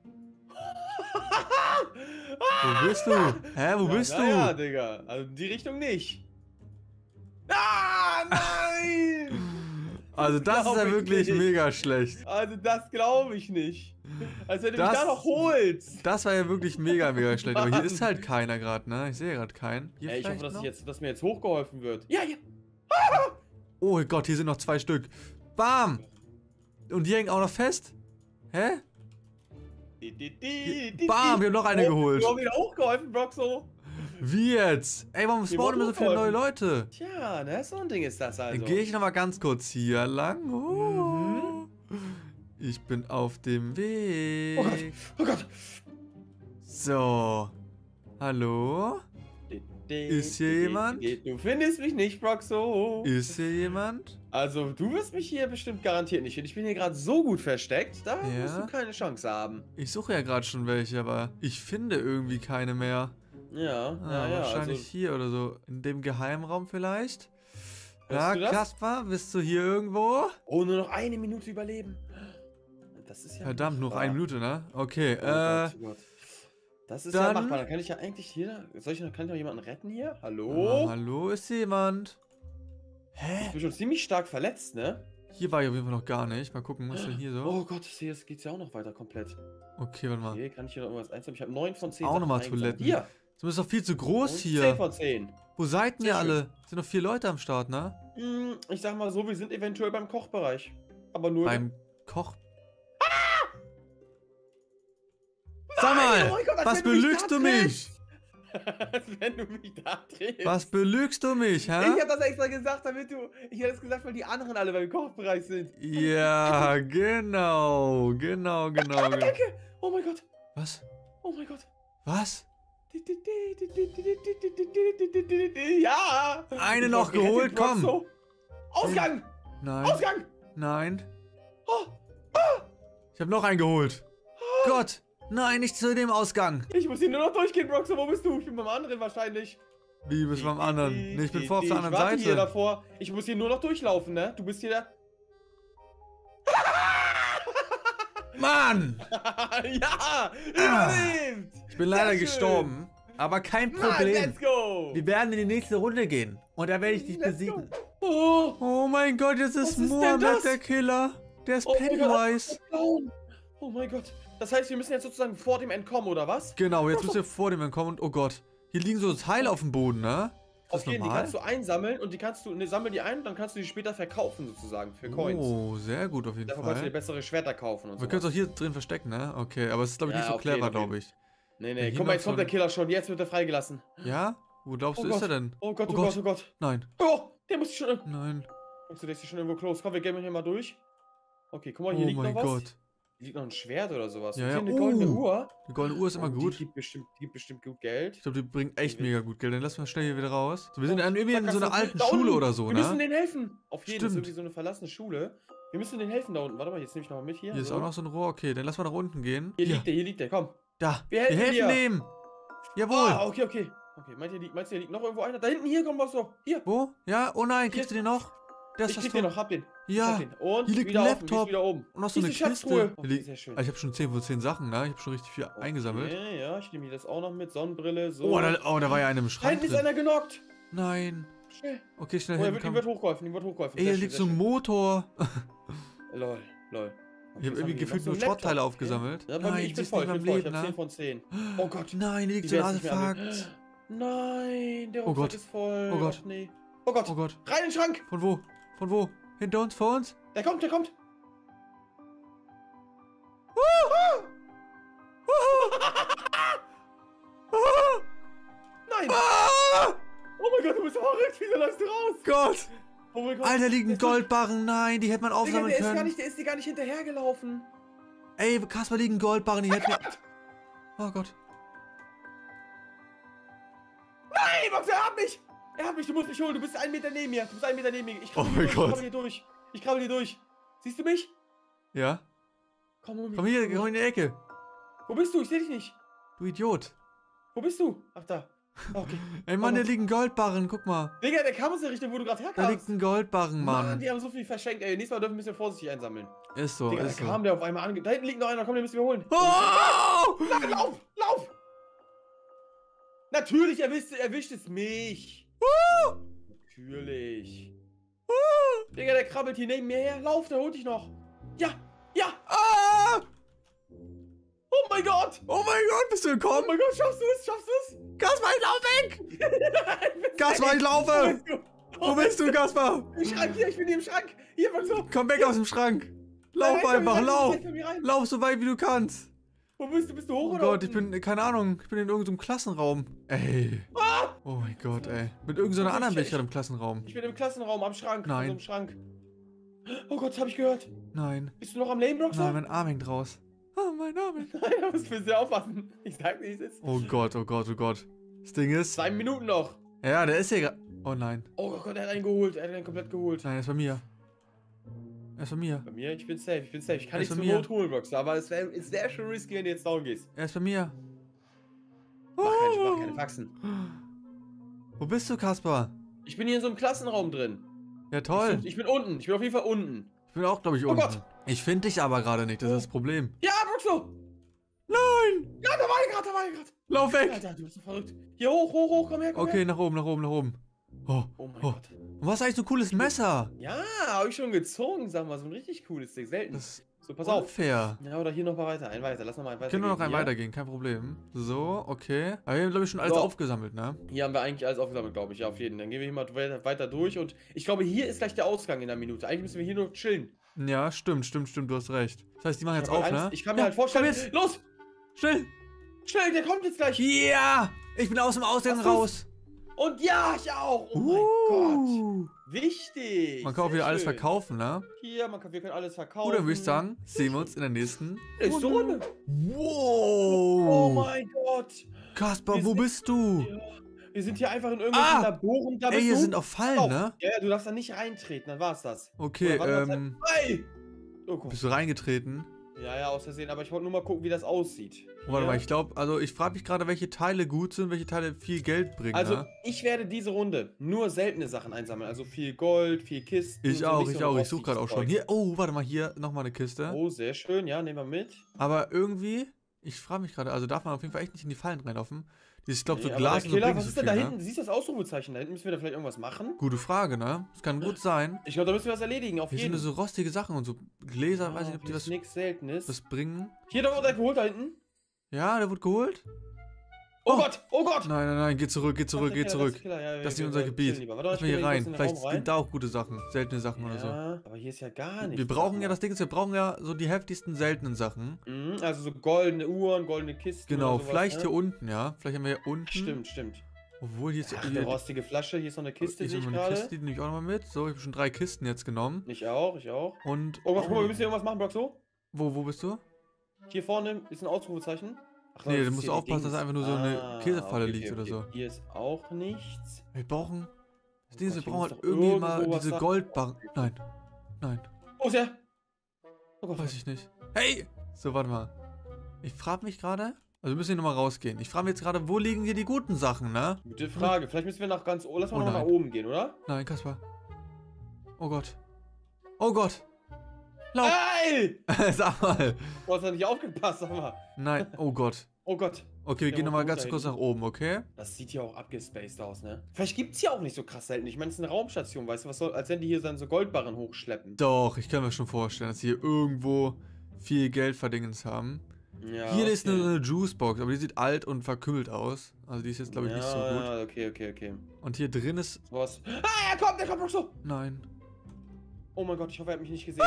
Wo bist du? Hä, wo Ja, bist na du? Ja, Digga. Also in die Richtung nicht. Ah, nein! Also das ist glaub ja ich wirklich nicht. mega schlecht. Also das glaube ich nicht. Als wenn du Das- mich da noch holst. Das war ja wirklich mega, mega schlecht. Aber hier Mann. ist halt keiner gerade, ne? Ich sehe gerade keinen. Hier Ey, ich hoffe, vielleicht dass, noch? ich jetzt, dass mir jetzt hochgeholfen wird. Ja, ja. Oh Gott, hier sind noch zwei Stück. Bam! Und die hängen auch noch fest? Hä? Die, die, die, die, Bam, die. wir haben noch eine Oh, geholt. Du hast wieder hochgeholfen, Broxo. Wie jetzt? Ey, warum Mir spawnen immer so viele neue hochgeholfen. Leute? Tja, ne, so ein Ding ist das also. Dann gehe ich nochmal ganz kurz hier lang. Oh. Ich bin auf dem Weg. Oh Gott, oh Gott. So. Hallo? Ist hier jemand? Du findest mich nicht, Broxo. Ist hier jemand? Also, du wirst mich hier bestimmt garantiert nicht finden. Ich bin hier gerade so gut versteckt, da Ja? wirst du keine Chance haben. Ich suche ja gerade schon welche, aber ich finde irgendwie keine mehr. Ja, Ah, ja, ja. wahrscheinlich Also, hier oder so. In dem Geheimraum vielleicht? Hörst Ja, du das? Kaspar, bist du hier irgendwo? oh, nur noch eine Minute überleben. Das ist ja... Verdammt, noch machbar. eine Minute, ne? Okay, Oh äh, Gott, oh Gott. Das ist ja dann- machbar. Dann kann ich ja eigentlich hier... Soll ich noch, kann ich noch jemanden retten hier? Hallo? ah, hallo, ist hier jemand? Ich Hä? bin schon ziemlich stark verletzt, ne? Hier war ich auf jeden Fall noch gar nicht. Mal gucken, was ist denn hier so? Oh Gott, hier ist- geht's ja auch noch weiter komplett. Okay, warte mal. Okay, kann ich hier noch irgendwas einsammeln? Ich habe neun von zehn Auch Sachen noch mal eingesammelt. Toiletten. Hier. Das ist doch viel zu groß Und zehn hier. von zehn. Wo seid ihr Sehr alle? Sind noch vier Leute am Start, ne? Hm, ich sag mal so, wir sind eventuell beim Kochbereich. Aber nur... Beim Koch. Sag mal, oh mein Gott, als was wenn du mich belügst da du mich? triffst. Als wenn du mich da triffst. Was belügst du mich, hä? Ich hab das extra gesagt, damit du... Ich hätte es gesagt, weil die anderen alle beim Kochbereich sind. Ja, genau, genau, genau. genau. Danke! Oh mein Gott! Was? Oh mein Gott! Was? Ja! Eine Ich noch hab gerettet, geholt, komm. Broxo. Ausgang! Nein, Ausgang! nein. Oh, Ich habe noch einen geholt. Gott, nein, nicht zu dem Ausgang. ich muss hier nur noch durchgehen, Broxo. Wo bist du? Ich bin beim anderen wahrscheinlich. Wie, bist du beim anderen? Nee, ich bin vor auf der anderen ich warte hier Seite. davor. Ich muss hier nur noch durchlaufen, ne? Du bist hier der... Mann! Ja! Überlebt! Ich bin leider Sehr schön. gestorben. Aber kein Mann, Problem. let's go! Wir werden in die nächste Runde gehen. Und da werde ich dich Let's besiegen. Oh, Oh mein Gott, jetzt ist Was ist denn Mohammed das? der Killer. Der ist oh mein Gott, Pennywise. oh mein Gott. Das heißt, wir müssen jetzt sozusagen vor dem entkommen, oder was? Genau, jetzt müsst ihr vor dem entkommen. Und oh Gott, hier liegen so Teile auf dem Boden, ne? Ist das Auf jeden, die normal? kannst du einsammeln und die kannst du, ne, sammel die ein und dann kannst du die später verkaufen sozusagen für Coins. Oh, sehr gut auf jeden Davon kannst du dir Fall. bessere Schwerter kaufen und so. Wir können es auch hier drin verstecken, ne? Okay, aber es ist glaube ich Ja, nicht so auf jeden, clever, auf jeden. glaube ich. Nee, Ja, nee, hier guck mal, noch jetzt so kommt der ein- Killer schon, jetzt wird er freigelassen. Ja? Wo glaubst Oh du, ist Gott. er denn? Oh Gott, oh, Oh Gott. Gott. oh Gott. Nein, Oh, der muss sich schon... nein. Denkst du, der ist hier schon irgendwo close? Komm, wir gehen hier mal durch. Okay, guck mal, hier Oh liegt mein noch was. Gott. Hier liegt noch ein Schwert oder sowas. Ja, Und ja. hier eine goldene Uh, Uhr. Die goldene Uhr ist immer Oh, gut. Die gibt bestimmt, die gibt bestimmt gut Geld. Ich glaube, die bringt echt mega gut Geld. Dann lassen wir schnell hier wieder raus. So, wir sind Oh, an- irgendwie in so einer Sackgasse. alten Da Schule unten. oder so, Wir müssen ne? denen helfen. Auf jeden Fall. Das ist Stimmt. irgendwie so eine verlassene Schule. Wir müssen denen helfen da unten. Warte mal, jetzt nehme ich noch mal mit hier. Hier ist so. auch noch so ein Rohr. Okay, dann lass mal nach unten gehen. Hier Hier, liegt der, hier liegt der, komm. da. Wir Wir helfen helfen dir. dem. Jawohl. Ah, okay, okay. Okay, meint ihr, liegt- meinst du, hier liegt noch irgendwo einer? Da hinten, hier, komm, was so. Hier. Wo? Ja, oh nein, kriegst du den noch? Der ist Ich das krieg den Tor. noch, hab den. Ich Ja, hab den. Und hier liegt wieder ein auf, Laptop. wieder oben. Und noch so eine Diese Kiste. Schatztruhe. Hier liegt- Sehr schön. Also ich habe schon zehn von zehn Sachen, ne? Ich habe schon richtig viel eingesammelt. Okay, ja, ich nehme mir das auch noch mit. Sonnenbrille, so. Oh da, oh, da war ja einer im Da Schrank hinten ist drin. einer genockt. Nein. Schnell. Okay, schnell Oh, er hin. wird, ihm Komm. wird hochgeholfen, ihm wird hochgeholfen. Ey, Sehr hier schön, liegt sehr so ein schön. Motor. Lol, lol. Ich habe irgendwie gefühlt nur Schrottteile aufgesammelt. Ja, bei mir, Nein, ich sie bin ist voll, nicht ich bin beim voll. Ich Leben, hab zehn ne? von zehn. Oh Gott. Nein, hier liegt Die so ein werden es nicht mehr Artefakt. Nein, der Oh Rucksack Gott. ist voll. Oh Gott. Ach, nee. Oh Gott. Oh Gott. Rein in den Schrank. Von wo? Von wo? Hinter uns? Vor uns? Der kommt, der kommt. Nein. Ah! Oh mein Gott, du bist verrückt. Wieso läufst du raus? Gott! Oh mein Gott. Alter, liegt ein Der ist- Goldbarren. Nein, die hätte man Digga, aufsammeln der ist gar können. nicht, der ist dir gar nicht hinterhergelaufen. Ey, Kasper, liegt ein Goldbarren. Die hätten wir... Oh Gott. Nein, Max, er hat mich. Er hat mich, du musst mich holen. Du bist einen Meter neben mir. Du bist einen Meter neben mir. Ich krabbel Oh hier mein durch. Gott. Ich krabbel hier durch. Ich krabbel hier durch. Siehst du mich? Ja? Komm, hol mich. Komm hier, komm in die Ecke. Wo bist du? Ich seh dich nicht. Du Idiot. Wo bist du? Ach, da. Okay. Ey, Mann, da liegt ein Goldbarren. Guck mal. Digga, der kam aus der Richtung, wo du gerade Da liegt herkamst. ein Goldbarren, Mann, Mann. die haben so viel verschenkt. Ey, nächstes Mal dürfen wir ein bisschen vorsichtig einsammeln. Ist so, Digga, da ist so. kam der auf einmal ange... Da hinten liegt noch einer. Komm, den müssen wir holen. Oh! Nein, lauf! Lauf! Natürlich erwischt, erwischt es mich. Natürlich. Digga, der krabbelt hier neben mir her. Lauf, der holt dich noch. Ja, ja. Ah! Oh mein Gott. Oh mein Gott, bist du Oh gekommen? mein Gott, schaffst du es? Schaffst du es? Kasper, ich lauf weg! Ich bin Kasper, safe. ich Wo laufe! bist du? Wo bist du, Kasper? Im Schrank, hier, ich bin hier im Schrank. Hier, von so. Komm weg aus dem Schrank! Lauf Nein, nein, einfach, komm hier rein, lauf! komm hier rein. Lauf so weit wie du kannst! Wo bist du? Bist du hoch Oh oder Gott, ich unten? bin, keine Ahnung, ich bin in irgendeinem Klassenraum. Ey. Ah! Oh mein Gott, ey. Mit irgendeiner anderen bin ich Ich- gerade im Klassenraum. Ich bin im Klassenraum am Schrank. Nein. Also im Schrank. Oh Gott, das hab ich gehört. Nein. Bist du noch am Leben, Rockstar? Nein, mein Arm hängt raus. Oh, mein Arm hängt. Nein, da musst du sehr aufpassen. Ich sag nicht, es ist. Oh Gott, oh Gott, oh Gott. Das Ding ist... Zwei Minuten noch. Ja, der ist hier gerade... Oh nein. Oh Gott, er hat einen geholt. Er hat einen komplett geholt. Nein, er ist bei mir. Er ist bei mir. Bei mir, ich bin safe, ich bin safe. Ich kann Er ist nicht bei zur mir. Not holen, Rockstar, aber es wäre es wär schon risky, wenn du jetzt down gehst. Er ist bei mir. Mach keine, mach keine Faxen. Wo bist du, Kasper? Ich bin hier in so einem Klassenraum drin. Ja, toll. Ich bin unten. Ich bin auf jeden Fall unten. Ich bin auch, glaube ich, Oh unten. Gott. Ich finde dich aber gerade nicht, das ist das Problem. Ja, Roxo! Nein! Ja, da war er gerade, da war er gerade. Lauf weg! Alter, du bist so verrückt. Hier hoch, hoch, hoch, komm her, komm Okay, her. nach oben, nach oben, nach oben. Oh, Oh mein oh. Gott. Und was ist eigentlich so ein cooles Messer? Ja, hab ich schon gezogen, sag mal, so ein richtig cooles Ding. Selten. Das So, pass ist auf. unfair. Ja, oder hier noch mal weiter. Ein weiter. Lass noch mal ein weiter. Können wir noch gehen. einen Hier- weitergehen, kein Problem. So, okay. Aber wir haben, glaube ich, schon alles So. aufgesammelt, ne? Hier haben wir eigentlich alles aufgesammelt, glaube ich. Ja, auf jeden. Dann gehen wir hier mal weiter, weiter durch. Und ich glaube, hier ist gleich der Ausgang in der Minute. Eigentlich müssen wir hier nur chillen. Ja, stimmt, stimmt, stimmt, du hast recht. Das heißt, die machen Ich jetzt hab auf, halt ne? Angst. Ich kann mir Ja, halt vorstellen. Komm jetzt, Los! schnell! Schnell, der kommt jetzt gleich. Ja! Ich bin aus dem Ausgang Hast du's? raus. Und ja, ich auch. Oh mein Gott. Uh. Wichtig. Man kann auch Sehr wieder alles schön. verkaufen, ne? Hier, man kann, wir können alles verkaufen. Gut, dann würde ich sagen, sehen wir uns in der nächsten Nächste Runde. Wow! Oh mein Gott. Kasper, Wir wo sind- bist du? Ja, wir sind hier einfach in irgendwelchen Ah! Laboren. Da Ey, bist hier du. sind auch Fallen, Auf. ne? Ja, ja, du darfst da nicht reintreten, dann war's das. Okay, Oder warte mal, ähm, Hey! Oh Gott. bist du reingetreten? Ja, ja, aus Versehen, aber ich wollte nur mal gucken, wie das aussieht. Oh, warte Hier. mal, ich glaube, also ich frage mich gerade, welche Teile gut sind, welche Teile viel Geld bringen, Also, ne? ich werde diese Runde nur seltene Sachen einsammeln. Also viel Gold, viel Kisten. Ich so auch, nicht ich so auch, ich rostiges suche gerade auch schon. Zeug. Hier, oh, warte mal, hier nochmal eine Kiste. Oh, sehr schön, ja, nehmen wir mit. Aber irgendwie, ich frage mich gerade, also darf man auf jeden Fall echt nicht in die Fallen reinlaufen. Ich glaube, so Nee, aber Glas der und so Killer, bringt was nicht ist so denn da viel, hinten? ne? Du siehst das Ausrufezeichen, da hinten müssen wir da vielleicht irgendwas machen? Gute Frage, ne? Das kann gut sein. Ich glaube, da müssen wir was erledigen, auf Hier sind jeden nur so rostige Sachen und so Gläser, weiß Ah, nicht, ob die hier was, ist nichts Seltenes. was bringen. Hier, da wurde er geholt, da hinten. Ja, der wurde geholt? Oh, Oh. Gott, oh Gott! Nein, nein, nein, geh zurück, geh zurück, geh zurück. Das, ja, ja, Das ist wir- nicht unser wir Gebiet. chillen lieber. Warte, Lass ich mal hier geh rein. kurz in den Vielleicht Raum gibt da auch gute Sachen, seltene Sachen oder so. Ja, aber hier ist ja gar nichts. Wir brauchen ja, das Ding ist, wir brauchen ja so die heftigsten seltenen Sachen. Mhm, also so goldene Uhren, goldene Kisten. Genau, oder sowas, vielleicht ne? hier unten, ja. Vielleicht haben wir hier unten. Stimmt, stimmt. Obwohl hier ist Ach, hier, eine rostige Flasche, hier ist noch eine Kiste, hier sehe ist ich noch eine gerade. Kiste, die nehme ich auch nochmal mit. So, ich habe schon drei Kisten jetzt genommen. Ich auch, ich auch. Und. Oh Gott, guck mal, wir müssen hier irgendwas machen, Brock, so. Wo, wo bist du? Hier vorne ist ein Ausrufezeichen. Ach, Nee, das du ist musst hier die aufpassen, dass Dings. einfach nur so eine Ah, Käsefalle okay, liegt okay, oder okay. so. Hier ist auch nichts. Wir brauchen... Das Ding ist, wir Gott, hier brauchen muss halt doch irgendwie irgendwo mal was diese sein. Goldbarren... Nein. Nein. Wo ist er? Oh Gott. Weiß ich nicht. Hey! So, warte mal. Ich frage mich gerade... Also wir müssen hier nochmal rausgehen. Ich frage mich jetzt gerade, wo liegen hier die guten Sachen, ne? Gute Frage. Vielleicht müssen wir nach ganz oben. Lass mal Oh noch nach nein. oben gehen, oder? Nein, Kaspar. Oh Gott. Oh Gott. Lauf. Ey! Sag mal. Du hast ja nicht aufgepasst, sag mal. Nein. Oh Gott. Oh Gott. Okay, wir Der gehen muss nochmal hoch ganz da kurz nach hinten. oben, okay? Das sieht ja auch abgespaced aus, ne? Vielleicht gibt's hier auch nicht so krass selten. Ich meine, es ist eine Raumstation, weißt du, was soll, als wenn die hier dann so Goldbarren hochschleppen. Doch, ich kann mir schon vorstellen, dass sie hier irgendwo viel Geld verdingens haben. Ja, Hier ist okay. eine, eine Juicebox, aber die sieht alt und verkümmelt aus. Also die ist jetzt, glaube ich, ja, nicht so gut. Ja, okay, okay, okay. Und hier drin ist... Was? Ah, er kommt, er kommt noch so. Nein. Oh mein Gott, ich hoffe, er hat mich nicht gesehen.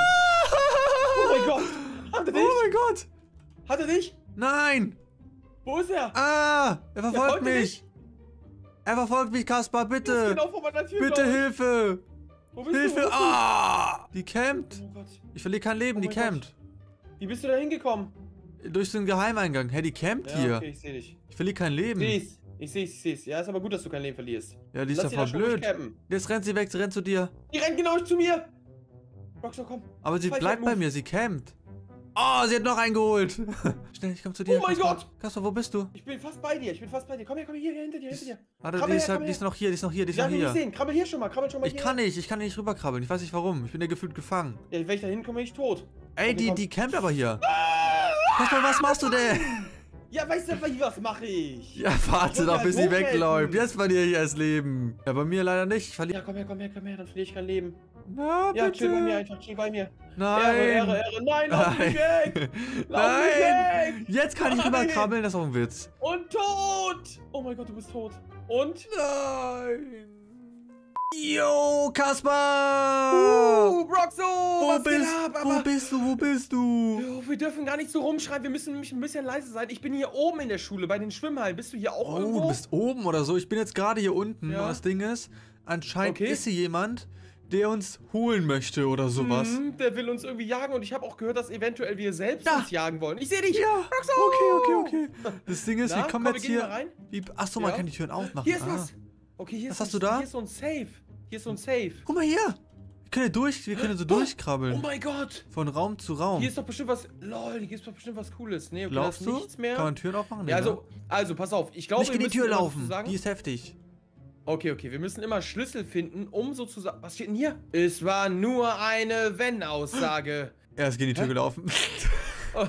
Oh mein Gott. Hat er dich? Oh mein Gott! Hat er dich? Nein! Wo ist er? Ah! Er verfolgt folgt dir mich! Er verfolgt mich, Kaspar, Der ist bitte! genau vor meiner Tür, Bitte glaub ich. Hilfe! Wo bist Hilfe! du? Wo bist Ah! Die campt! du? Oh Gott. Ich verliere kein Leben, Oh die mein campt. Wie bist du da hingekommen? Durch den Geheimeingang. Hä, die campt Ja, hier. okay, ich sehe dich. Ich verliere kein Leben. Ich seh's. Ich seh's, ich seh's. Ja, ist aber gut, dass du kein Leben verlierst. Ja, die ist Lass ja sie voll da schon blöd. durchcampen. Jetzt rennt sie weg, sie rennt zu dir. Die rennt genau zu mir. Roxo, komm. Aber sie Falscher bleibt bei Move. mir, sie campt. Oh, sie hat noch einen geholt. Schnell, ich komm zu dir. Oh mein Kaspar. Gott. Kaspar, wo bist du? Ich bin fast bei dir. Ich bin fast bei dir. Komm her, komm her, hier, hinter dir, hinter dir. Warte, Krabbel die ist, her, halt, komm die ist her. noch hier, die ist noch hier, die ist Ja, noch will ich hier. sehen. Krabbel hier schon mal. Krabbel schon mal Ich hier. kann nicht, ich kann nicht rüberkrabbeln. Ich weiß nicht warum. Ich bin ja gefühlt gefangen. Ja, wenn ich da hinkomme, bin ich tot. Ey, Okay, die, komm. die campt aber hier. Kaspar, was machst du denn? Ja, weißt du, was mache ich? Ja, warte Ich will doch, halt bis sie hochhelfen. wegläuft. Jetzt verliere ich erst Leben. Ja, bei mir leider nicht. Ich Ja, verliere. komm her, komm her, komm her. Dann verliere ich kein Leben. Na, Ja, bitte. chill bei mir einfach. Chill bei mir. Nein. Ehre, Ehre, Ehre. Nein, lauf nicht weg. Lauf Nein. nicht weg. Jetzt kann ich Nein. rüberkrabbeln, das ist auch ein Witz. Und tot. Oh mein Gott, du bist tot. Und? Nein. Yo, Kaspar. Uh, Broxo, wo, was geht bist, ab? wo Aber bist du? Wo bist du? Jo, wir dürfen gar nicht so rumschreien. Wir müssen nämlich ein bisschen leise sein. Ich bin hier oben in der Schule, bei den Schwimmhallen. Bist du hier auch Oh, irgendwo? du bist oben oder so. Ich bin jetzt gerade hier unten. Ja. Und das Ding ist, anscheinend Okay. ist hier jemand, der uns holen möchte oder sowas. Mhm, der will uns irgendwie jagen und ich habe auch gehört, dass eventuell wir selbst Ja. uns jagen wollen. Ich sehe dich. Ja, Broxo. okay, okay, okay. Das Ding ist, Na, wir kommen komm, jetzt wir gehen hier... mal rein. Wie, achso, man Ja. kann die Türen aufmachen. Hier ist ah. was. Okay, hier Was ist hast so- du da? Hier ist so ein Safe. Hier ist so ein Safe. Guck mal hier. Wir können hier durch, wir können so durchkrabbeln. Oh mein Gott. Von Raum zu Raum. Hier ist doch bestimmt was. Lol, hier ist doch bestimmt was Cooles. Nee, okay, Glaubst da du? ist nichts mehr. Kann man Türen aufmachen? Ja, Nee, ne? also, also, pass auf. Ich glaube, Nicht in die wir Tür müssen immer laufen. sozusagen- Die ist heftig. Okay, okay, wir müssen immer Schlüssel finden, um sozusagen. Was steht denn hier? Es war nur eine Wenn-Aussage. Er ist gegen die Tür gelaufen. Oh,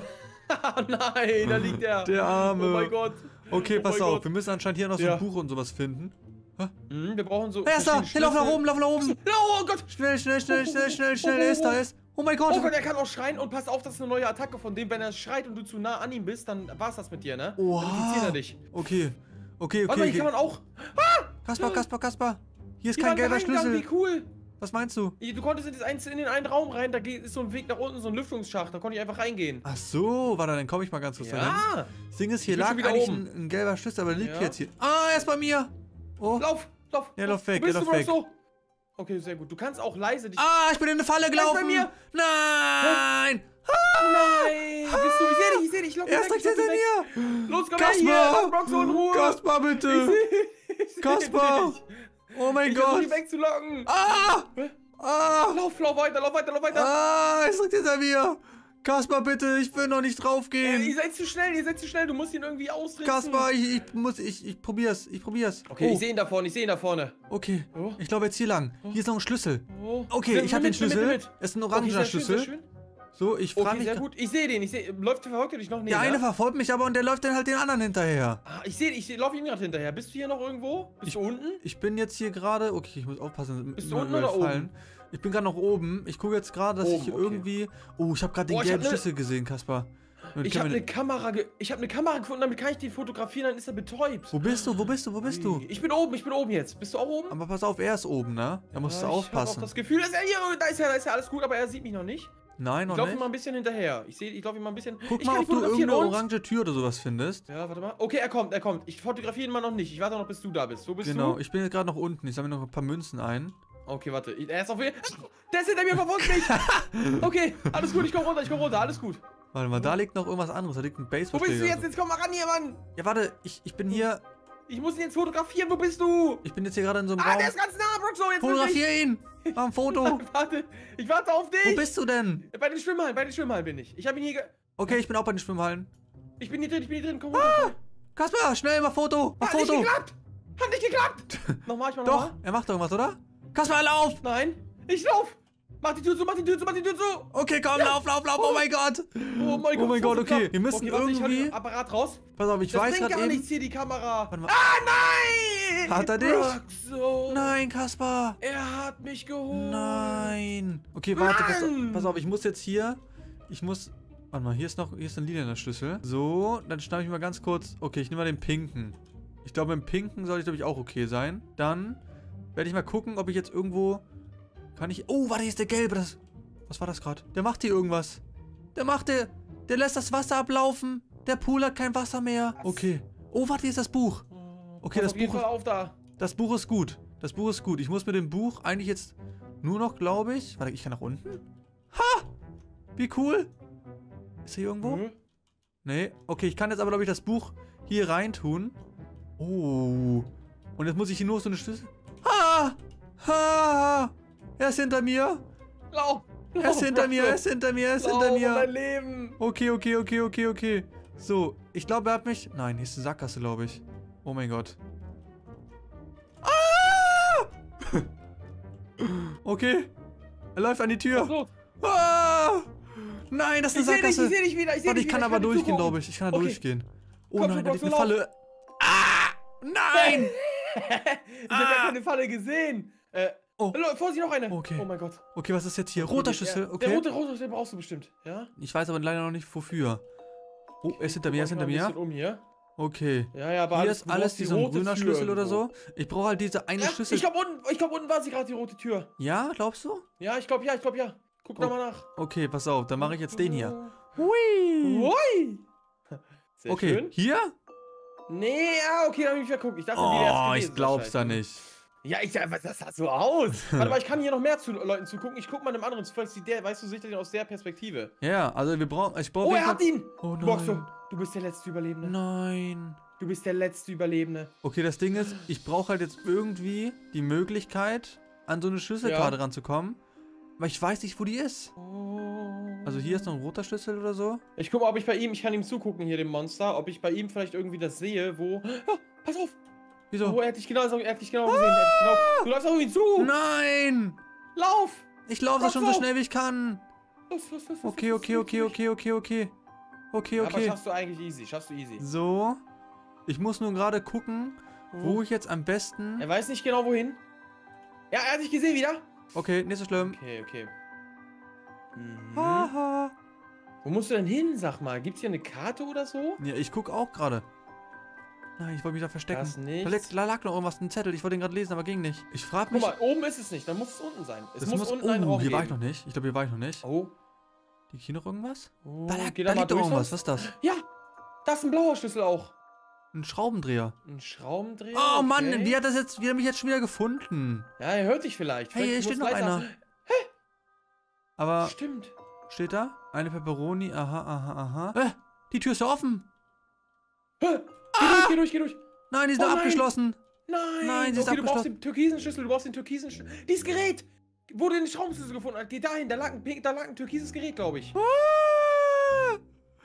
nein, da liegt er. Der Arme. Oh mein Gott. Okay, Oh pass mein auf. Gott. Wir müssen anscheinend hier noch so Ja. ein Buch und sowas finden. Mhm, wir brauchen so. Er ist da. verschiedene Hier, lauf nach Schlüssel. oben, lauf nach oben. Oh Gott. Schnell, schnell, schnell, schnell, schnell, schnell. Oh, Er ist da, oh, er ist. Oh mein Gott. Oh Gott, er kann auch schreien und pass auf, das ist eine neue Attacke von dem. Wenn er schreit und du zu nah an ihm bist, dann war's das mit dir, ne? Dann infiziert Oha. er dich. Okay. Okay, Warte mal, okay. hier kann okay. man auch. Kaspar, Kaspar, Kaspar. Hier ist Hier kein war ein gelber Geheimgang, Schlüssel. wie cool. Was meinst du? Du konntest in, das ein, in den einen Raum rein, da geht, ist so ein Weg nach unten, so ein Lüftungsschacht, da konnte ich einfach reingehen. Ach so, warte, dann komme ich mal ganz kurz dahin. Ja! Das Ding ist, hier Ich bin lag schon wieder eigentlich oben. ein, ein gelber Schlüssel, aber der liegt Ja. jetzt hier. Ah, er ist bei mir. Oh. Lauf, lauf! Ja, lauf weg, Wo bist ja, du, lauf weg. Broxo? Okay, sehr gut. Du kannst auch leise dich. Ah, ich bin in eine Falle gelaufen. bei mir. Nein. Nein! Bist du? Ich seh dich, ich seh dich. Lock Er ihn ist weg, direkt ich lock hinter ihn weg. mir. Los, komm her hier! Kaspar. Lass Broxo in Ruhe! Kaspar, bitte. Ich seh Kaspar. dich. Oh mein Ich versuch Gott. ihn wegzulocken. Ah. Hä? Ah. Lauf, lauf weiter, lauf weiter, lauf weiter. Ah, er ist direkt hinter mir. Kaspar, bitte, ich will noch nicht Äh, ihr draufgehen. seid zu schnell, ihr seid zu schnell. Du musst ihn irgendwie ausrichten. Kaspar, ich, ich muss, ich, ich probier's, ich probier's. Okay, oh, ich sehe ihn da vorne, ich sehe ihn da vorne. okay. Oh. Ich glaube jetzt hier lang. Hier ist noch ein Schlüssel. Oh. Okay, Nimm ich habe den mit, nimm mit, Schlüssel. nimm mit. Es ist ein Okay, orangener sehr schön, sehr Schlüssel. schön. So, ich frage Okay, mich. sehr gut. Ich sehe den, ich sehe. Läuft verfolgt er dich noch? Nee, Der eine ne? verfolgt mich aber und der läuft dann halt den anderen hinterher. Ah, ich sehe, ich seh, laufe ihm gerade hinterher. Bist du hier noch irgendwo? Bist Ich- du unten? Ich bin jetzt hier gerade. Okay, ich muss aufpassen. Bist mit du unten mir oder überfallen. oben? Ich bin gerade noch oben. Ich gucke jetzt gerade, dass Oben, ich hier okay. irgendwie. Oh, ich habe gerade den Boah, ich hab gelben ne- Schlüssel gesehen, Kaspar. Damit Ich können habe wir eine Kamera, ge ich habe eine Kamera gefunden, damit kann ich den fotografieren, dann ist er betäubt. Wo bist du? Wo bist du? Wo bist du? Ich bin oben, ich bin oben jetzt. Bist du auch oben? Aber pass auf, er ist oben, ne? Da musst du Ah, Ich habe aufpassen. auch das Gefühl, dass er hier, da ist er, da ist er alles gut, aber er sieht mich noch nicht. Nein, Ich noch laufe ihm nicht. mal ein bisschen hinterher. Ich sehe, ich laufe ihm mal ein bisschen. Guck ich mal, kann ob du fotografieren irgendeine und- orange Tür oder sowas findest. Ja, warte mal. Okay, er kommt, er kommt. Ich fotografiere ihn mal noch nicht. Ich warte noch, bis du da bist. Wo bist Genau, du? ich bin jetzt gerade noch unten. Ich sammle noch ein paar Münzen ein. Okay, warte. Er ist auf jeden Fall. Der ist hinter mir, verfolgt mich. Okay, alles gut, ich komm runter, ich komm runter, alles gut. Warte mal, da liegt noch irgendwas anderes. Da liegt ein Wo Baseballschläger. bist du jetzt? oder Jetzt komm mal ran hier, Mann. so. Ja, warte, ich, ich bin hier. Ich muss ihn jetzt fotografieren. Wo bist du? Ich bin jetzt hier gerade in so einem Ah, Raum. der ist ganz nah, Broxo. Jetzt Fotografier ihn! Mach ein Foto! Warte, ich warte auf dich. Wo bist du denn? Bei den Schwimmhallen, bei den Schwimmhallen bin ich. Ich habe ihn hier ge Okay, ich bin auch bei den Schwimmhallen. Ich bin hier drin, ich bin hier drin. Komm runter. Kasper, schnell, mach Foto! Mach Hat nicht Foto! geklappt. Hat nicht geklappt. Nochmal, ich mach Doch, nochmal. er macht irgendwas, oder? Kasper, lauf! Nein, ich lauf. Mach die Tür zu, mach die Tür zu, mach die Tür zu. Okay, komm, lauf, lauf, lauf! Oh mein Gott! Oh mein Oh mein Gott, so okay. geklappt. Wir müssen okay, warte, ich hol irgendwie- den Apparat raus. Pass auf, ich Das weiß bringt gerade gar eben. nichts hier, die Kamera. Warte mal. Ah, nein! Hat er dich? Broxo. Nein, Kasper! Er hat mich geholt. Nein! Okay, warte, pass auf, Mann! pass auf, ich muss jetzt hier. Ich muss. Warte mal, hier ist noch. Hier ist ein lilaner Schlüssel. So, dann schnappe ich mal ganz kurz. Okay, ich nehme mal den pinken. Ich glaube, im pinken sollte ich, glaube ich, auch okay sein. Dann werde ich mal gucken, ob ich jetzt irgendwo. Kann ich. Oh, warte, hier ist der gelbe. Das, was war das gerade? Der macht hier irgendwas. Der macht der. Der lässt das Wasser ablaufen. Der Pool hat kein Wasser mehr. Okay. Oh, warte, hier ist das Buch. Okay, Pass das auf jeden Buch. Fall auf da. Das Buch ist gut. Das Buch ist gut. Ich muss mit dem Buch eigentlich jetzt nur noch, glaube ich. Warte, ich kann nach unten. Ha! Wie cool. Ist er hier irgendwo? Hm? Nee. Okay, ich kann jetzt aber, glaube ich, das Buch hier reintun. Oh. Und jetzt muss ich hier nur so eine Schlüssel. Ha! Ha! Er ist hinter mir. Lauf. Er ist hinter mir. Er ist hinter mir. Er ist hinter Lauf um dein mir. Leben. Okay, okay, okay, okay, okay. So, ich glaube, er hat mich... Nein, hier ist eine Sackgasse, glaube ich. Oh mein Gott. Ah! Okay. Er läuft an die Was Tür. los? Ah! Nein, das ist Ich eine sehe dich, Sackgasse. ich sehe dich wieder. Ich seh Warte, dich ich kann wieder. aber dir durchgehen, zugucken. glaube ich. Ich kann da Okay. durchgehen. Oh Komm, nein, da du liegt eine brauchst Falle. Ah! Nein! Ich hab gar keine Falle gesehen. Äh, Oh. Leute, Vorsicht, noch eine. Okay. Oh mein Gott. Okay, was ist jetzt hier? Roter Der- Schlüssel, Der okay. rote, rote Schlüssel brauchst du bestimmt, ja? Ich weiß aber leider noch nicht, wofür. Oh, er ist hinter mir, er ist Guck hinter mal ein mir. bisschen um hier. Okay. Ja, ja, aber Hier alles, ist du alles brauchst wie die so ein rote grüner Tür Schlüssel oder irgendwo. so. Ich brauche halt diese eine Ja, Schlüssel. ich glaube unten, ich glaub, unten war sie gerade die rote Tür. Ja, glaubst du? Ja, ich glaube ja, ich glaube ja. Guck Oh. da mal nach. Okay, pass auf, dann mache ich jetzt den hier. Hui! Hui! Sehr Okay, schön. hier? Nee, ja, okay, dann hab ich verguckt. Ich dachte, die wäre Oh, erst ich gewesen glaub's da wahrscheinlich. nicht. Ja, ich sag, was das sah so aus. Warte mal, ich kann hier noch mehr zu Leuten zugucken. Ich guck mal einem anderen zu, falls die der, weißt du, sicherlich aus der Perspektive. Ja, also wir brauchen. Ich brauche. Oh, er hat ihn! Oh Boxo, nein. du bist der letzte Überlebende. Nein. Du bist der letzte Überlebende. Okay, das Ding ist, ich brauche halt jetzt irgendwie die Möglichkeit, an so eine Schlüsselkarte Ja. ranzukommen. Aber ich weiß nicht, wo die ist. Also hier ist noch ein roter Schlüssel oder so. Ich guck mal, ob ich bei ihm, ich kann ihm zugucken hier, dem Monster, ob ich bei ihm vielleicht irgendwie das sehe, wo... Oh, pass auf! Wieso? Oh, er hat dich genau, er hat dich genau gesehen. Er hat dich genau, du läufst auf ihn zu! Nein! Lauf! Ich laufe Ach schon so so. schnell wie ich kann. Los, los, los, los, Okay, los, okay, los, okay, los. okay, okay, okay. Okay, Ja, aber okay. schaffst du eigentlich easy, schaffst du easy. So. Ich muss nur gerade gucken, wo ich jetzt am besten... Er weiß nicht genau wohin. Ja, er hat dich gesehen wieder. Okay, nicht so schlimm. Okay, okay. Mhm. Haha. Wo musst du denn hin, sag mal? Gibt's hier eine Karte oder so? Ja, ich guck auch gerade. Nein, ich wollte mich da verstecken. Das nicht. Da, lag, da lag noch irgendwas, ein Zettel. Ich wollte den gerade lesen, aber ging nicht. Ich frage Guck mich... mal, oben ist es nicht, dann muss es unten sein. Es das muss, muss... unten einen Oh, Raum hier war ich geben. noch nicht. Ich glaube, hier war ich noch nicht. Oh. Liegt hier noch irgendwas? oh. Da, lag, Geh da mal liegt doch durch irgendwas. sonst. Was ist das? Ja, das ist ein blauer Schlüssel auch. Ein Schraubendreher. Ein Schraubendreher. Oh okay. Mann, wie hat das jetzt... Wie hat er mich jetzt schon wieder gefunden? Ja, er hört dich vielleicht. Hey, hier Vielleicht steht musst noch du leiser- einer. Aber... Stimmt. Steht da? Eine Pepperoni. Aha, aha, aha. Äh, die Tür ist ja offen. Hä? Geh durch, geh durch, geh durch. Nein, die ist Oh noch nein. abgeschlossen. Nein. Nein, sie ist okay, du brauchst abgeschlossen. den türkisen Schlüssel, du brauchst den türkisen Schlüssel. Dieses Gerät, wo du den Schraubenschlüssel gefunden hast, geh dahin, da lag ein, pink- da lag ein türkises Gerät, glaube ich. Ah!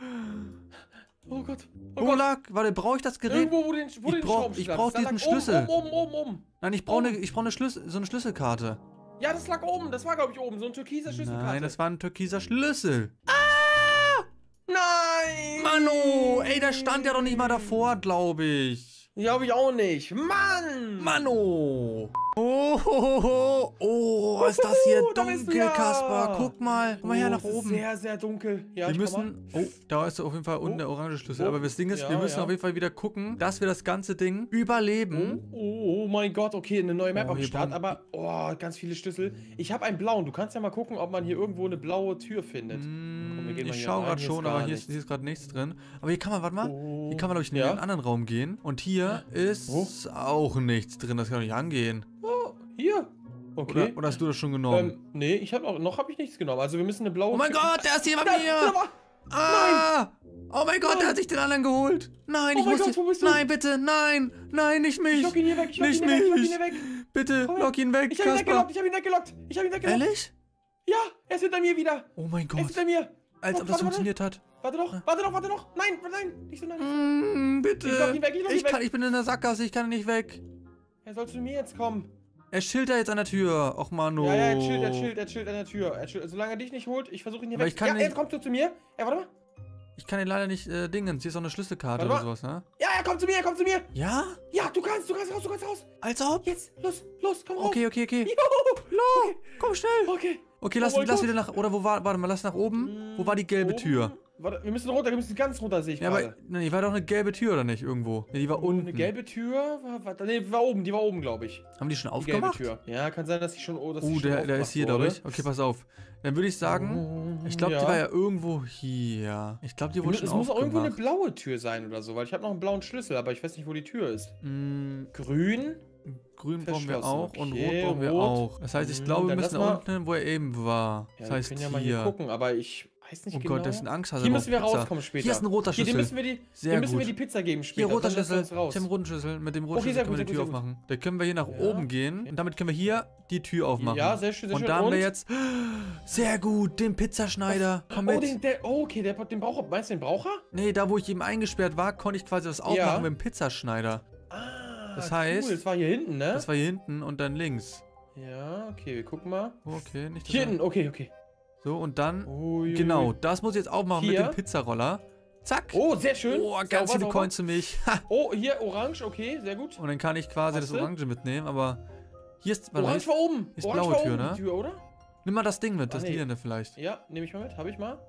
Oh Gott. Oh Wo Gott. lag... Warte, brauche ich das Gerät? Irgendwo, wo den, wo Ich den brauch- Schraubenschlüssel ich brauch hast. Da lag diesen Schlüssel. Oben, oben, oben, oben. Nein, ich brauche eine, ich brauch eine Schlüssel, so eine Schlüsselkarte. Ja, das lag oben, das war, glaube ich, oben, so ein türkiser Schlüsselkarte. Nein, das war ein türkiser Schlüssel. Nein! Mano, ey, der stand ja doch nicht mal davor, glaube ich. Glaube ich auch nicht. Mann! Mano. Oh, oh, oh, oh, ist das hier Uhuhu, da bist du dunkel, ja. Kasper. Guck mal, guck mal her Oh, nach das ist oben. Sehr, sehr dunkel. Ja, Wir ich komm müssen... Oh, da ist auf jeden Fall unten Oh. der orange Schlüssel. Oh. Aber das Ding ist, wir Ja, müssen ja. auf jeden Fall wieder gucken, dass wir das ganze Ding mal. überleben. Oh, oh, oh mein Gott, okay, eine neue Map Oh, am hier Start, brauchen- aber oh, ganz viele Schlüssel. Ich habe einen blauen. Du kannst ja mal gucken, ob man hier irgendwo eine blaue Tür findet. Mm, Komm, wir gehen mal ich hier schaue rein, gerade hier ist schon, gar aber hier nichts. ist, hier ist gerade nichts drin. Aber hier kann man, warte mal, Oh. hier kann man, glaube ich, in Ja? einen anderen Raum gehen. Und hier ist Oh. auch nichts drin, das kann doch nicht angehen. Oh, hier. Okay. Oder, oder hast du das schon genommen? ähm, nee, ich habe noch, noch habe ich nichts genommen. Also wir müssen eine blaue Oh mein Tür- Gott, der ist hier bei Da, da mir! war- Ah! Nein! Oh mein Gott, Nein. der hat sich den anderen geholt. Nein, Oh ich mein muss Gott, hier... wo bist du? Nein, bitte, nein. Nein, nicht mich. Ich lock ihn hier weg, ich lock Nicht ihn hier weg, ich lock ihn mich. hier weg. Bitte, Komm her. lock ihn weg, Ich hab ihn Kasper. weggelockt, ich hab ihn weggelockt. Ich hab ihn weggelockt. Ehrlich? Ja, er ist hinter mir wieder. Oh mein Er ist Gott. hinter mir. Als Oh, ob das warte, funktioniert hat. Warte doch, warte doch, warte doch. Nein, nein, nicht so nein. Mm, bitte. Ich lock ihn weg, ich lock ihn Ich, kann, weg. ich bin in der Sackgasse, ich kann nicht weg. Er soll zu mir jetzt kommen. Er chillt da jetzt an der Tür. Och, Mano. Ja, ja, er chillt, er chillt, er chillt an der Tür. Er chillt. Solange er dich nicht holt, ich versuche ihn hier Aber weg. ich kann ja, nicht- jetzt kommst du zu mir. Ja, warte mal. Ich kann ihn leider nicht äh, dingen. Hier ist auch eine Schlüsselkarte Warte oder mal. sowas, ne? Ja, er kommt zu mir, er kommt zu mir. Ja? Ja, du kannst, du kannst raus, du kannst raus. Als ob? Jetzt, los, los, komm raus. Okay, okay, okay. Juhu. Lo, komm schnell. Okay. Okay, lass, Oh mein lass Gott. wieder nach... Oder wo war... Warte mal, lass nach oben. Wo war die gelbe Oben. Tür? Warte, wir müssen runter, wir müssen ganz runter, sehe ich Ja, gerade. aber... Nee, die war doch eine gelbe Tür, oder nicht? Irgendwo. Ja, die war unten. Eine gelbe Tür? War, war, nee, war oben, die war oben, glaube ich. Haben die schon Die gelbe aufgemacht? Tür. Ja, kann sein, dass die schon. Oh, dass die Oh, schon der, der aufgemacht ist hier, wurde. glaube ich. Okay, pass auf. Dann würde ich sagen... Ich glaube, ja. die war ja irgendwo hier. Ich glaube, die wurde schon Es muss auch irgendwo eine aufgemacht. blaue Tür sein oder so, weil ich habe noch einen blauen Schlüssel, aber ich weiß nicht, wo die Tür ist. Mm, Grün? grün brauchen wir Verschlossen, auch und okay, rot brauchen wir rot. auch. Das heißt, ich Mm, glaube, wir dann müssen lass mal- unten hin, wo er eben war. Ja, Das wir heißt können ja mal hier. hier gucken, aber ich weiß nicht Oh genau. Gott, das ist ein Angsthase. Hier aber müssen wir Pizza. rauskommen später. Hier ist ein roter Hier, Schlüssel. dem müssen wir die, Sehr dem müssen wir gut. die Pizza geben Hier, später. roter dann lässt er Schlüssel. uns raus. Ich habe einen roten Schlüssel. Mit dem roten Okay, Schlüssel sehr können wir gut, die sehr Tür gut, sehr aufmachen. Da können wir hier nach Ja. oben gehen. Und damit können wir hier die Tür aufmachen. Ja, sehr schön, sehr und schön. da haben wir Und? jetzt... Sehr gut, den Pizzaschneider. Komm Oh, mit. den, der, oh, okay, der, den braucht er. Meinst du den braucht er? Nee, da wo ich eben eingesperrt war, konnte ich quasi das aufmachen Ja. mit dem Pizzaschneider. Ah, Das heißt- cool, das war hier hinten, ne? Das war hier hinten und dann links. Ja, okay, wir gucken mal. Oh, okay, nicht das Hier war- hinten, okay, okay. So, und dann... Ui, Genau, das muss ich jetzt aufmachen Hier. mit dem Pizzaroller. Zack. Oh, sehr schön. Oh, ganz Sauber, viele sauber. Coins für mich. Ha. Oh, hier orange, okay, sehr gut. Und dann kann ich quasi Hast das du? Orange mitnehmen, aber hier ist... Warte mal, Orange hier war oben. ist Orange blaue war Tür, oben ne? die Tür, oder? nimm mal das Ding mit, Ah, das nee. Lilane vielleicht. Ja, nehme ich mal mit. Habe ich mal.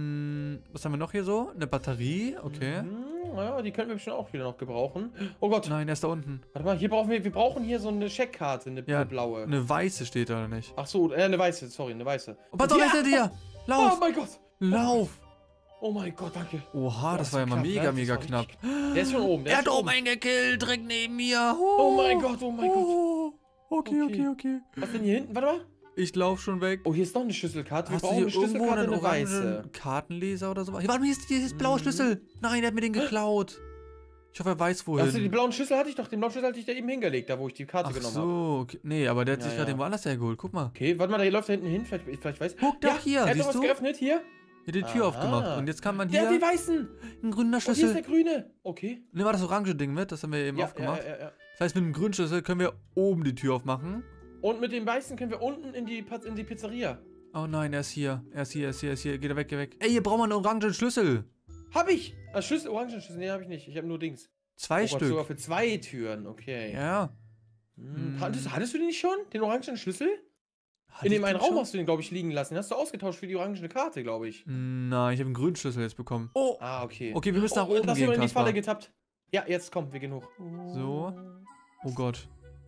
Mm, was haben wir noch hier so? Eine Batterie, okay. Mhm, ja, die können wir bestimmt auch wieder noch gebrauchen. Oh Gott. Nein, der ist da unten. Warte mal, hier brauchen wir, wir brauchen hier so eine Scheckkarte, eine Ja, blaue. Eine weiße steht da, oder nicht? Ach so, äh, eine weiße, sorry, eine weiße. Oh, pass auf, Ja. hinter dir! Oh Lauf! mein Gott. Lauf! Oh mein Gott, danke. Oha, das ist war ja mal knapp, mega, ne? Das mega war knapp. richtig- Der ist schon oben, der Er ist hat schon oben einen gekillt, direkt neben mir. Oh mein Gott, oh mein Gott. Oh. Okay, okay, Okay. okay. Was denn hier hinten? Warte mal. Ich lauf schon weg. Oh, hier ist noch eine Schlüsselkarte. Wir Hast du brauchen hier eine irgendwo Schlüsselkarte, einen eine weiße. orangen Kartenleser oder sowas? Hier, warte mal, hier ist, hier ist blauer Mhm. Schlüssel. Nein, der hat mir den geklaut. Ich hoffe, er weiß wohin. Achso, den blauen Schlüssel hatte ich doch. Den blauen Schlüssel hatte ich da eben hingelegt, da wo ich die Karte Ach genommen habe. so, okay. Nee, aber der hat Ja, sich gerade ja. den woanders hergeholt. Guck mal. Okay, warte mal, der läuft da hinten hin. Vielleicht, vielleicht weiß Guck doch hier, Er hat siehst doch was du? geöffnet, hier. Hier die Tür Aha. aufgemacht. Und jetzt kann man Der hat die hier weißen. ein grüner Und hier ist Schlüssel. der grüne. Okay. Nimm mal das orange Ding mit, das haben wir eben Ja, aufgemacht. ja, ja, ja. Das heißt, mit dem grünen Schlüssel können wir oben die Tür aufmachen. Und mit dem weißen können wir unten in die, Paz- in die Pizzeria. Oh nein, er ist hier. Er ist hier, er ist hier, er ist hier. Geht er weg, geh weg. Ey, hier brauchen wir einen orangen Schlüssel. Hab ich. Ah, Schlüssel, Orangenschlüssel. Nee, hab ich nicht. Ich habe nur Dings. Zwei Oh Gott, Stück. sogar für zwei Türen. Okay. Ja. Hm. Mm. Hattest, hattest du den nicht schon? Den orangen Schlüssel? Hatte In ich dem einen den Raum schon? hast du den, glaube ich, liegen lassen. Den hast du ausgetauscht für die orangene Karte, glaube ich. Nein, ich habe einen grünen Schlüssel jetzt bekommen. Oh, Ah, okay. okay, wir müssen nach oh, oben da gehen, sind wir in die Kaspar. Falle getappt. Ja, jetzt kommt, wir gehen hoch. So. Oh Gott.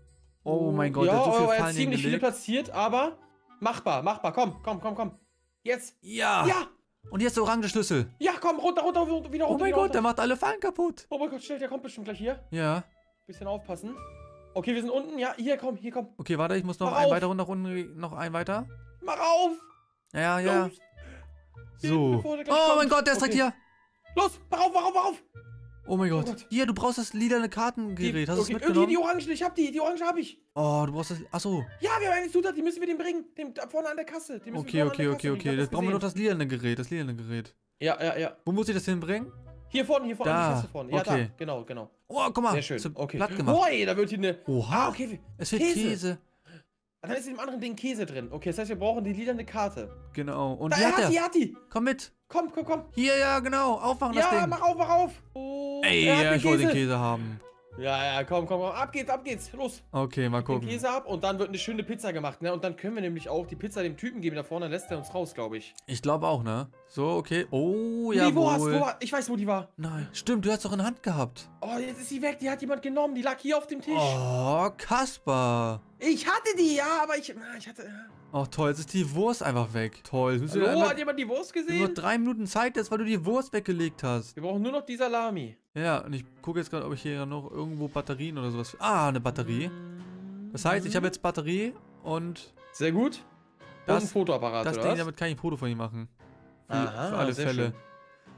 Oh mein Gott, ja, der hat so viele aber er hat Fallen ziemlich viele hingelegt. platziert, aber machbar, machbar. Komm, komm, komm, komm. Jetzt. Ja. Ja, Und jetzt der orange Schlüssel. ja, komm, runter, runter, runter, wieder runter. Oh mein wieder Gott, runter. der macht alle Fallen kaputt. Oh mein Gott, schnell, der kommt bestimmt gleich hier. Ja. Bisschen aufpassen. Okay, wir sind unten. Ja, hier, komm, hier, komm. Okay, warte, ich muss noch Mach einen auf. weiter runter, unten, noch einen weiter. Mach auf. Ja, ja. Los. Hier, So. bevor der gleich Oh kommt. mein Gott, der ist direkt Okay. hier. Los, mach auf, mach auf, mach auf. Oh mein Oh Gott. Gott. Hier, du brauchst das lilane Die, Kartengerät. Hast du es okay, mitgenommen? irgendwie die Orange, ich hab die, die Orange hab ich. Oh, du brauchst das... Achso. Ja, wir haben eine Zutat, die müssen wir dem bringen. Dem, da vorne an der Kasse. Den müssen Okay, wir vorne okay, an der okay, Kasse okay. bringen. Ich Jetzt hab brauchen wir noch gesehen. das lilane Gerät, das lilane Gerät. Ja, ja, ja. Wo muss ich das hinbringen? Hier vorne, hier vorne, Da. an die Kasse vorne. Ja, Okay. da, genau, genau. Oh, guck mal. Sehr schön. Zu Okay. platt gemacht. Boah, da wird hier eine... Oha. Ah, okay. Es fehlt Käse. Käse. Und dann ist in dem anderen Ding Käse drin. Okay, das heißt, wir brauchen die lilane Karte. Genau. Und Da, die er hat hat er. die, er hat die. Komm mit. Komm, komm, komm. Hier, ja, genau. Aufmachen das Ja, Ding. mach auf, mach auf. Oh, Ey, er hat ja, den ich wollte den Käse haben. Ja, ja, komm, komm, komm. Ab geht's, ab geht's. Los. Okay, mal Den gucken. Käse ab und dann wird eine schöne Pizza gemacht, ne? Und dann können wir nämlich auch die Pizza dem Typen geben da vorne, dann lässt er uns raus, glaube ich. Ich glaube auch, ne? So, okay. Oh, Ja, wo hast jawohl. wo war, ich weiß, wo die war. Nein, stimmt, du hast doch in der Hand gehabt. Oh, jetzt ist sie weg. Die hat jemand genommen. Die lag hier auf dem Tisch. Oh, Kasper. Ich hatte die, ja, aber ich, na, ich hatte... Oh, toll, jetzt ist die Wurst einfach weg. Toll. Jetzt müssen wir Hallo, einmal- hat jemand die Wurst wir haben gesehen? noch drei Minuten Zeit jetzt, weil du die Wurst weggelegt hast. Wir brauchen nur noch die Salami. Ja, und ich gucke jetzt gerade, ob ich hier noch irgendwo Batterien oder sowas... Ah, eine Batterie. Das heißt, ich habe jetzt Batterie und Sehr gut. Das- und ein Fotoapparat, das oder Ding, was? damit kann ich ein Foto von ihm machen. Für, Aha, für alle sehr Fälle. schön.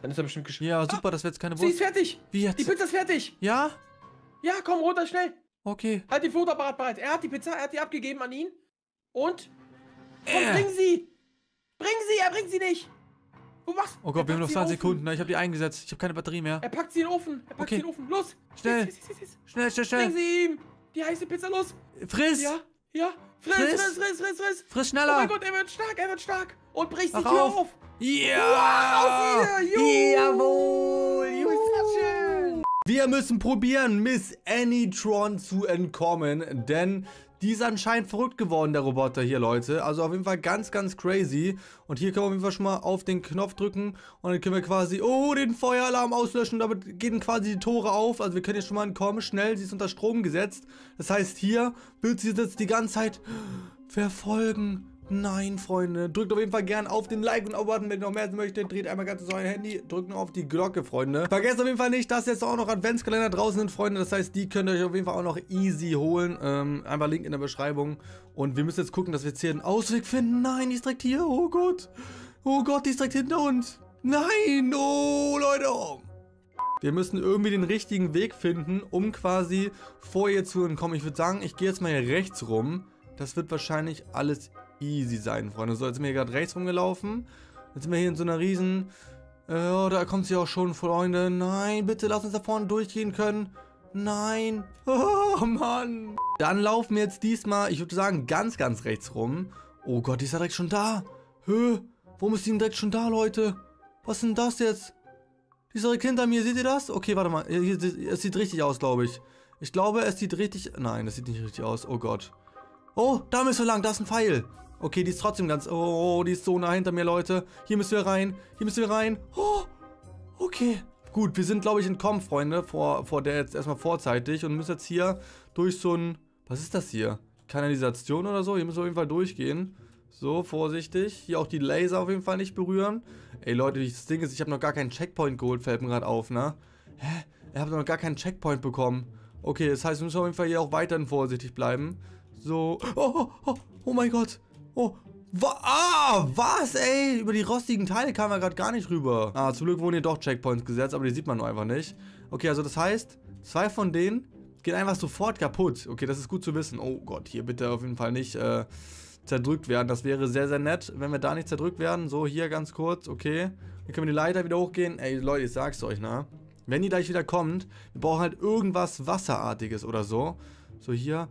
Dann ist er bestimmt geschafft. Ja, super, dass wir jetzt keine Sie ist Wurst... fertig. Wie jetzt? Die Pizza ist fertig. Ja? Ja, komm runter, schnell. Okay. Halt die Fotoapparat bereit. Er hat die Pizza, er hat die abgegeben an ihn. Und? Komm, Äh. bring sie. Bring sie, er bringt sie nicht. Wo machst Oh Gott, wir haben noch sie zwanzig in den Ofen. Sekunden. Ne? Ich habe die eingesetzt. Ich habe keine Batterie mehr. Er packt sie in den Ofen. Er packt Okay. sie in den Ofen. Los. Schnell. Yes, yes, yes, yes. Schnell, schnell, Bring schnell. sie ihm. Die heiße Pizza, los. Friss! Ja, ja. Friss, Friss. friss, friss, friss, friss. Friss Oh schneller! mein Gott, er wird stark, er wird stark. Und bricht die Mach Tür auf. auf. Ja! Wow, aus hier. Jawohl! Juhu, ist das schön. Wir müssen probieren, Miss Anytron zu entkommen, denn die ist anscheinend verrückt geworden, der Roboter hier, Leute. Also auf jeden Fall ganz, ganz crazy. Und hier können wir auf jeden Fall schon mal auf den Knopf drücken und dann können wir quasi, oh, den Feueralarm auslöschen. Damit gehen quasi die Tore auf. Also wir können jetzt schon mal entkommen, schnell, sie ist unter Strom gesetzt. Das heißt, hier wird sie jetzt die ganze Zeit verfolgen. Nein, Freunde. Drückt auf jeden Fall gerne auf den Like- und Abo-Button, wenn ihr noch mehr möchtet. Dreht einmal ganz so euer Handy. Drückt noch auf die Glocke, Freunde. Vergesst auf jeden Fall nicht, dass jetzt auch noch Adventskalender draußen sind, Freunde. Das heißt, die könnt ihr euch auf jeden Fall auch noch easy holen. Ähm, einfach Link in der Beschreibung. Und wir müssen jetzt gucken, dass wir jetzt hier einen Ausweg finden. Nein, die ist direkt hier. Oh Gott. Oh Gott, die ist direkt hinter uns. Nein. Oh, Leute. Oh. Wir müssen irgendwie den richtigen Weg finden, um quasi vor ihr zu entkommen. Ich würde sagen, ich gehe jetzt mal hier rechts rum. Das wird wahrscheinlich alles easy sein, Freunde. So, jetzt sind wir hier gerade rechts rumgelaufen. Jetzt sind wir hier in so einer riesen... Äh, oh, da kommt sie auch schon, Freunde. Nein, bitte lass uns da vorne durchgehen können. Nein. Oh, Mann. Dann laufen wir jetzt diesmal, ich würde sagen, ganz, ganz rechts rum. Oh Gott, die ist ja direkt schon da. Hö? Warum ist die denn direkt schon da, Leute? Was ist denn das jetzt? Die ist direkt hinter mir, seht ihr das? Okay, warte mal. Hier, es sieht richtig aus, glaube ich. Ich glaube, es sieht richtig... Nein, das sieht nicht richtig aus. Oh Gott. Oh, da müssen wir lang. Da ist ein Pfeil. Okay, die ist trotzdem ganz... Oh, die ist so nah hinter mir, Leute. Hier müssen wir rein. Hier müssen wir rein. Oh, okay. Gut, wir sind, glaube ich, entkommen, Freunde. Vor, vor der jetzt erstmal vorzeitig. Und müssen jetzt hier durch so ein... Was ist das hier? Kanalisation oder so? Hier müssen wir auf jeden Fall durchgehen. So, vorsichtig. Hier auch die Laser auf jeden Fall nicht berühren. Ey, Leute, das Ding ist, ich habe noch gar keinen Checkpoint geholt. Fällt mir gerade auf, ne? Hä? Ich habe noch gar keinen Checkpoint bekommen. Okay, das heißt, wir müssen auf jeden Fall hier auch weiterhin vorsichtig bleiben. So. Oh, oh, oh, oh mein Gott. Oh. Wa ah, was, ey? Über die rostigen Teile kam er gerade gar nicht rüber. Ah, zum Glück wurden hier doch Checkpoints gesetzt, aber die sieht man nur einfach nicht. Okay, also das heißt, zwei von denen gehen einfach sofort kaputt. Okay, das ist gut zu wissen. Oh Gott, hier bitte auf jeden Fall nicht äh, zerdrückt werden. Das wäre sehr, sehr nett, wenn wir da nicht zerdrückt werden. So, hier ganz kurz, okay. Hier können wir die Leiter wieder hochgehen. Ey, Leute, ich sag's euch, ne? Wenn die gleich wieder kommt, wir brauchen halt irgendwas Wasserartiges oder so. So, hier.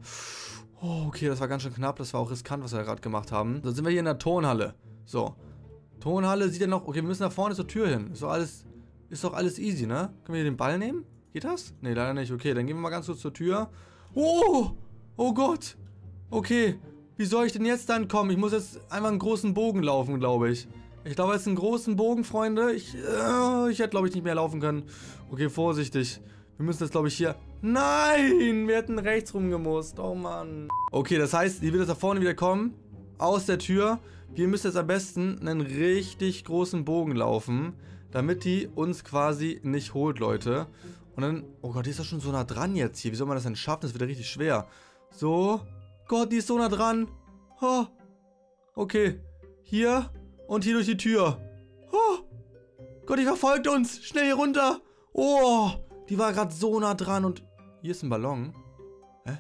Oh, okay, das war ganz schön knapp. Das war auch riskant, was wir gerade gemacht haben. So, sind wir hier in der Turnhalle. So. Turnhalle sieht ja noch... Okay, wir müssen nach vorne zur Tür hin. Ist doch alles... Ist doch alles easy, ne? Können wir hier den Ball nehmen? Geht das? Ne, leider nicht. Okay, dann gehen wir mal ganz kurz zur Tür. Oh! Oh Gott! Okay. Wie soll ich denn jetzt dann kommen? Ich muss jetzt einfach einen großen Bogen laufen, glaube ich. Ich glaube, jetzt einen großen Bogen, Freunde. Ich, äh, ich hätte, glaube ich, nicht mehr laufen können. Okay, vorsichtig. Wir müssen jetzt, glaube ich, hier... Nein! Wir hätten rechts rumgemusst. Oh, Mann. Okay, das heißt, die wird jetzt da vorne wieder kommen. Aus der Tür. Wir müssen jetzt am besten einen richtig großen Bogen laufen, damit die uns quasi nicht holt, Leute. Und dann... Oh Gott, die ist doch schon so nah dran jetzt hier. Wie soll man das denn schaffen? Das wird ja richtig schwer. So. Gott, die ist so nah dran. Oh. Okay. Hier. Und hier durch die Tür. Oh. Gott, die verfolgt uns. Schnell hier runter. Oh. Die war gerade so nah dran und... Hier ist ein Ballon. Hä?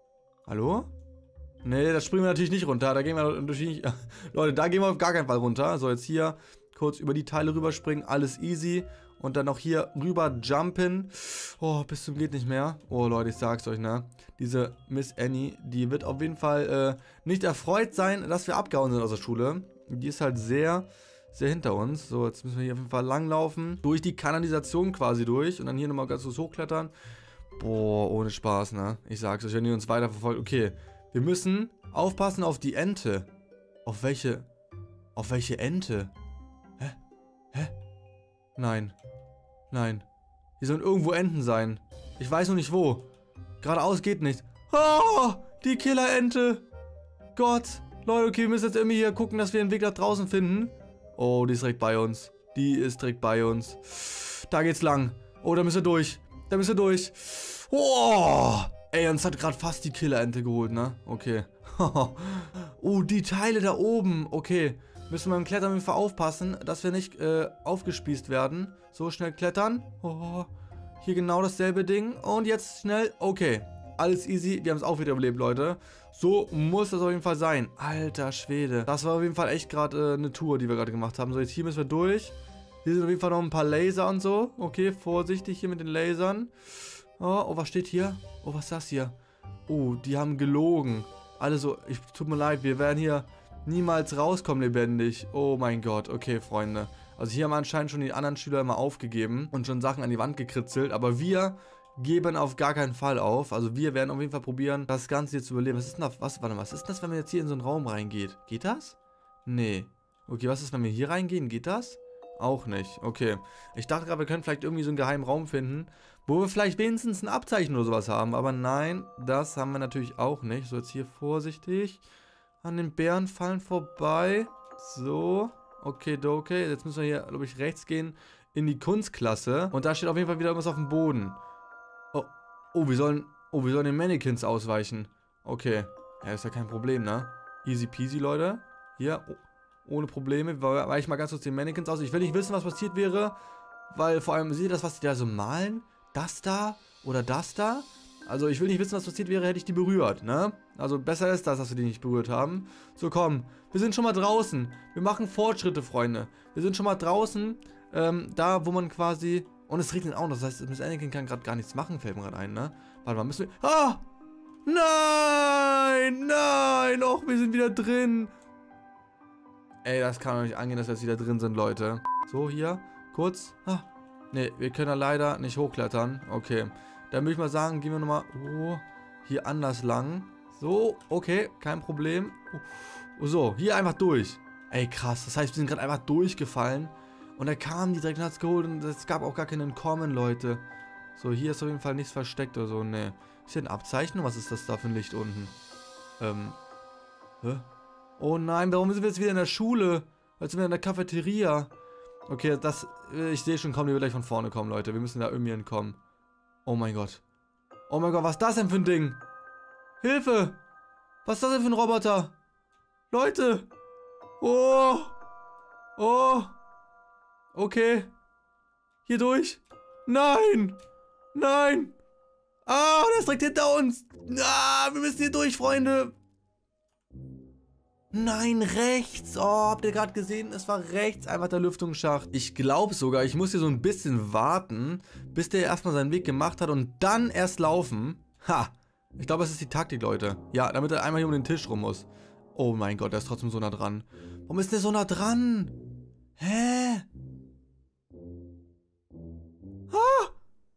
Hallo? Nee, da springen wir natürlich nicht runter. Da gehen wir natürlich nicht... Leute, da gehen wir auf gar keinen Fall runter. So, jetzt hier kurz über die Teile rüberspringen. Alles easy. Und dann noch hier rüber jumpen. Oh, bis zum geht nicht mehr. Oh, Leute, ich sag's euch, ne? Diese Miss Annie, die wird auf jeden Fall äh, nicht erfreut sein, dass wir abgehauen sind aus der Schule. Die ist halt sehr... sehr hinter uns. So, jetzt müssen wir hier auf jeden Fall langlaufen. Durch die Kanalisation quasi durch. Und dann hier nochmal ganz kurz hochklettern. Boah, ohne Spaß, ne? Ich sag's euch, wenn ihr uns weiterverfolgt. Okay, wir müssen aufpassen auf die Ente. Auf welche... Auf welche Ente? Hä? Hä? Nein. Nein. Hier sollen irgendwo Enten sein. Ich weiß noch nicht wo. Geradeaus geht nicht. Oh, die Killerente. Gott. Leute, okay, wir müssen jetzt irgendwie hier gucken, dass wir den Weg nach draußen finden. Oh, die ist direkt bei uns. Die ist direkt bei uns. Da geht's lang. Oh, da müssen wir durch. Da müssen wir durch. Oh! Ey, uns hat gerade fast die Killerente geholt, ne? Okay. Oh, die Teile da oben. Okay. Müssen wir beim Klettern auf jeden Fall aufpassen, dass wir nicht äh, aufgespießt werden. So, schnell klettern. Oh, hier genau dasselbe Ding. Und jetzt schnell. Okay, alles easy. Wir haben es auch wieder überlebt, Leute. So muss das auf jeden Fall sein. Alter Schwede. Das war auf jeden Fall echt gerade äh, eine Tour, die wir gerade gemacht haben. So, jetzt hier müssen wir durch. Hier sind auf jeden Fall noch ein paar Laser und so. Okay, vorsichtig hier mit den Lasern. Oh, oh, was steht hier? Oh, was ist das hier? Oh, die haben gelogen. Alle so, ich, tut mir leid, wir werden hier niemals rauskommen lebendig. Oh mein Gott, okay, Freunde. Also hier haben anscheinend schon die anderen Schüler immer aufgegeben und schon Sachen an die Wand gekritzelt. Aber wir geben auf gar keinen Fall auf. Also wir werden auf jeden Fall probieren, das Ganze hier zu überleben. Was ist denn das? Was, warte mal, was ist das, wenn man jetzt hier in so einen Raum reingeht? Geht das? Nee. Okay, was ist, wenn wir hier reingehen? Geht das? Auch nicht. Okay. Ich dachte gerade, wir können vielleicht irgendwie so einen geheimen Raum finden, wo wir vielleicht wenigstens ein Abzeichen oder sowas haben. Aber nein, das haben wir natürlich auch nicht. So, jetzt hier vorsichtig. An den Bärenfallen vorbei. So. Okay, okay. Jetzt müssen wir hier, glaube ich, rechts gehen in die Kunstklasse. Und da steht auf jeden Fall wieder irgendwas auf dem Boden. Oh, oh, wir sollen, oh, wir sollen den Mannequins ausweichen. Okay. Ja, ist ja kein Problem, ne? Easy peasy, Leute. Hier, oh. Ohne Probleme, weiche ich mal ganz kurz den Mannequins aus. Ich will nicht wissen, was passiert wäre, weil vor allem, seht ihr das, was die da so malen? Das da oder das da? Also ich will nicht wissen, was passiert wäre, hätte ich die berührt, ne? Also besser ist das, dass wir die nicht berührt haben. So, komm, wir sind schon mal draußen. Wir machen Fortschritte, Freunde. Wir sind schon mal draußen, ähm, da, wo man quasi... Und es regnet auch noch, das heißt, Miss Anakin kann gerade gar nichts machen, fällt mir gerade ein, ne? Warte mal, müssen wir... Ah! Nein! Nein! Och, wir sind wieder drin! Ey, das kann doch nicht angehen, dass wir jetzt wieder drin sind, Leute. So, hier, kurz. Ah, ne, wir können da leider nicht hochklettern. Okay, dann würde ich mal sagen, gehen wir nochmal, oh, hier anders lang. So, okay, kein Problem. Oh, so, hier einfach durch. Ey, krass, das heißt, wir sind gerade einfach durchgefallen. Und da kamen die direkt und hat's geholt und es gab auch gar keinen Entkommen, Leute. So, hier ist auf jeden Fall nichts versteckt oder so, ne. Ist hier ein Abzeichen? Was ist das da für ein Licht unten? Ähm, hä? Oh nein, warum sind wir jetzt wieder in der Schule? Jetzt sind wir in der Cafeteria. Okay, das... Ich sehe schon, kommen die gleich von vorne kommen, Leute. Wir müssen da irgendwie entkommen. Oh mein Gott. Oh mein Gott, was ist das denn für ein Ding? Hilfe! Was ist das denn für ein Roboter? Leute! Oh! Oh! Okay. Hier durch. Nein! Nein! Ah, der ist direkt hinter uns! Ah, wir müssen hier durch, Freunde! Nein, rechts. Oh, habt ihr gerade gesehen? Es war rechts einfach der Lüftungsschacht. Ich glaube sogar, ich muss hier so ein bisschen warten, bis der erstmal seinen Weg gemacht hat und dann erst laufen. Ha. Ich glaube, das ist die Taktik, Leute. Ja, damit er einmal hier um den Tisch rum muss. Oh mein Gott, der ist trotzdem so nah dran. Warum ist der so nah dran? Hä? Ah!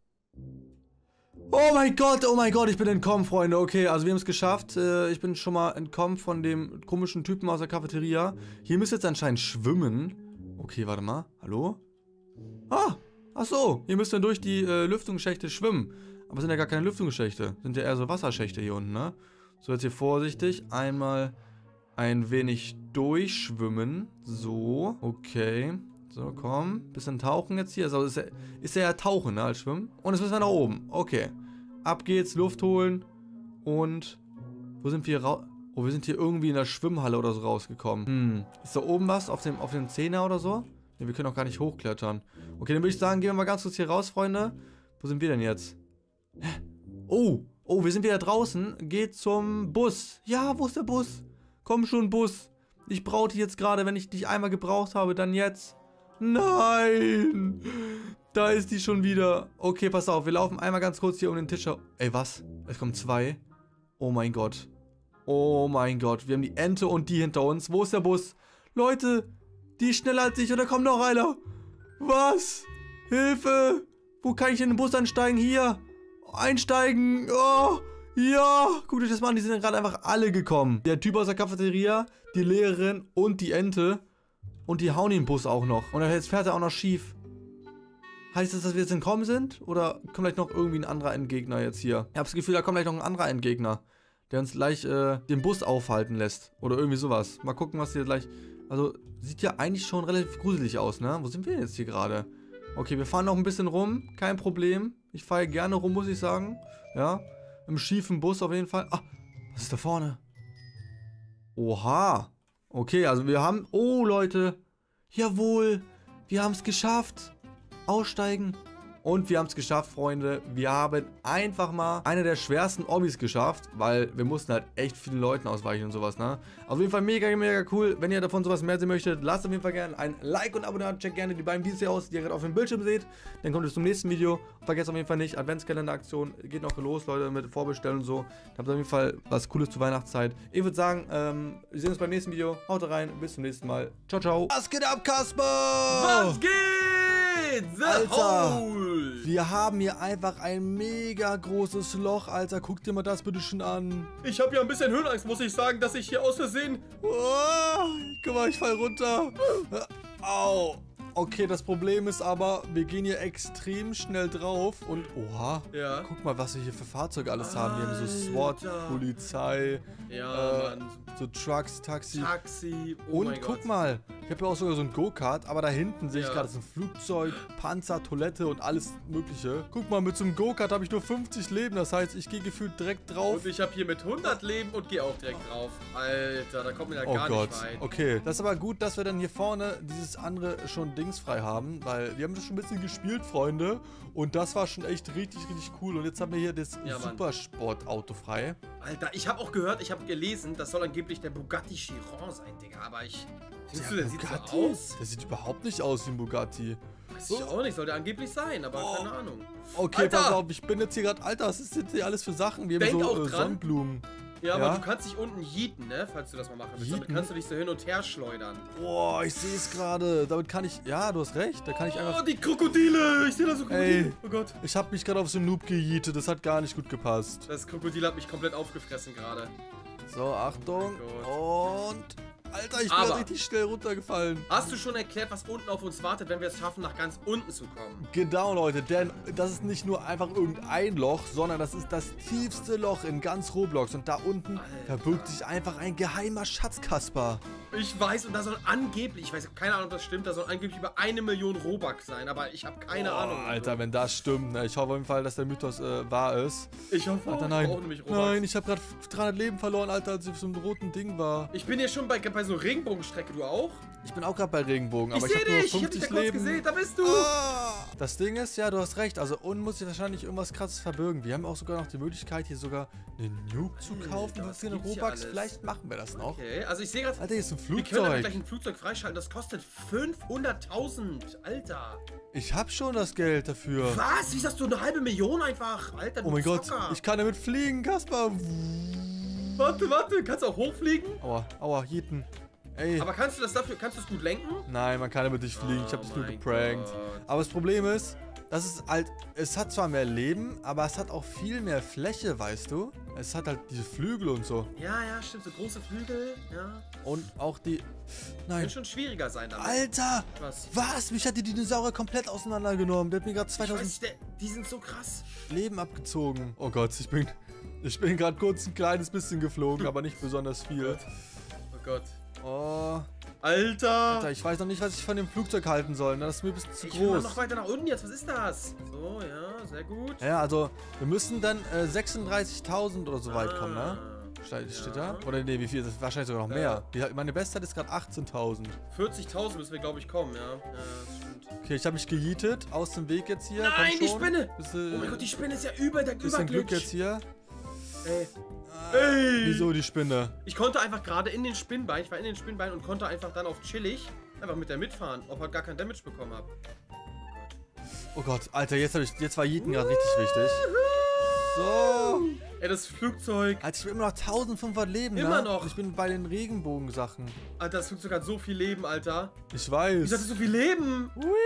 Oh mein Gott, oh mein Gott, ich bin entkommen, Freunde. Okay, also wir haben es geschafft. Äh, ich bin schon mal entkommen von dem komischen Typen aus der Cafeteria. Hier müsst ihr jetzt anscheinend schwimmen. Okay, warte mal. Hallo? Ah, ach so. Hier müsst ihr durch die äh, Lüftungsschächte schwimmen. Aber es sind ja gar keine Lüftungsschächte. Sind ja eher so Wasserschächte hier unten, ne? So, jetzt hier vorsichtig. Einmal ein wenig durchschwimmen. So, okay. So, komm. Bisschen tauchen jetzt hier. Also ist ja, ist ja tauchen, ne, als schwimmen. Und jetzt müssen wir nach oben. Okay. Ab geht's, Luft holen. Und wo sind wir raus? Oh, wir sind hier irgendwie in der Schwimmhalle oder so rausgekommen. Hm. Ist da oben was auf dem, auf dem Zehner oder so? Ne, wir können auch gar nicht hochklettern. Okay, dann würde ich sagen, gehen wir mal ganz kurz hier raus, Freunde. Wo sind wir denn jetzt? Hä? Oh, oh, wir sind wieder draußen. Geht zum Bus. Ja, wo ist der Bus? Komm schon, Bus. Ich brauche dich jetzt gerade. Wenn ich dich einmal gebraucht habe, dann jetzt. Nein! Da ist die schon wieder. Okay, pass auf. Wir laufen einmal ganz kurz hier um den Tisch. Ey, was? Es kommen zwei. Oh mein Gott. Oh mein Gott. Wir haben die Ente und die hinter uns. Wo ist der Bus? Leute, die ist schneller als ich und da kommt noch einer. Was? Hilfe! Wo kann ich in den Bus einsteigen? Hier. Einsteigen. Oh, ja. Guckt euch das mal an. Die sind gerade einfach alle gekommen. Der Typ aus der Cafeteria, die Lehrerin und die Ente. Und die hauen den Bus auch noch. Und jetzt fährt er auch noch schief. Heißt das, dass wir jetzt entkommen sind? Oder kommt vielleicht noch irgendwie ein anderer Endgegner jetzt hier? Ich habe das Gefühl, da kommt gleich noch ein anderer Endgegner, der uns gleich äh, den Bus aufhalten lässt. Oder irgendwie sowas. Mal gucken, was hier gleich... Also, sieht ja eigentlich schon relativ gruselig aus, ne? Wo sind wir jetzt hier gerade? Okay, wir fahren noch ein bisschen rum. Kein Problem. Ich fahre gerne rum, muss ich sagen. Ja. Im schiefen Bus auf jeden Fall. Ah, was ist da vorne? Oha. Okay, also wir haben... Oh, Leute. Jawohl. Wir haben es geschafft. Aussteigen. Und wir haben es geschafft, Freunde. Wir haben einfach mal eine der schwersten Obbys geschafft, weil wir mussten halt echt vielen Leuten ausweichen und sowas, ne? Auf jeden Fall mega, mega cool. Wenn ihr davon sowas mehr sehen möchtet, lasst auf jeden Fall gerne ein Like und ein Abo da. Checkt gerne die beiden Videos hier aus, die ihr gerade auf dem Bildschirm seht. Dann kommt es zum nächsten Video. Vergesst auf jeden Fall nicht, Adventskalender-Aktion geht noch los, Leute, mit Vorbestellen und so. Da habt ihr auf jeden Fall was Cooles zur Weihnachtszeit. Ich würde sagen, ähm, wir sehen uns beim nächsten Video. Haut rein, bis zum nächsten Mal. Ciao, ciao. Was geht ab, Kasper? Was geht? The Alter, Hole. wir haben hier einfach ein mega großes Loch, Alter. Guck dir mal das bitte schon an. Ich habe ja ein bisschen Höhenangst, muss ich sagen, dass ich hier aus Versehen... Oh, guck mal, ich fall runter. Au. Okay, das Problem ist aber, wir gehen hier extrem schnell drauf und oha, Ja. guck mal, was wir hier für Fahrzeuge alles haben. Wir haben so SWAT, Alter. Polizei, Ja, äh, Mann. so Trucks, Taxi. Taxi. Oh Und mein guck Gott. mal, ich habe ja auch sogar so ein Go-Kart, aber da hinten sehe ich Ja. gerade, das ist ein Flugzeug, Panzer, Toilette und alles mögliche. Guck mal, mit so einem Go-Kart habe ich nur fünfzig Leben, das heißt, ich gehe gefühlt direkt drauf. Und ich habe hier mit hundert Leben und gehe auch direkt drauf. Alter, da kommt mir ja Oh gar Gott, nicht weit. okay. Das ist aber gut, dass wir dann hier vorne dieses andere schon dingsfrei haben, weil wir haben das schon ein bisschen gespielt, Freunde. Und das war schon echt richtig, richtig cool. Und jetzt haben wir hier das Ja, Mann. Supersport-Auto frei. Alter, ich habe auch gehört, ich habe gelesen, das soll angeblich der Bugatti Chiron sein, Digga. Aber ich... Findest du, der sieht so aus? Der sieht überhaupt nicht aus wie ein Bugatti. Weiß ich auch nicht, soll der angeblich sein, aber Oh. keine Ahnung. Okay, Alter! pass auf, ich bin jetzt hier gerade... Alter, was ist jetzt hier alles für Sachen? Wir Denk haben auch so äh, dran. Sonnenblumen. Ja, aber Ja? du kannst dich unten yeeten, ne? Falls du das mal machen willst. Damit Yeeten? kannst du dich so hin und her schleudern. Boah, ich sehe es gerade. Damit kann ich... Ja, du hast recht. Da kann ich Oh, einfach... die Krokodile! Ich sehe da so Krokodile. Ey. Oh Gott. Ich habe mich gerade auf so einen Noob gejietet. Das hat gar nicht gut gepasst. Das Krokodil hat mich komplett aufgefressen gerade. So, Achtung. Oh Und... Alter, ich bin Aber- grad richtig schnell runtergefallen. Hast du schon erklärt, was unten auf uns wartet, wenn wir es schaffen, nach ganz unten zu kommen? Genau, Leute, denn das ist nicht nur einfach irgendein Loch, sondern das ist das tiefste Loch in ganz Roblox. Und da unten Alter. verbirgt sich einfach ein geheimer Schatz, Kasper. Ich weiß, und da soll angeblich, ich weiß keine Ahnung, ob das stimmt, da soll angeblich über eine Million Robux sein, aber ich habe keine Boah, Ahnung. Alter, wenn das stimmt, ne? Ich hoffe auf jeden Fall, dass der Mythos äh, wahr ist. Ich hoffe, Alter, ich nein. brauche nämlich Robux. Nein, ich habe gerade dreihundert Leben verloren, Alter, als ich auf so einem roten Ding war. Ich bin hier schon bei, bei so Regenbogenstrecke, du auch? Ich bin auch gerade bei Regenbogen, aber ich ich, sehe habe nur dich, ich hab dich fünfzig da kurz Leben. gesehen, da bist du! Ah! Das Ding ist, ja, du hast recht, also unten muss ich wahrscheinlich irgendwas krasses verbirgen. Wir haben auch sogar noch die Möglichkeit, hier sogar einen Nuke zu Alter, kaufen für was vierhundert gibt's hier Robux. alles? Vielleicht machen wir das noch. Okay, also ich sehe gerade, Alter, hier ist ein wir können aber Flugzeug. gleich ein Flugzeug freischalten, das kostet fünfhunderttausend, Alter. Ich hab schon das Geld dafür. Was? Wie hast du eine halbe Million einfach? Alter, du Oh mein Gott, Zocker. ich kann damit fliegen, Kasper. Warte, warte, kannst du auch hochfliegen? Aua, aua, Jieten. Ey. Aber kannst du das dafür, kannst du es gut lenken? Nein, man kann damit nicht fliegen. Ich hab Oh dich nur mein geprankt. Gott. Aber das Problem ist, das ist halt, es hat zwar mehr Leben, aber es hat auch viel mehr Fläche, weißt du? Es hat halt diese Flügel und so. Ja, ja, stimmt, so große Flügel, ja. Und auch die... Nein. Könnte schon schwieriger sein damit. Alter! Was? Was? Mich hat die Dinosaurier komplett auseinandergenommen. Der hat mir gerade Ich zweitausend weiß, der, die sind so krass. Leben abgezogen. Oh Gott, ich bin... Ich bin gerade kurz ein kleines bisschen geflogen, aber nicht besonders viel. Oh Gott. Oh... Alter! Alter, ich weiß noch nicht, was ich von dem Flugzeug halten soll. Ne? Das ist mir ein bisschen zu Ich will mal groß. noch weiter nach unten jetzt. Was ist das? So, ja, sehr gut. Ja, also, wir müssen dann äh, sechsunddreißigtausend oder so weit kommen, ne? Ah, Steht, ja. steht da? Oder nee, wie viel? Das ist wahrscheinlich sogar noch mehr. Die, meine Bestzeit ist gerade achtzehntausend. vierzigtausend müssen wir, glaube ich, kommen, ja. Ja, das stimmt. Okay, ich habe mich gejietet. Aus dem Weg jetzt hier. Nein, Komm die schon. Spinne! Bisschen, Oh mein Gott, die Spinne ist ja über der bisschen Glück Überglitch. jetzt hier. Ey. Äh, Ey. Wieso die Spinne? Ich konnte einfach gerade in den Spinnbein, ich war in den Spinnbein und konnte einfach dann auf chillig einfach mit der mitfahren, ob halt gar kein Damage bekommen habe. Oh Gott, Alter, jetzt, hab ich, jetzt war Jieten gerade richtig wichtig. So. Ey, das Flugzeug. Alter, ich bin immer noch eintausendfünfhundert Leben, Immer ne? noch. Ich bin bei den Regenbogensachen. Alter, das Flugzeug hat so viel Leben, Alter. Ich weiß. Wieso hat es so viel Leben?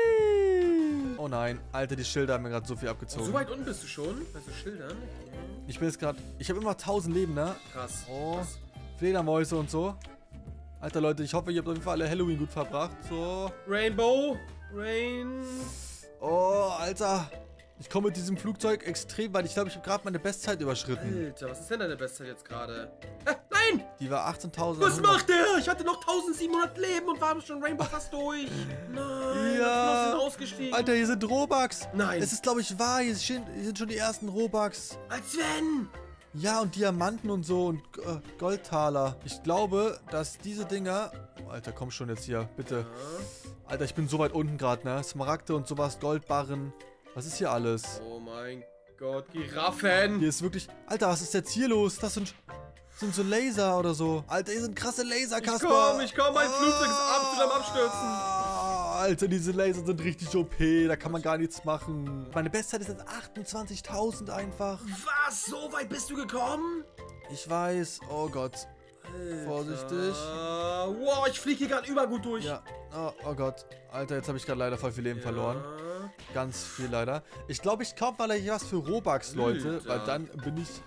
Ui. Oh nein, Alter, die Schilder haben mir gerade so viel Oh, abgezogen. so weit unten bist du schon? Bei so Schildern? Ich bin jetzt gerade... Ich habe immer noch tausend Leben, ne? Krass. Oh, Krass. Fledermäuse und so. Alter, Leute, ich hoffe, ihr habt auf jeden Fall alle Halloween gut verbracht. So. Rainbow. Rain. Oh, Alter. Ich komme mit diesem Flugzeug extrem weit. Ich glaube, ich habe gerade meine Bestzeit überschritten. Alter, was ist denn deine Bestzeit jetzt gerade? Äh, nein! Die war achtzehntausend. Was macht der? Ich hatte noch tausendsiebenhundert Leben und war schon Rainbow fast durch. Nein, Ja. ich bin ausgestiegen. Alter, hier sind Robux. Nein. Es ist, glaube ich, wahr. Hier sind, hier sind schon die ersten Robux. Als wenn. Ja, und Diamanten und so und äh, Goldtaler. Ich glaube, dass diese Dinger... Oh, Alter, komm schon jetzt hier, bitte. Ja. Alter, ich bin so weit unten gerade, ne? Smaragde und sowas, Goldbarren. Was ist hier alles? Oh mein Gott, Giraffen. Hier ist wirklich... Alter, was ist jetzt hier los? Das sind, sind so Laser oder so. Alter, hier sind krasse Laser, Ich Kasper. komm, ich komm, mein Flugzeug ist absolut am Abstürzen. Alter, diese Laser sind richtig O P. Da kann man gar nichts machen. Meine Bestzeit ist jetzt achtundzwanzigtausend einfach. Was? So weit bist du gekommen? Ich weiß. Oh Gott. Vorsichtig. Alter. Wow, ich fliege hier gerade übergut durch. Ja. Oh, oh Gott. Alter, jetzt habe ich gerade leider voll viel Leben Ja. verloren. Ganz viel leider. Ich glaube, ich kaufe mal gleich was für Robux, Leute. Alter. Weil dann bin ich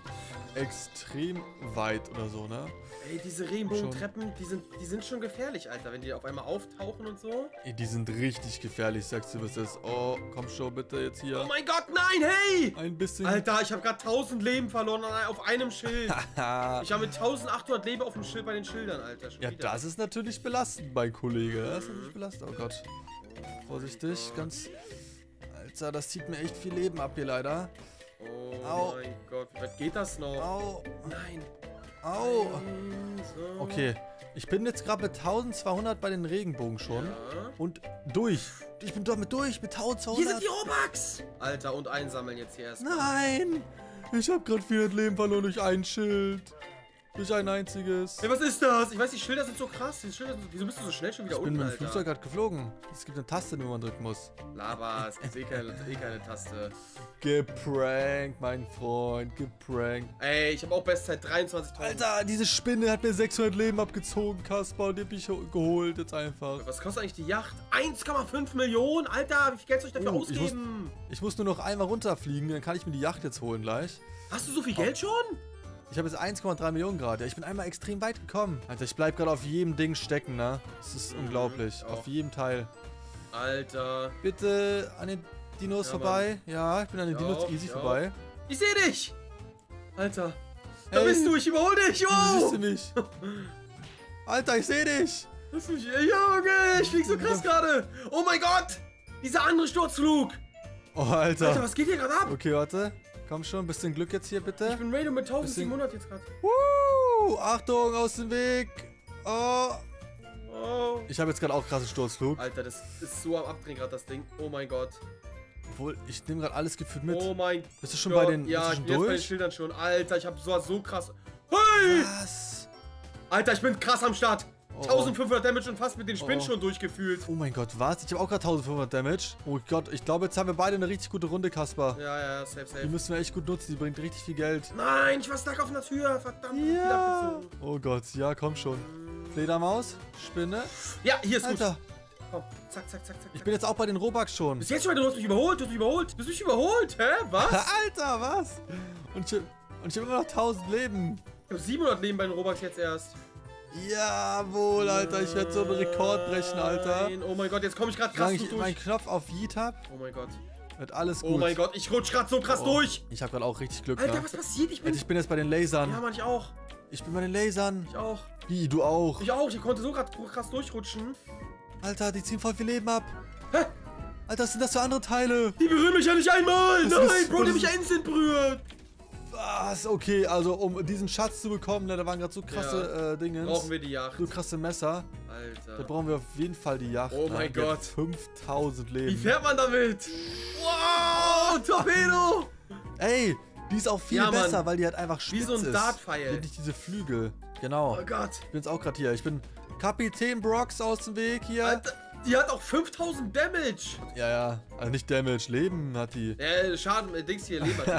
extrem weit oder so, ne? Ey, diese Regenbogentreppen, die sind, die sind schon gefährlich, Alter, wenn die auf einmal auftauchen und so. Ey, die sind richtig gefährlich, sagst du, was das ist. Oh, komm schon bitte jetzt hier. Oh mein Gott, nein, hey! Ein bisschen. Alter, ich habe gerade tausend Leben verloren auf einem Schild. Ich habe mit eintausendachthundert Leben auf dem Schild bei den Schildern, Alter. Schon Ja, wieder. das ist natürlich belastend, mein Kollege. Das ist natürlich belastend. Oh Gott. Vorsichtig, ganz... Alter, das zieht mir echt viel Leben ab hier leider. Oh Au. mein Gott, wie weit geht das noch? Au, Nein. au. Nein, so. Okay, ich bin jetzt gerade mit eintausendzweihundert bei den Regenbogen schon. Ja. Und durch. Ich bin damit durch mit Hier eintausendzweihundert. sind die Robux! Alter, und einsammeln jetzt hier erstmal. Nein! Ich habe gerade vierhundert Leben verloren durch ein Schild. Durch ein einziges. Hey, was ist das? Ich weiß, die Schilder sind so krass. Die Schilder sind, wieso bist du so schnell schon wieder Ich bin unten, mit dem Alter? Flugzeug gerade geflogen. Es gibt eine Taste, die man drücken muss. Lava, es gibt eh keine, eh keine Taste. Geprankt, mein Freund. Geprankt. Ey, ich habe auch Bestzeit dreiundzwanzigtausend. Alter, diese Spinne hat mir sechshundert Leben abgezogen, Kasper. Und die hab ich geholt jetzt einfach. Was kostet eigentlich die Yacht? eins Komma fünf Millionen? Alter, wie viel Geld soll ich dafür Oh, ich ausgeben? Ich muss nur noch einmal runterfliegen, dann kann ich mir die Yacht jetzt holen gleich. Hast du so viel Geld schon? Ich habe jetzt eins Komma drei Millionen gerade. Ja, ich bin einmal extrem weit gekommen. Alter, ich bleib gerade auf jedem Ding stecken, ne? Das ist Mhm, unglaublich. auch. Auf jedem Teil. Alter. Bitte an den Dinos Ja, vorbei. Ja, ich bin an den Ja, Dinos easy ja. vorbei. Ich sehe dich! Alter. Da Hey, bist du, ich überhole dich! Wie siehst Wow! du mich? Alter, ich sehe dich. Lass mich, ja, okay, ich flieg so krass gerade. Oh mein Gott! Dieser andere Sturzflug! Oh, Alter. Alter, was geht hier gerade ab? Okay, warte. Komm schon, bisschen Glück jetzt hier, Ich bitte. bin Radio mit eintausendsiebenhundert jetzt gerade. Woo! Achtung, aus dem Weg. Oh. Oh. Ich habe jetzt gerade auch krassen Sturzflug. Alter, das ist so am Abdrehen gerade, das Ding. Oh mein Gott. Obwohl, ich nehme gerade alles gefühlt mit. Oh mein Bist du schon Gott. bei den Ja, bist ich du bin schon jetzt bei den durch? Schildern schon. Alter, ich hab sowas so krass. Hey! Was? Alter, ich bin krass am Start. Oh. eintausendfünfhundert Damage und fast mit den Spinnen Oh. schon durchgefühlt. Oh mein Gott, was? Ich habe auch gerade eintausendfünfhundert Damage. Oh Gott, ich glaube, jetzt haben wir beide eine richtig gute Runde, Kasper. Ja, ja, safe, Die safe. müssen wir echt gut nutzen, die bringt richtig viel Geld. Nein, ich war stuck auf einer Tür. Verdammt, viel Ja. abgezogen. Oh Gott, ja, komm schon. Fledermaus, Spinne. Ja, hier ist Alter, gut. Komm, zack, zack, zack, zack. ich bin jetzt auch bei den Robux schon. Bis jetzt schon, du hast mich überholt, du hast mich überholt. Du hast mich überholt, hä? Was? Alter, was? Und ich, und ich habe immer noch tausend Leben. Ich hab siebenhundert Leben bei den Robux jetzt erst. Jawohl, Alter, ich werde so einen Rekord brechen, Alter. Nein, oh mein Gott, jetzt komme ich gerade krass Solange gut ich durch. meinen Knopf auf Yeet hab, Oh mein Gott. wird alles gut. Oh mein Gott, ich rutsch gerade so krass Oh, durch. Ich habe gerade auch richtig Glück, Alter, ne? was passiert? Ich bin... Alter, ich bin jetzt bei den Lasern. Ja, Mann, ich auch. Ich bin bei den Lasern. Ich auch. Wie, du auch? Ich auch. Ich konnte so gerade krass durchrutschen. Alter, die ziehen voll viel Leben ab. Hä? Alter, was sind das für andere Teile? Die berühren mich ja nicht einmal. Das Nein, ist- Bro, die das mich ist- ja instant berührt. Was? Okay, also um diesen Schatz zu bekommen, ne, da waren gerade so krasse äh, Dinge. Brauchen wir die Yacht. So krasse Messer. Da Alter. brauchen wir auf jeden Fall die Yacht. Oh ne? mein Die hat Gott. fünftausend Wie Leben. fährt man damit? Wow, Torpedo. Ey, die ist auch viel Ja, Mann. besser, weil die halt einfach spitz Wie so ein ist. Dartpfeil. Die hat nicht diese Flügel. Genau. Oh Gott. Ich bin jetzt auch gerade hier. Ich bin Kapitän Brox aus dem Weg hier. Alter, die hat auch fünftausend Damage. Ja, ja. Also nicht Damage, Leben hat die. Äh, Schaden, äh, Dings hier, Leber.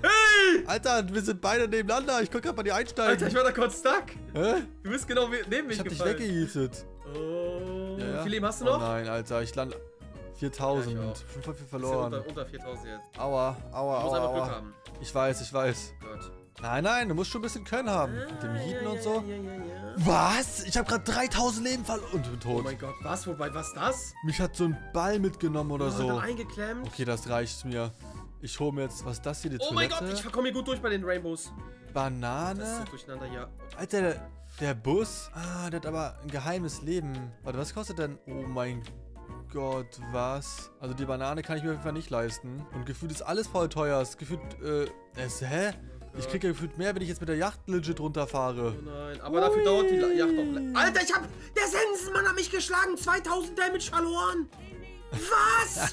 Alter, wir sind beide nebeneinander. Ich guck grad bei dir einsteigen. Alter, ich war da kurz stuck. Hä? Du bist genau neben mich Ich hab dich gefallen. weggejietet. Oh. Ja, ja. Wie viel Leben hast du Oh noch? nein, Alter, ich land viertausend. Ja, ich auch. Ich bin voll viel Bist ja verloren. unter, unter viertausend jetzt. Aua, aua, Du musst aua, einfach Glück aua. haben. Ich weiß, ich weiß. Gott. Nein, nein, du musst schon ein bisschen Können haben. Mit dem Hieten und so. Ja, ja, ja, ja. Was? Ich habe gerade dreitausend Leben verloren und bin Oh tot. mein Gott, was? Wobei, was das? Mich hat so ein Ball mitgenommen oder Oh, so. da eingeklemmt. Okay, das reicht mir. Ich hole mir jetzt, was ist das hier, die Oh mein Toilette? Gott, ich komme hier gut durch bei den Rainbows. Das Banane? ist so durcheinander, ja. Alter, der, der Bus? Ah, der hat aber ein geheimes Leben. Warte, was kostet denn? Oh mein Gott, was? Also die Banane kann ich mir auf jeden Fall nicht leisten. Und gefühlt ist alles voll teuer. Es gefühlt, äh, es, hä? Ich kriege ja gefühlt mehr, wenn ich jetzt mit der Yacht legit runterfahre. Oh nein, aber dafür dauert die Yacht doch... Alter, ich hab... Der Sensenmann hat mich geschlagen. zweitausend Damage verloren. Was?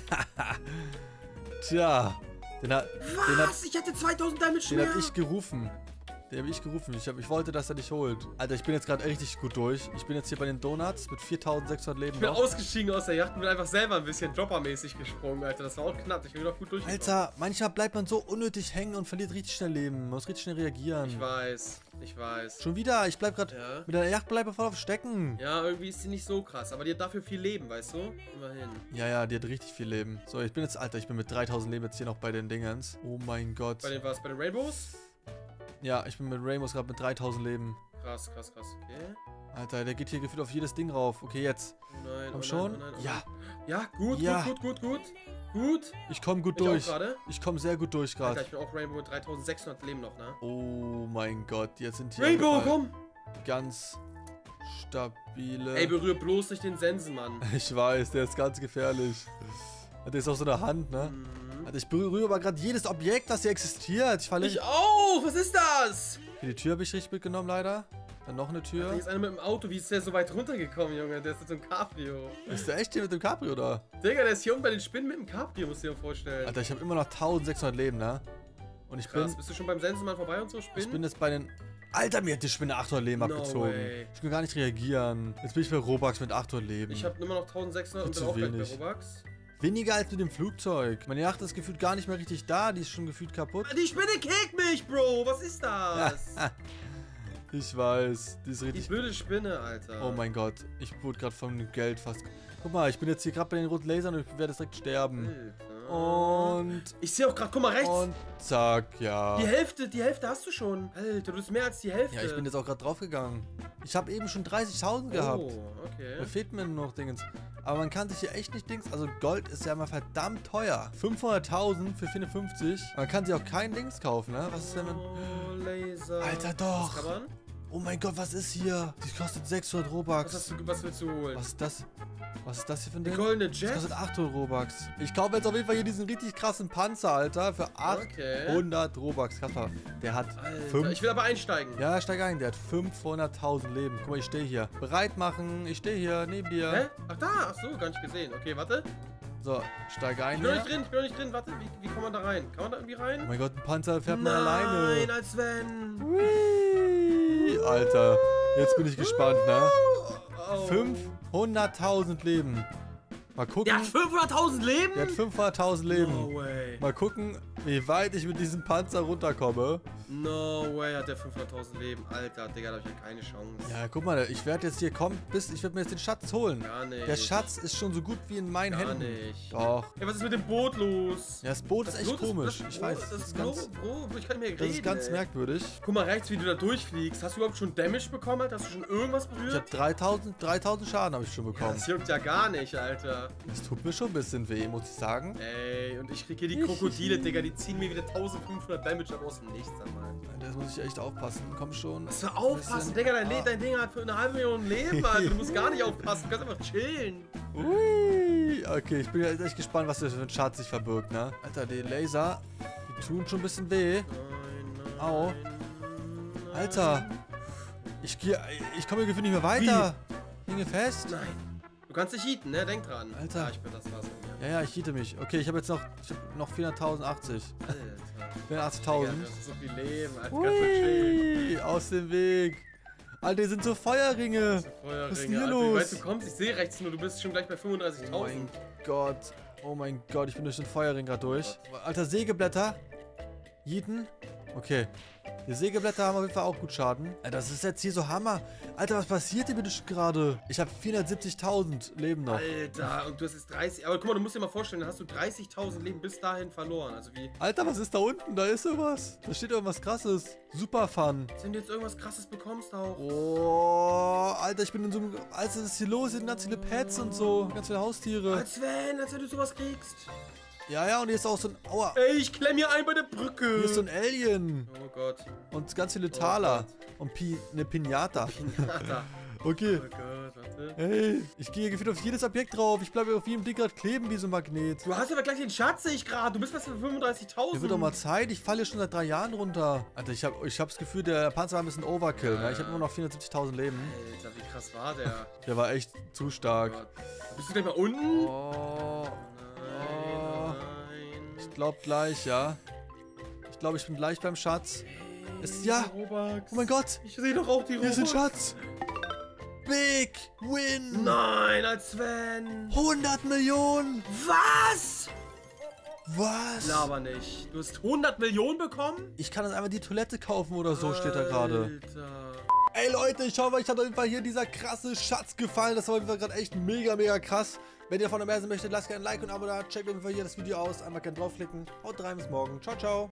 Tja. Den hat, Was? den hat, ich hatte zweitausend Damage den mehr. hab ich gerufen. Den habe ich gerufen. Ich, hab, ich wollte, dass er dich holt. Alter, ich bin jetzt gerade richtig gut durch. Ich bin jetzt hier bei den Donuts mit viertausendsechshundert Leben Ich bin noch. ausgestiegen aus der Yacht und bin einfach selber ein bisschen droppermäßig gesprungen, Alter. Das war auch knapp. Ich bin doch gut durchgekommen. Alter, manchmal bleibt man so unnötig hängen und verliert richtig schnell Leben. Man muss richtig schnell reagieren. Ich weiß. Ich weiß. Schon wieder. Ich bleib gerade Ja. mit der Yacht bleibe voll auf Stecken. Ja, irgendwie ist sie nicht so krass. Aber die hat dafür viel Leben, weißt du? Immerhin. Ja, ja, die hat richtig viel Leben. So, ich bin jetzt, Alter, ich bin mit dreitausend Leben jetzt hier noch bei den Dingens. Oh mein Gott. Bei den was? Bei den Rainbows? Ja, ich bin mit Rainbows gerade mit dreitausend Leben. Krass, krass, krass. Okay. Alter, der geht hier gefühlt auf jedes Ding rauf. Okay, jetzt. Oh nein, Komm oh schon. Nein, oh nein, oh Ja. nein. Ja, gut, Ja. gut, gut, gut, gut. Gut. Ich komme gut Ich auch durch. gerade. Ich komme sehr gut durch Alter, gerade. ich bin auch Rainbow mit dreitausendsechshundert Leben noch, ne? Oh mein Gott, jetzt sind hier Rainbow, auf jeden komm! Fall ganz stabile... Ey, berühr bloß nicht den Sensenmann. Ich weiß, der ist ganz gefährlich. Der ist auf so einer Hand, ne? Mhm. Alter, ich berühre aber gerade jedes Objekt, das hier existiert. Ich falle Ich auch! Was ist das? Okay, die Tür habe ich richtig mitgenommen, leider. Dann noch eine Da Tür. ist einer mit dem Auto. Wie ist der so weit runtergekommen, Junge? Der ist mit so einem Cabrio. Ist der echt hier mit dem Cabrio da? Digga, der ist hier unten bei den Spinnen mit dem Cabrio, musst du dir vorstellen. Alter, ich habe immer noch tausendsechshundert Leben, ne? Und ich Krass, bin, bist du schon beim Sensenmann vorbei und so ich Spinnen? bin jetzt bei den... Alter, mir hat die Spinne achthundert Leben No abgezogen. way. Ich kann gar nicht reagieren. Jetzt bin ich bei Robux mit achthundert Leben. Ich habe immer noch eintausendsechshundert und Viel bin auch zu gleich bei wenig. Robux. Weniger als mit dem Flugzeug. Meine Yacht ist gefühlt gar nicht mehr richtig da. Die ist schon gefühlt kaputt. Die Spinne kickt mich, Bro! Was ist das? Ich weiß. Die ist Die richtig... blöde Spinne, Alter. Oh mein Gott. Ich wurde gerade vom Geld fast... Guck mal, ich bin jetzt hier gerade bei den roten Lasern und ich werde jetzt direkt sterben. Alter. Und... Ich sehe auch gerade, guck mal rechts. Und zack, ja. Die Hälfte, die Hälfte hast du schon. Alter, du bist mehr als die Hälfte. Ja, ich bin jetzt auch gerade draufgegangen. Ich habe eben schon dreißigtausend gehabt. Oh, okay. Da fehlt mir nur noch Dingens. Aber man kann sich hier echt nicht Dings... Also Gold ist ja immer verdammt teuer. fünfhunderttausend für vierundfünfzig. Man kann sich auch kein Dings kaufen, ne? Was ist denn, wenn... Oh, Laser. Alter, doch. Was kann man? Oh mein Gott, was ist hier? Die kostet sechshundert Was, Robux. hast du, was willst du holen? Was ist das? Was ist das hier für ein Die Ding? goldene Das Jet? kostet achthundert Robux. Ich kaufe jetzt auf jeden Fall hier diesen richtig krassen Panzer, Alter. Für Okay. achthundert Robux. Kasper, der hat Alter, fünf... ich will aber einsteigen. Ja, steig ein. Der hat fünfhunderttausend Leben. Guck mal, ich stehe hier. Bereit machen. Ich stehe hier neben dir. Hä? Ach da, ach so, gar nicht gesehen. Okay, warte. So, steig ein Ich bin noch hier. nicht drin, ich bin noch nicht drin. Warte, wie, wie kommt man da rein? Kann man da irgendwie Oh rein? mein Gott, ein Panzer fährt man Nein, alleine. als wenn. Ui, Alter, jetzt bin ich gespannt, ne? Oh. fünfhunderttausend Leben. Mal gucken. Der hat fünfhunderttausend Leben? Der hat fünfhunderttausend Leben. No way. Mal gucken, wie weit ich mit diesem Panzer runterkomme. No way hat der fünfhunderttausend Leben. Alter, Digga, da hab ich ja keine Chance. Ja, guck mal, ich werde jetzt hier kommen, bis ich werde mir jetzt den Schatz holen. Gar nicht. Der Schatz ist schon so gut wie in meinen Gar Händen. nicht. Doch. Ey, was ist mit dem Boot los? Ja, das Boot ist echt Boot komisch. das ich Boot- weiß. Das, Das ist ist ganz, Bro, Bro, ich kann nicht mehr das reden. ist ganz ey. merkwürdig. Guck mal rechts, wie du da durchfliegst. Hast du überhaupt schon Damage bekommen, Alter? Hast du schon irgendwas Ich berührt? habe dreitausend, dreitausend Schaden habe ich schon Ja, bekommen. das juckt ja gar nicht, Alter. Das tut mir schon ein bisschen weh, muss ich sagen. Ey, und ich krieg hier die Krokodile, Digga. Die ziehen mir wieder eintausendfünfhundert Damage ab aus dem Nichts, einmal. Das muss ich echt aufpassen. Komm schon. Was für aufpassen, Digga. Dein, Le Ah. dein Ding hat für eine halbe Million Leben, Alter. Du musst gar nicht aufpassen. Du kannst einfach chillen. Ui. Okay, ich bin jetzt echt gespannt, was das für ein Schatz sich verbirgt, ne? Alter, die Laser, die tun schon ein bisschen weh. Nein, nein, Au. nein. Alter. Ich gehe, ich komme hier gefühlt nicht mehr weiter. Hinge fest. Nein. Du kannst dich heaten, ne? Denk dran. Alter. Ja, ich bin das war's. Ja. Ja, ja, ich hiete mich. Okay, ich habe jetzt noch, ich hab noch vierhunderttausendachtzig. Alter. vierundachtzigtausend. Digga, du hast so viel Leben, Alter. Kannst du chillen. Ui, aus dem Weg. Alter, die sind so Feuerringe. Feuerringe, Was ist denn hier Alter. los? Ich weiß, du kommst, ich sehe rechts nur, du bist schon gleich bei Oh fünfunddreißigtausend. mein Gott. Oh mein Gott, ich bin durch den Feuerring gerade durch. Alter, Sägeblätter. Jeden. Okay. Die Sägeblätter haben auf jeden Fall auch gut Schaden. Alter, das ist jetzt hier so Hammer. Alter, was passiert hier bitte gerade? Ich habe vierhundertsiebzigtausend Leben noch. Alter, und du hast jetzt dreißig. Aber guck mal, du musst dir mal vorstellen, dann hast du dreißigtausend Leben bis dahin verloren. Also wie. Alter, was ist da unten? Da ist irgendwas. Da steht irgendwas krasses. Super Fun. Wenn du jetzt irgendwas krasses bekommst auch. Oh, Alter, ich bin in so einem... Alter, was ist hier los? Hier sind ganz viele Pets und so. Ganz viele Haustiere. Als wenn, als wenn du sowas kriegst. Ja, ja, und hier ist auch so ein... Aua. Ey, ich klemm hier ein bei der Brücke. Hier ist so ein Alien. Oh Gott. Und ganz viele Taler. Gott. Und Pi eine Pinata. Pinata. Okay. Oh Gott, warte. Hey, ich gehe gefühlt auf jedes Objekt drauf. Ich bleibe auf jedem Ding gerade kleben wie so ein Magnet. Du hast aber gleich den Schatz, sehe ich gerade. Du bist was für Mir fünfunddreißigtausend. wird doch mal Zeit. Ich falle schon seit drei Jahren runter. Alter, ich habe ich hab das Gefühl, der Panzer war ein bisschen Overkill. Ne? Ich habe nur noch vierhundertsiebzigtausend Leben. Alter, wie krass war der? Der war echt zu stark. Oh Gott. Bist du gleich mal unten? Oh, Nein, nein. ich glaube gleich, ja. Ich glaube, ich bin gleich beim Schatz. Es, ja. Robux. Oh mein Gott. Ich sehe doch auch die Hier Robux. ist ein Schatz. Big Win. Nein, als Sven. hundert Millionen. Was? Was? Laber nicht. Du hast hundert Millionen bekommen? Ich kann dann einfach die Toilette kaufen oder so, steht da gerade. Alter. Ey Leute, ich hoffe, euch hat auf jeden Fall hier dieser krasse Schatz gefallen. Das war auf jeden Fall gerade echt mega, mega krass. Wenn ihr davon mehr sehen möchtet, lasst gerne ein Like und ein Abo da. Checkt auf jeden Fall hier das Video aus. Einmal gerne draufklicken. Haut rein, bis morgen. Ciao, ciao.